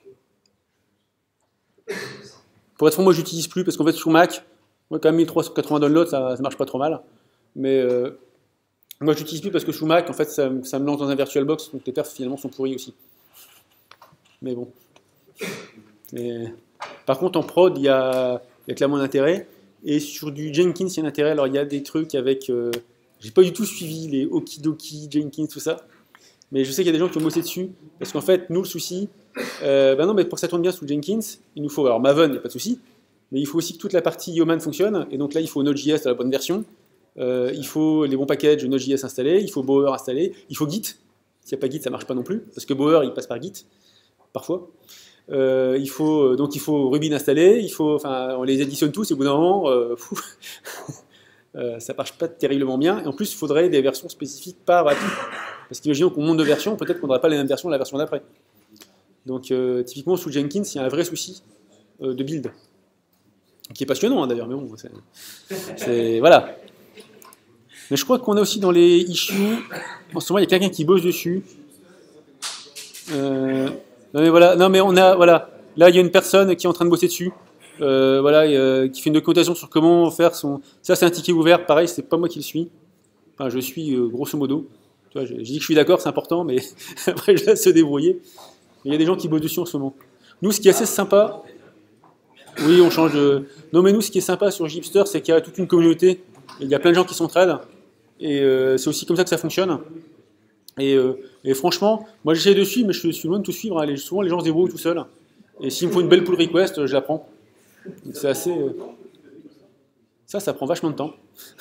Pour être franc, moi j'utilise plus parce qu'en fait sur Mac, moi quand même mille trois cent quatre-vingts downloads, ça, ça marche pas trop mal. Mais euh, moi j'utilise plus parce que sous Mac, en fait, ça, ça me lance dans un VirtualBox, donc les perfs finalement sont pourris aussi. Mais bon. Et, par contre, en prod, il y a, il y a clairement un intérêt. Et sur du Jenkins, il y a un intérêt. Alors il y a des trucs avec. Euh, j'ai pas du tout suivi les Okidoki, Jenkins, tout ça. Mais je sais qu'il y a des gens qui ont bossé dessus. Parce qu'en fait, nous, le souci. Euh, ben non, mais pour que ça tourne bien sous Jenkins, il nous faut. Alors Maven, il n'y a pas de souci. Mais il faut aussi que toute la partie Yeoman fonctionne. Et donc là, il faut Node.js à la bonne version. Euh, il faut les bons packages Node.js installés. Il faut Bower installé. Il faut Git. S'il n'y a pas Git, ça ne marche pas non plus. Parce que Bower, il passe par Git. Parfois. Euh, il faut, donc il faut Ruby installer, il faut, enfin, on les additionne tous et au bout d'un moment, euh, euh, ça marche pas terriblement bien. Et en plus, il faudrait des versions spécifiques par appli. Parce qu'imaginons qu'on monte de version, peut-être qu'on n'aura pas les mêmes versions de la version d'après. Donc euh, typiquement sous Jenkins, il y a un vrai souci euh, de build. Qui est passionnant hein, d'ailleurs, mais bon, c'est... Voilà. Mais je crois qu'on a aussi dans les issues, en ce moment il y a quelqu'un qui bosse dessus. Euh, Non mais voilà, non mais on a, voilà, là il y a une personne qui est en train de bosser dessus, euh, voilà, euh, qui fait une documentation sur comment faire son. Ça c'est un ticket ouvert, pareil, c'est pas moi qui le suis. Enfin, je suis euh, grosso modo. Tu vois, je, je dis que je suis d'accord, c'est important, mais après je laisse se débrouiller. Il y a des gens qui bossent dessus en ce moment. Nous, ce qui est assez sympa, oui, on change de. Non mais nous, ce qui est sympa sur Gipster, c'est qu'il y a toute une communauté. Il y a plein de gens qui s'entraident, et euh, c'est aussi comme ça que ça fonctionne. Et, euh, et franchement, moi j'essaie de suivre, mais je suis loin de tout suivre. Hein. Les, souvent les gens se débrouillent tout seuls. Et s'il me faut une belle pull request, je la prends. Donc c'est assez. Euh... Ça, ça prend vachement de temps.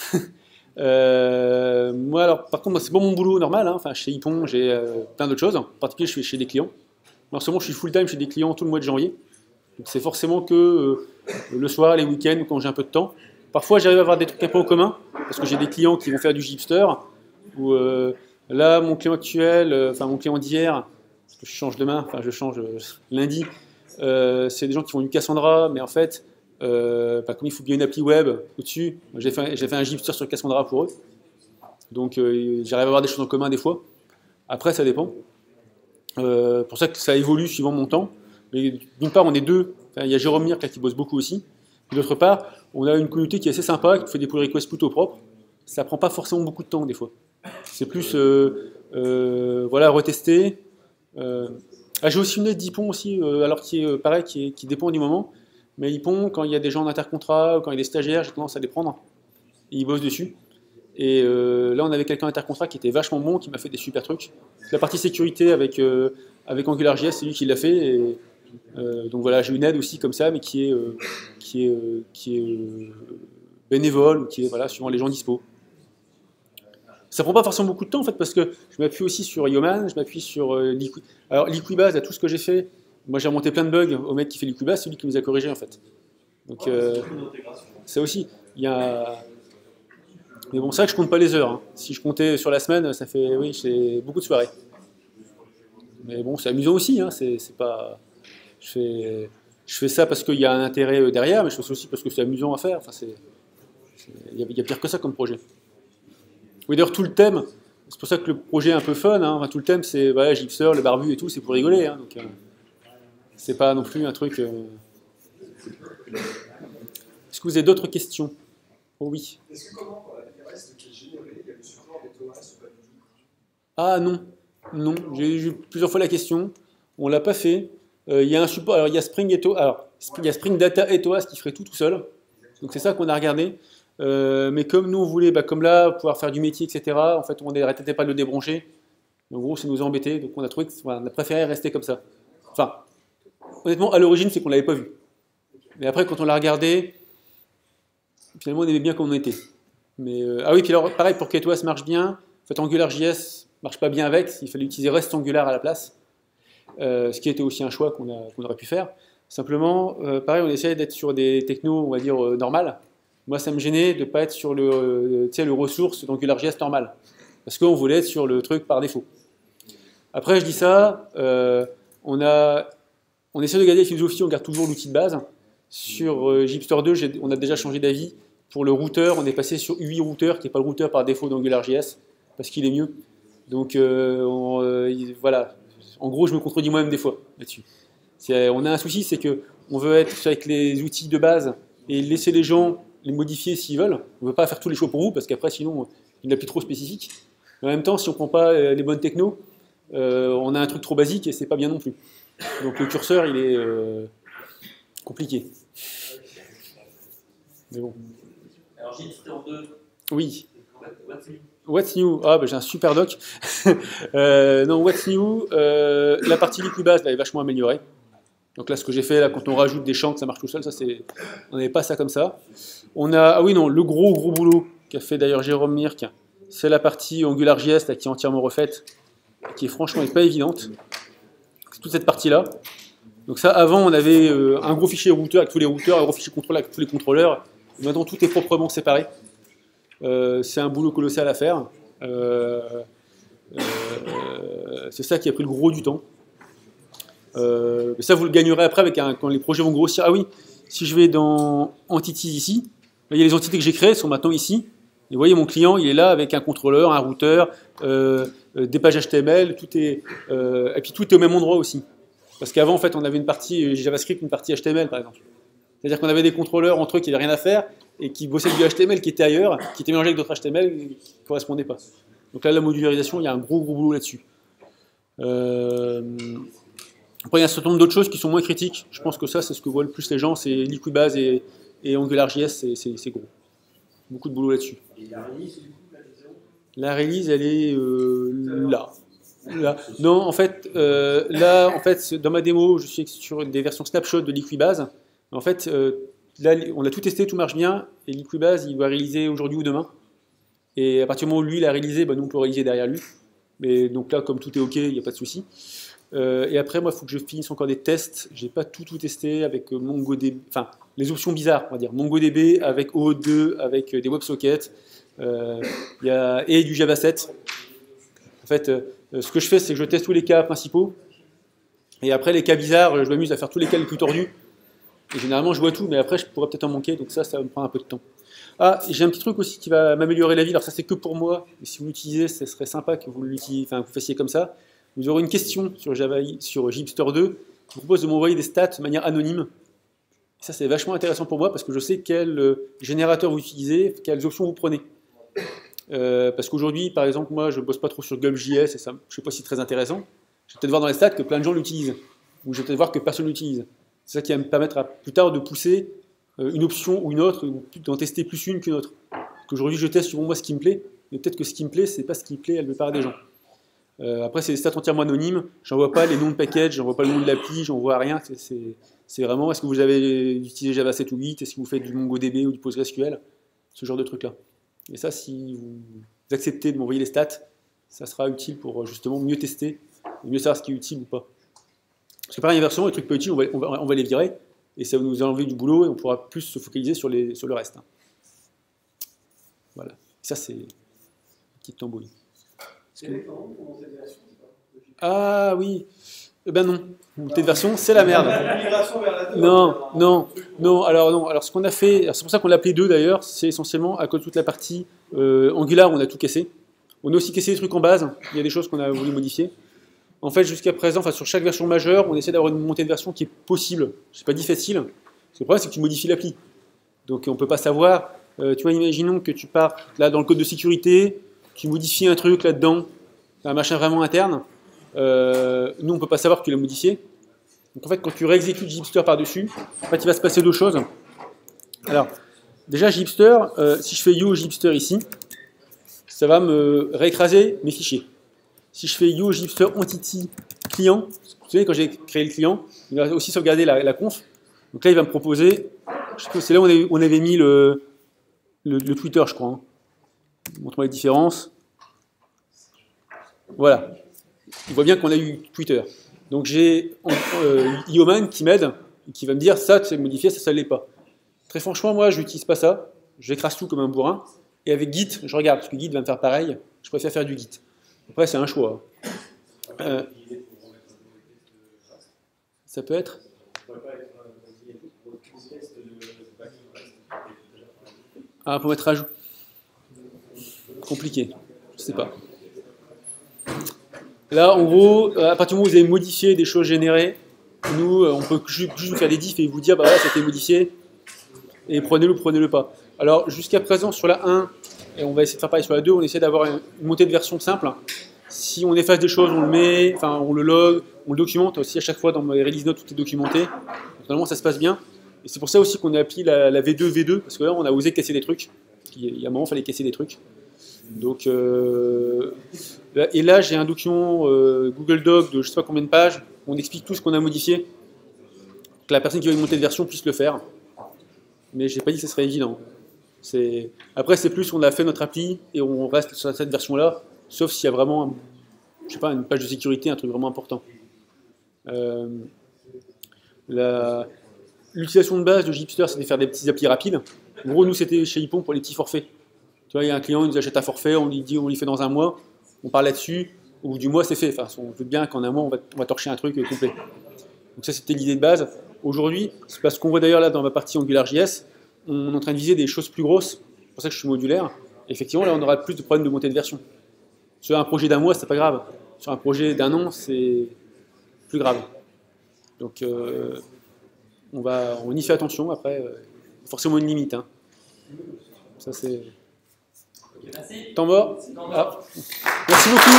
euh, moi, alors, par contre, c'est pas mon boulot normal. Hein. Enfin, chez Ypon, j'ai euh, plein d'autres choses. En particulier, je suis chez des clients. En ce moment, je suis full-time chez des clients tout le mois de janvier. Donc c'est forcément que euh, le soir, les week-ends, quand j'ai un peu de temps. Parfois, j'arrive à avoir des trucs un peu en commun, parce que j'ai des clients qui vont faire du Gipster, ou. Euh, Là, mon client actuel, euh, enfin mon client d'hier, parce que je change demain, enfin je change euh, lundi, euh, c'est des gens qui font du Cassandra, mais en fait, euh, bah, comme il faut bien une appli web au-dessus, j'ai fait, j'ai fait un Gipster sur Cassandra pour eux. Donc euh, j'arrive à avoir des choses en commun des fois. Après, ça dépend. Euh, pour ça que ça évolue suivant mon temps. Mais d'une part, on est deux. Enfin, il y a Jérôme Mirk là, qui bosse beaucoup aussi. Et d'autre part, on a une communauté qui est assez sympa, qui fait des pull requests plutôt propres. Ça prend pas forcément beaucoup de temps des fois. C'est plus, euh, euh, voilà, retester. Euh, ah, j'ai aussi une aide d'Ypon aussi, euh, alors qui est euh, pareil, qui, est, qui dépend du moment. Mais Ypon, quand il y a des gens en intercontrat, quand il y a des stagiaires, j'ai tendance à les prendre. Et ils bossent dessus. Et euh, là, on avait quelqu'un en intercontrat qui était vachement bon, qui m'a fait des super trucs. La partie sécurité avec, euh, avec AngularJS, c'est lui qui l'a fait. Et, euh, donc voilà, j'ai une aide aussi comme ça, mais qui est, euh, qui est, euh, qui est euh, bénévole, ou qui est, voilà, suivant les gens dispo. Ça prend pas forcément beaucoup de temps en fait parce que je m'appuie aussi sur Yeoman, je m'appuie sur euh, Liqui... Alors Liquibase, à tout ce que j'ai fait, moi j'ai remonté plein de bugs au mec qui fait Liquibase, c'est lui qui nous a corrigé en fait. Donc euh, ça aussi, il y a. Mais bon, c'est vrai que je compte pas les heures. Hein. Si je comptais sur la semaine, ça fait oui, c'est beaucoup de soirées. Mais bon, c'est amusant aussi. Hein. C'est, c'est pas. Je fais, je fais ça parce qu'il y a un intérêt derrière, mais je fais ça aussi parce que c'est amusant à faire. Enfin, c'est. Il y, y a pire que ça comme projet. Oui, d'ailleurs, tout le thème, c'est pour ça que le projet est un peu fun, hein. Enfin, tout le thème, c'est voilà, Gipster, le barbu et tout, c'est pour rigoler. Hein. Donc, euh, c'est pas non plus un truc. Euh... Est-ce que vous avez d'autres questions? Oh oui. Est-ce que comment, pour la P R S qui est générée, il y a le support des Thomas ou pas du tout? Ah non, non, j'ai eu plusieurs fois la question, on l'a pas fait. Euh, il y a un support, alors il y a Spring et To- alors il y a Spring Data et Toas qui ferait tout tout seul. Donc c'est ça qu'on a regardé. Euh, mais comme nous on voulait, bah, comme là, pouvoir faire du métier, et cetera, en fait on n'arrêtait pas de le débrancher. En gros, ça nous a embêté, donc on a trouvé que, voilà, on a préféré rester comme ça. Enfin, honnêtement, à l'origine, c'est qu'on l'avait pas vu. Mais après, quand on l'a regardé, finalement, on aimait bien comme on était. Mais, euh, ah oui, puis alors, pareil, pour que qu'EtOAS marche bien, en fait, AngularJS marche pas bien avec, il fallait utiliser Rest Angular à la place, euh, ce qui était aussi un choix qu'on qu'on aurait pu faire. Simplement, euh, pareil, on essayait d'être sur des technos, on va dire, euh, normales. Moi, ça me gênait de ne pas être sur le, euh, tu sais, le ressource d'AngularJS normal, parce qu'on voulait être sur le truc par défaut. Après, je dis ça, euh, on, a, on essaie de garder la philosophie, on garde toujours l'outil de base. Sur euh, Gipster deux, on a déjà changé d'avis. Pour le routeur, on est passé sur U I Router, qui n'est pas le routeur par défaut d'AngularJS, parce qu'il est mieux. Donc, euh, on, euh, voilà. En gros, je me contredis moi-même des fois là-dessus. On a un souci, c'est qu'on veut être avec les outils de base et laisser les gens les modifier s'ils veulent. On ne veut pas faire tous les choix pour vous, parce qu'après, sinon, il n'y a plus trop spécifique. Mais en même temps, si on ne prend pas les bonnes technos, euh, on a un truc trop basique et c'est pas bien non plus. Donc le curseur, il est euh, compliqué. Mais bon. Alors, Gipster deux. Oui. What's new? What's new? Ah, bah, j'ai un super doc. euh, non, what's new? euh, La partie Liquibase, là, est vachement améliorée. Donc là, ce que j'ai fait, là, quand on rajoute des champs, que ça marche tout seul, ça, c'est, on n'avait pas ça comme ça. On a, ah oui, non, le gros, gros boulot qu'a fait d'ailleurs Jérôme Mirk, c'est la partie AngularJS, là, qui est entièrement refaite, qui est franchement pas évidente. C'est toute cette partie-là. Donc ça, avant, on avait euh, un gros fichier routeur avec tous les routeurs, un gros fichier contrôleur avec tous les contrôleurs. Et maintenant, tout est proprement séparé. Euh, c'est un boulot colossal à faire. Euh, euh, c'est ça qui a pris le gros du temps. Euh, ça, vous le gagnerez après avec un, quand les projets vont grossir. Ah oui, si je vais dans Entities ici, là, il y a les entités que j'ai créées, elles sont maintenant ici. Et vous voyez, mon client, il est là avec un contrôleur, un routeur, euh, euh, des pages H T M L, tout est, euh, et puis tout est au même endroit aussi. Parce qu'avant, en fait, on avait une partie JavaScript, une partie H T M L, par exemple. C'est-à-dire qu'on avait des contrôleurs entre eux qui n'avaient rien à faire et qui bossaient du H T M L qui était ailleurs, qui était mélangé avec d'autres H T M L qui ne correspondaient pas. Donc là, la modularisation, il y a un gros, gros boulot là-dessus. Euh... Après, il y a un certain nombre d'autres choses qui sont moins critiques. Je pense que ça, c'est ce que voient le plus les gens, c'est Liquibase et, et AngularJS, c'est gros. Beaucoup de boulot là-dessus. Et la release, du coup, la zéro? La release, elle est euh, là. là. Non, en fait, euh, là, en fait, dans ma démo, je suis sur des versions snapshot de Liquibase. En fait, euh, là, on a tout testé, tout marche bien, et Liquibase, il va réaliser aujourd'hui ou demain. Et à partir du moment où lui, il a réalisé, bah, nous, on peut réaliser derrière lui. Mais donc là, comme tout est OK, il n'y a pas de souci. Euh, et après, moi, il faut que je finisse encore des tests. Je n'ai pas tout, tout testé avec MongoDB, enfin, les options bizarres, on va dire. MongoDB avec O auth deux, avec des WebSockets, euh, y a, et du Java sept. En fait, euh, ce que je fais, c'est que je teste tous les cas principaux. Et après, les cas bizarres, je m'amuse à faire tous les cas les plus tordus. Et généralement, je vois tout, mais après, je pourrais peut-être en manquer. Donc ça, ça va me prendre un peu de temps. Ah, j'ai un petit truc aussi qui va m'améliorer la vie. Alors ça, c'est que pour moi. Mais si vous l'utilisez, ce serait sympa que vous l'utilisiez, enfin, que vous fassiez comme ça. Vous aurez une question sur, Java, sur Gipster deux qui vous propose de m'envoyer des stats de manière anonyme. Et ça, c'est vachement intéressant pour moi parce que je sais quel euh, générateur vous utilisez, quelles options vous prenez. Euh, parce qu'aujourd'hui, par exemple, moi, je ne bosse pas trop sur GulpJS et ça, je ne sais pas si c'est très intéressant. Je vais peut-être voir dans les stats que plein de gens l'utilisent. Ou je vais peut-être voir que personne l'utilise. C'est ça qui va me permettre à, plus tard de pousser euh, une option ou une autre, ou d'en tester plus une qu'une autre. Parce qu'aujourd'hui, je teste sur moi ce qui me plaît, mais peut-être que ce qui me plaît, c'est pas ce qui plaît à la plupart des gens. Euh, après, c'est des stats entièrement anonymes. J'envoie pas les noms de package, j'envoie pas le nom de l'appli, j'envoie rien. C'est vraiment, est-ce que vous avez utilisé Java sept ou huit, est-ce que vous faites du MongoDB ou du PostgreSQL, ce genre de trucs-là. Et ça, si vous acceptez de m'envoyer les stats, ça sera utile pour justement mieux tester, mieux savoir ce qui est utile ou pas. Parce que pareil, inversement, les trucs pas utiles, on va, on va, on va les virer, et ça va nous enlever du boulot, et on pourra plus se focaliser sur, les, sur le reste. Hein. Voilà. Ça, c'est une petite tambouille. Ah oui, eh ben non, montée de version, c'est la merde. Non, non, non, alors non, alors ce qu'on a fait, c'est pour ça qu'on l'a appelé deux d'ailleurs, c'est essentiellement à cause de toute la partie euh, Angular, on a tout cassé. On a aussi cassé des trucs en base, il y a des choses qu'on a voulu modifier. En fait, jusqu'à présent, enfin, sur chaque version majeure, on essaie d'avoir une montée de version qui est possible. C'est pas dit facile, parce que le problème c'est que tu modifies l'appli. Donc on peut pas savoir, euh, tu vois, imaginons que tu pars là dans le code de sécurité, tu modifies un truc là-dedans, un machin vraiment interne, euh, nous on ne peut pas savoir que tu l'as modifié. Donc en fait quand tu réexécutes Gipster par-dessus, en fait il va se passer deux choses. Alors, déjà Gipster, euh, si je fais yo Gipster ici, ça va me réécraser mes fichiers. Si je fais yo Gipster entity client, vous savez quand j'ai créé le client, il va aussi sauvegarder la, la conf. Donc là il va me proposer, c'est là où on avait, on avait mis le, le, le Twitter je crois, hein. Montre-moi les différences. Voilà. On voit bien qu'on a eu Twitter. Donc j'ai euh, Ioman qui m'aide, qui va me dire ça, c'est modifié, ça, ça ne l'est pas. Très franchement, moi, je n'utilise pas ça. J'écrase tout comme un bourrin. Et avec Git, je regarde, parce que Git va me faire pareil. Je préfère faire du Git. Après, c'est un choix. Euh, ça peut être Ah, pour mettre à jour. Compliqué. Je sais pas. Là, en gros, à partir du moment où vous avez modifié des choses générées, nous, on peut juste vous faire des diffs et vous dire, bah voilà, ça a été modifié, et prenez-le ou prenez-le pas. Alors, jusqu'à présent, sur la un, et on va essayer de faire pareil sur la deux, on essaie d'avoir une montée de version simple. Si on efface des choses, on le met, enfin, on le log, on le documente aussi à chaque fois dans mes release notes, tout est documenté. Donc, normalement, ça se passe bien. Et c'est pour ça aussi qu'on a appelé la, la V deux V deux, parce que là, on a osé casser des trucs. Il y a un moment, il fallait casser des trucs. Donc, euh, et là, j'ai un document euh, Google Doc de je ne sais pas combien de pages, où on explique tout ce qu'on a modifié, que la personne qui veut une montée de version puisse le faire. Mais je n'ai pas dit que ce serait évident. Après, c'est plus on a fait notre appli et on reste sur cette version-là, sauf s'il y a vraiment, je sais pas, une page de sécurité, un truc vraiment important. Euh, L'utilisation de base de Gipster, c'était de faire des petits applis rapides. En gros, nous, c'était chez Hippon pour les petits forfaits. Tu vois, il y a un client, il nous achète un forfait, on lui dit, on lui fait dans un mois, on parle là-dessus, au bout du mois, c'est fait. Enfin, on doute bien qu'en un mois, on va, on va torcher un truc complet. Donc ça, c'était l'idée de base. Aujourd'hui, c'est parce qu'on voit d'ailleurs là dans ma partie AngularJS, on est en train de viser des choses plus grosses. C'est pour ça que je suis modulaire. Et effectivement, là, on aura plus de problèmes de montée de version. Sur un projet d'un mois, c'est pas grave. Sur un projet d'un an, c'est plus grave. Donc, euh, on, va, on y fait attention. Après, euh, forcément une limite. Hein. Ça, c'est... Merci. Temps mort. Ah. Merci beaucoup.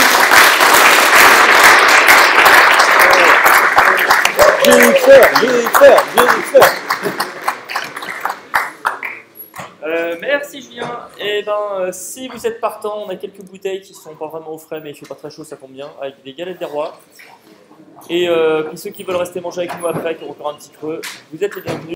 G X R, G X R, G X R. Euh, merci Julien. Et ben, euh, si vous êtes partant, on a quelques bouteilles qui sont pas vraiment au frais, mais il fait pas très chaud, ça tombe bien, avec des galettes des rois. Et euh, puis ceux qui veulent rester manger avec nous après, qui ont encore un petit creux, vous êtes les bienvenus.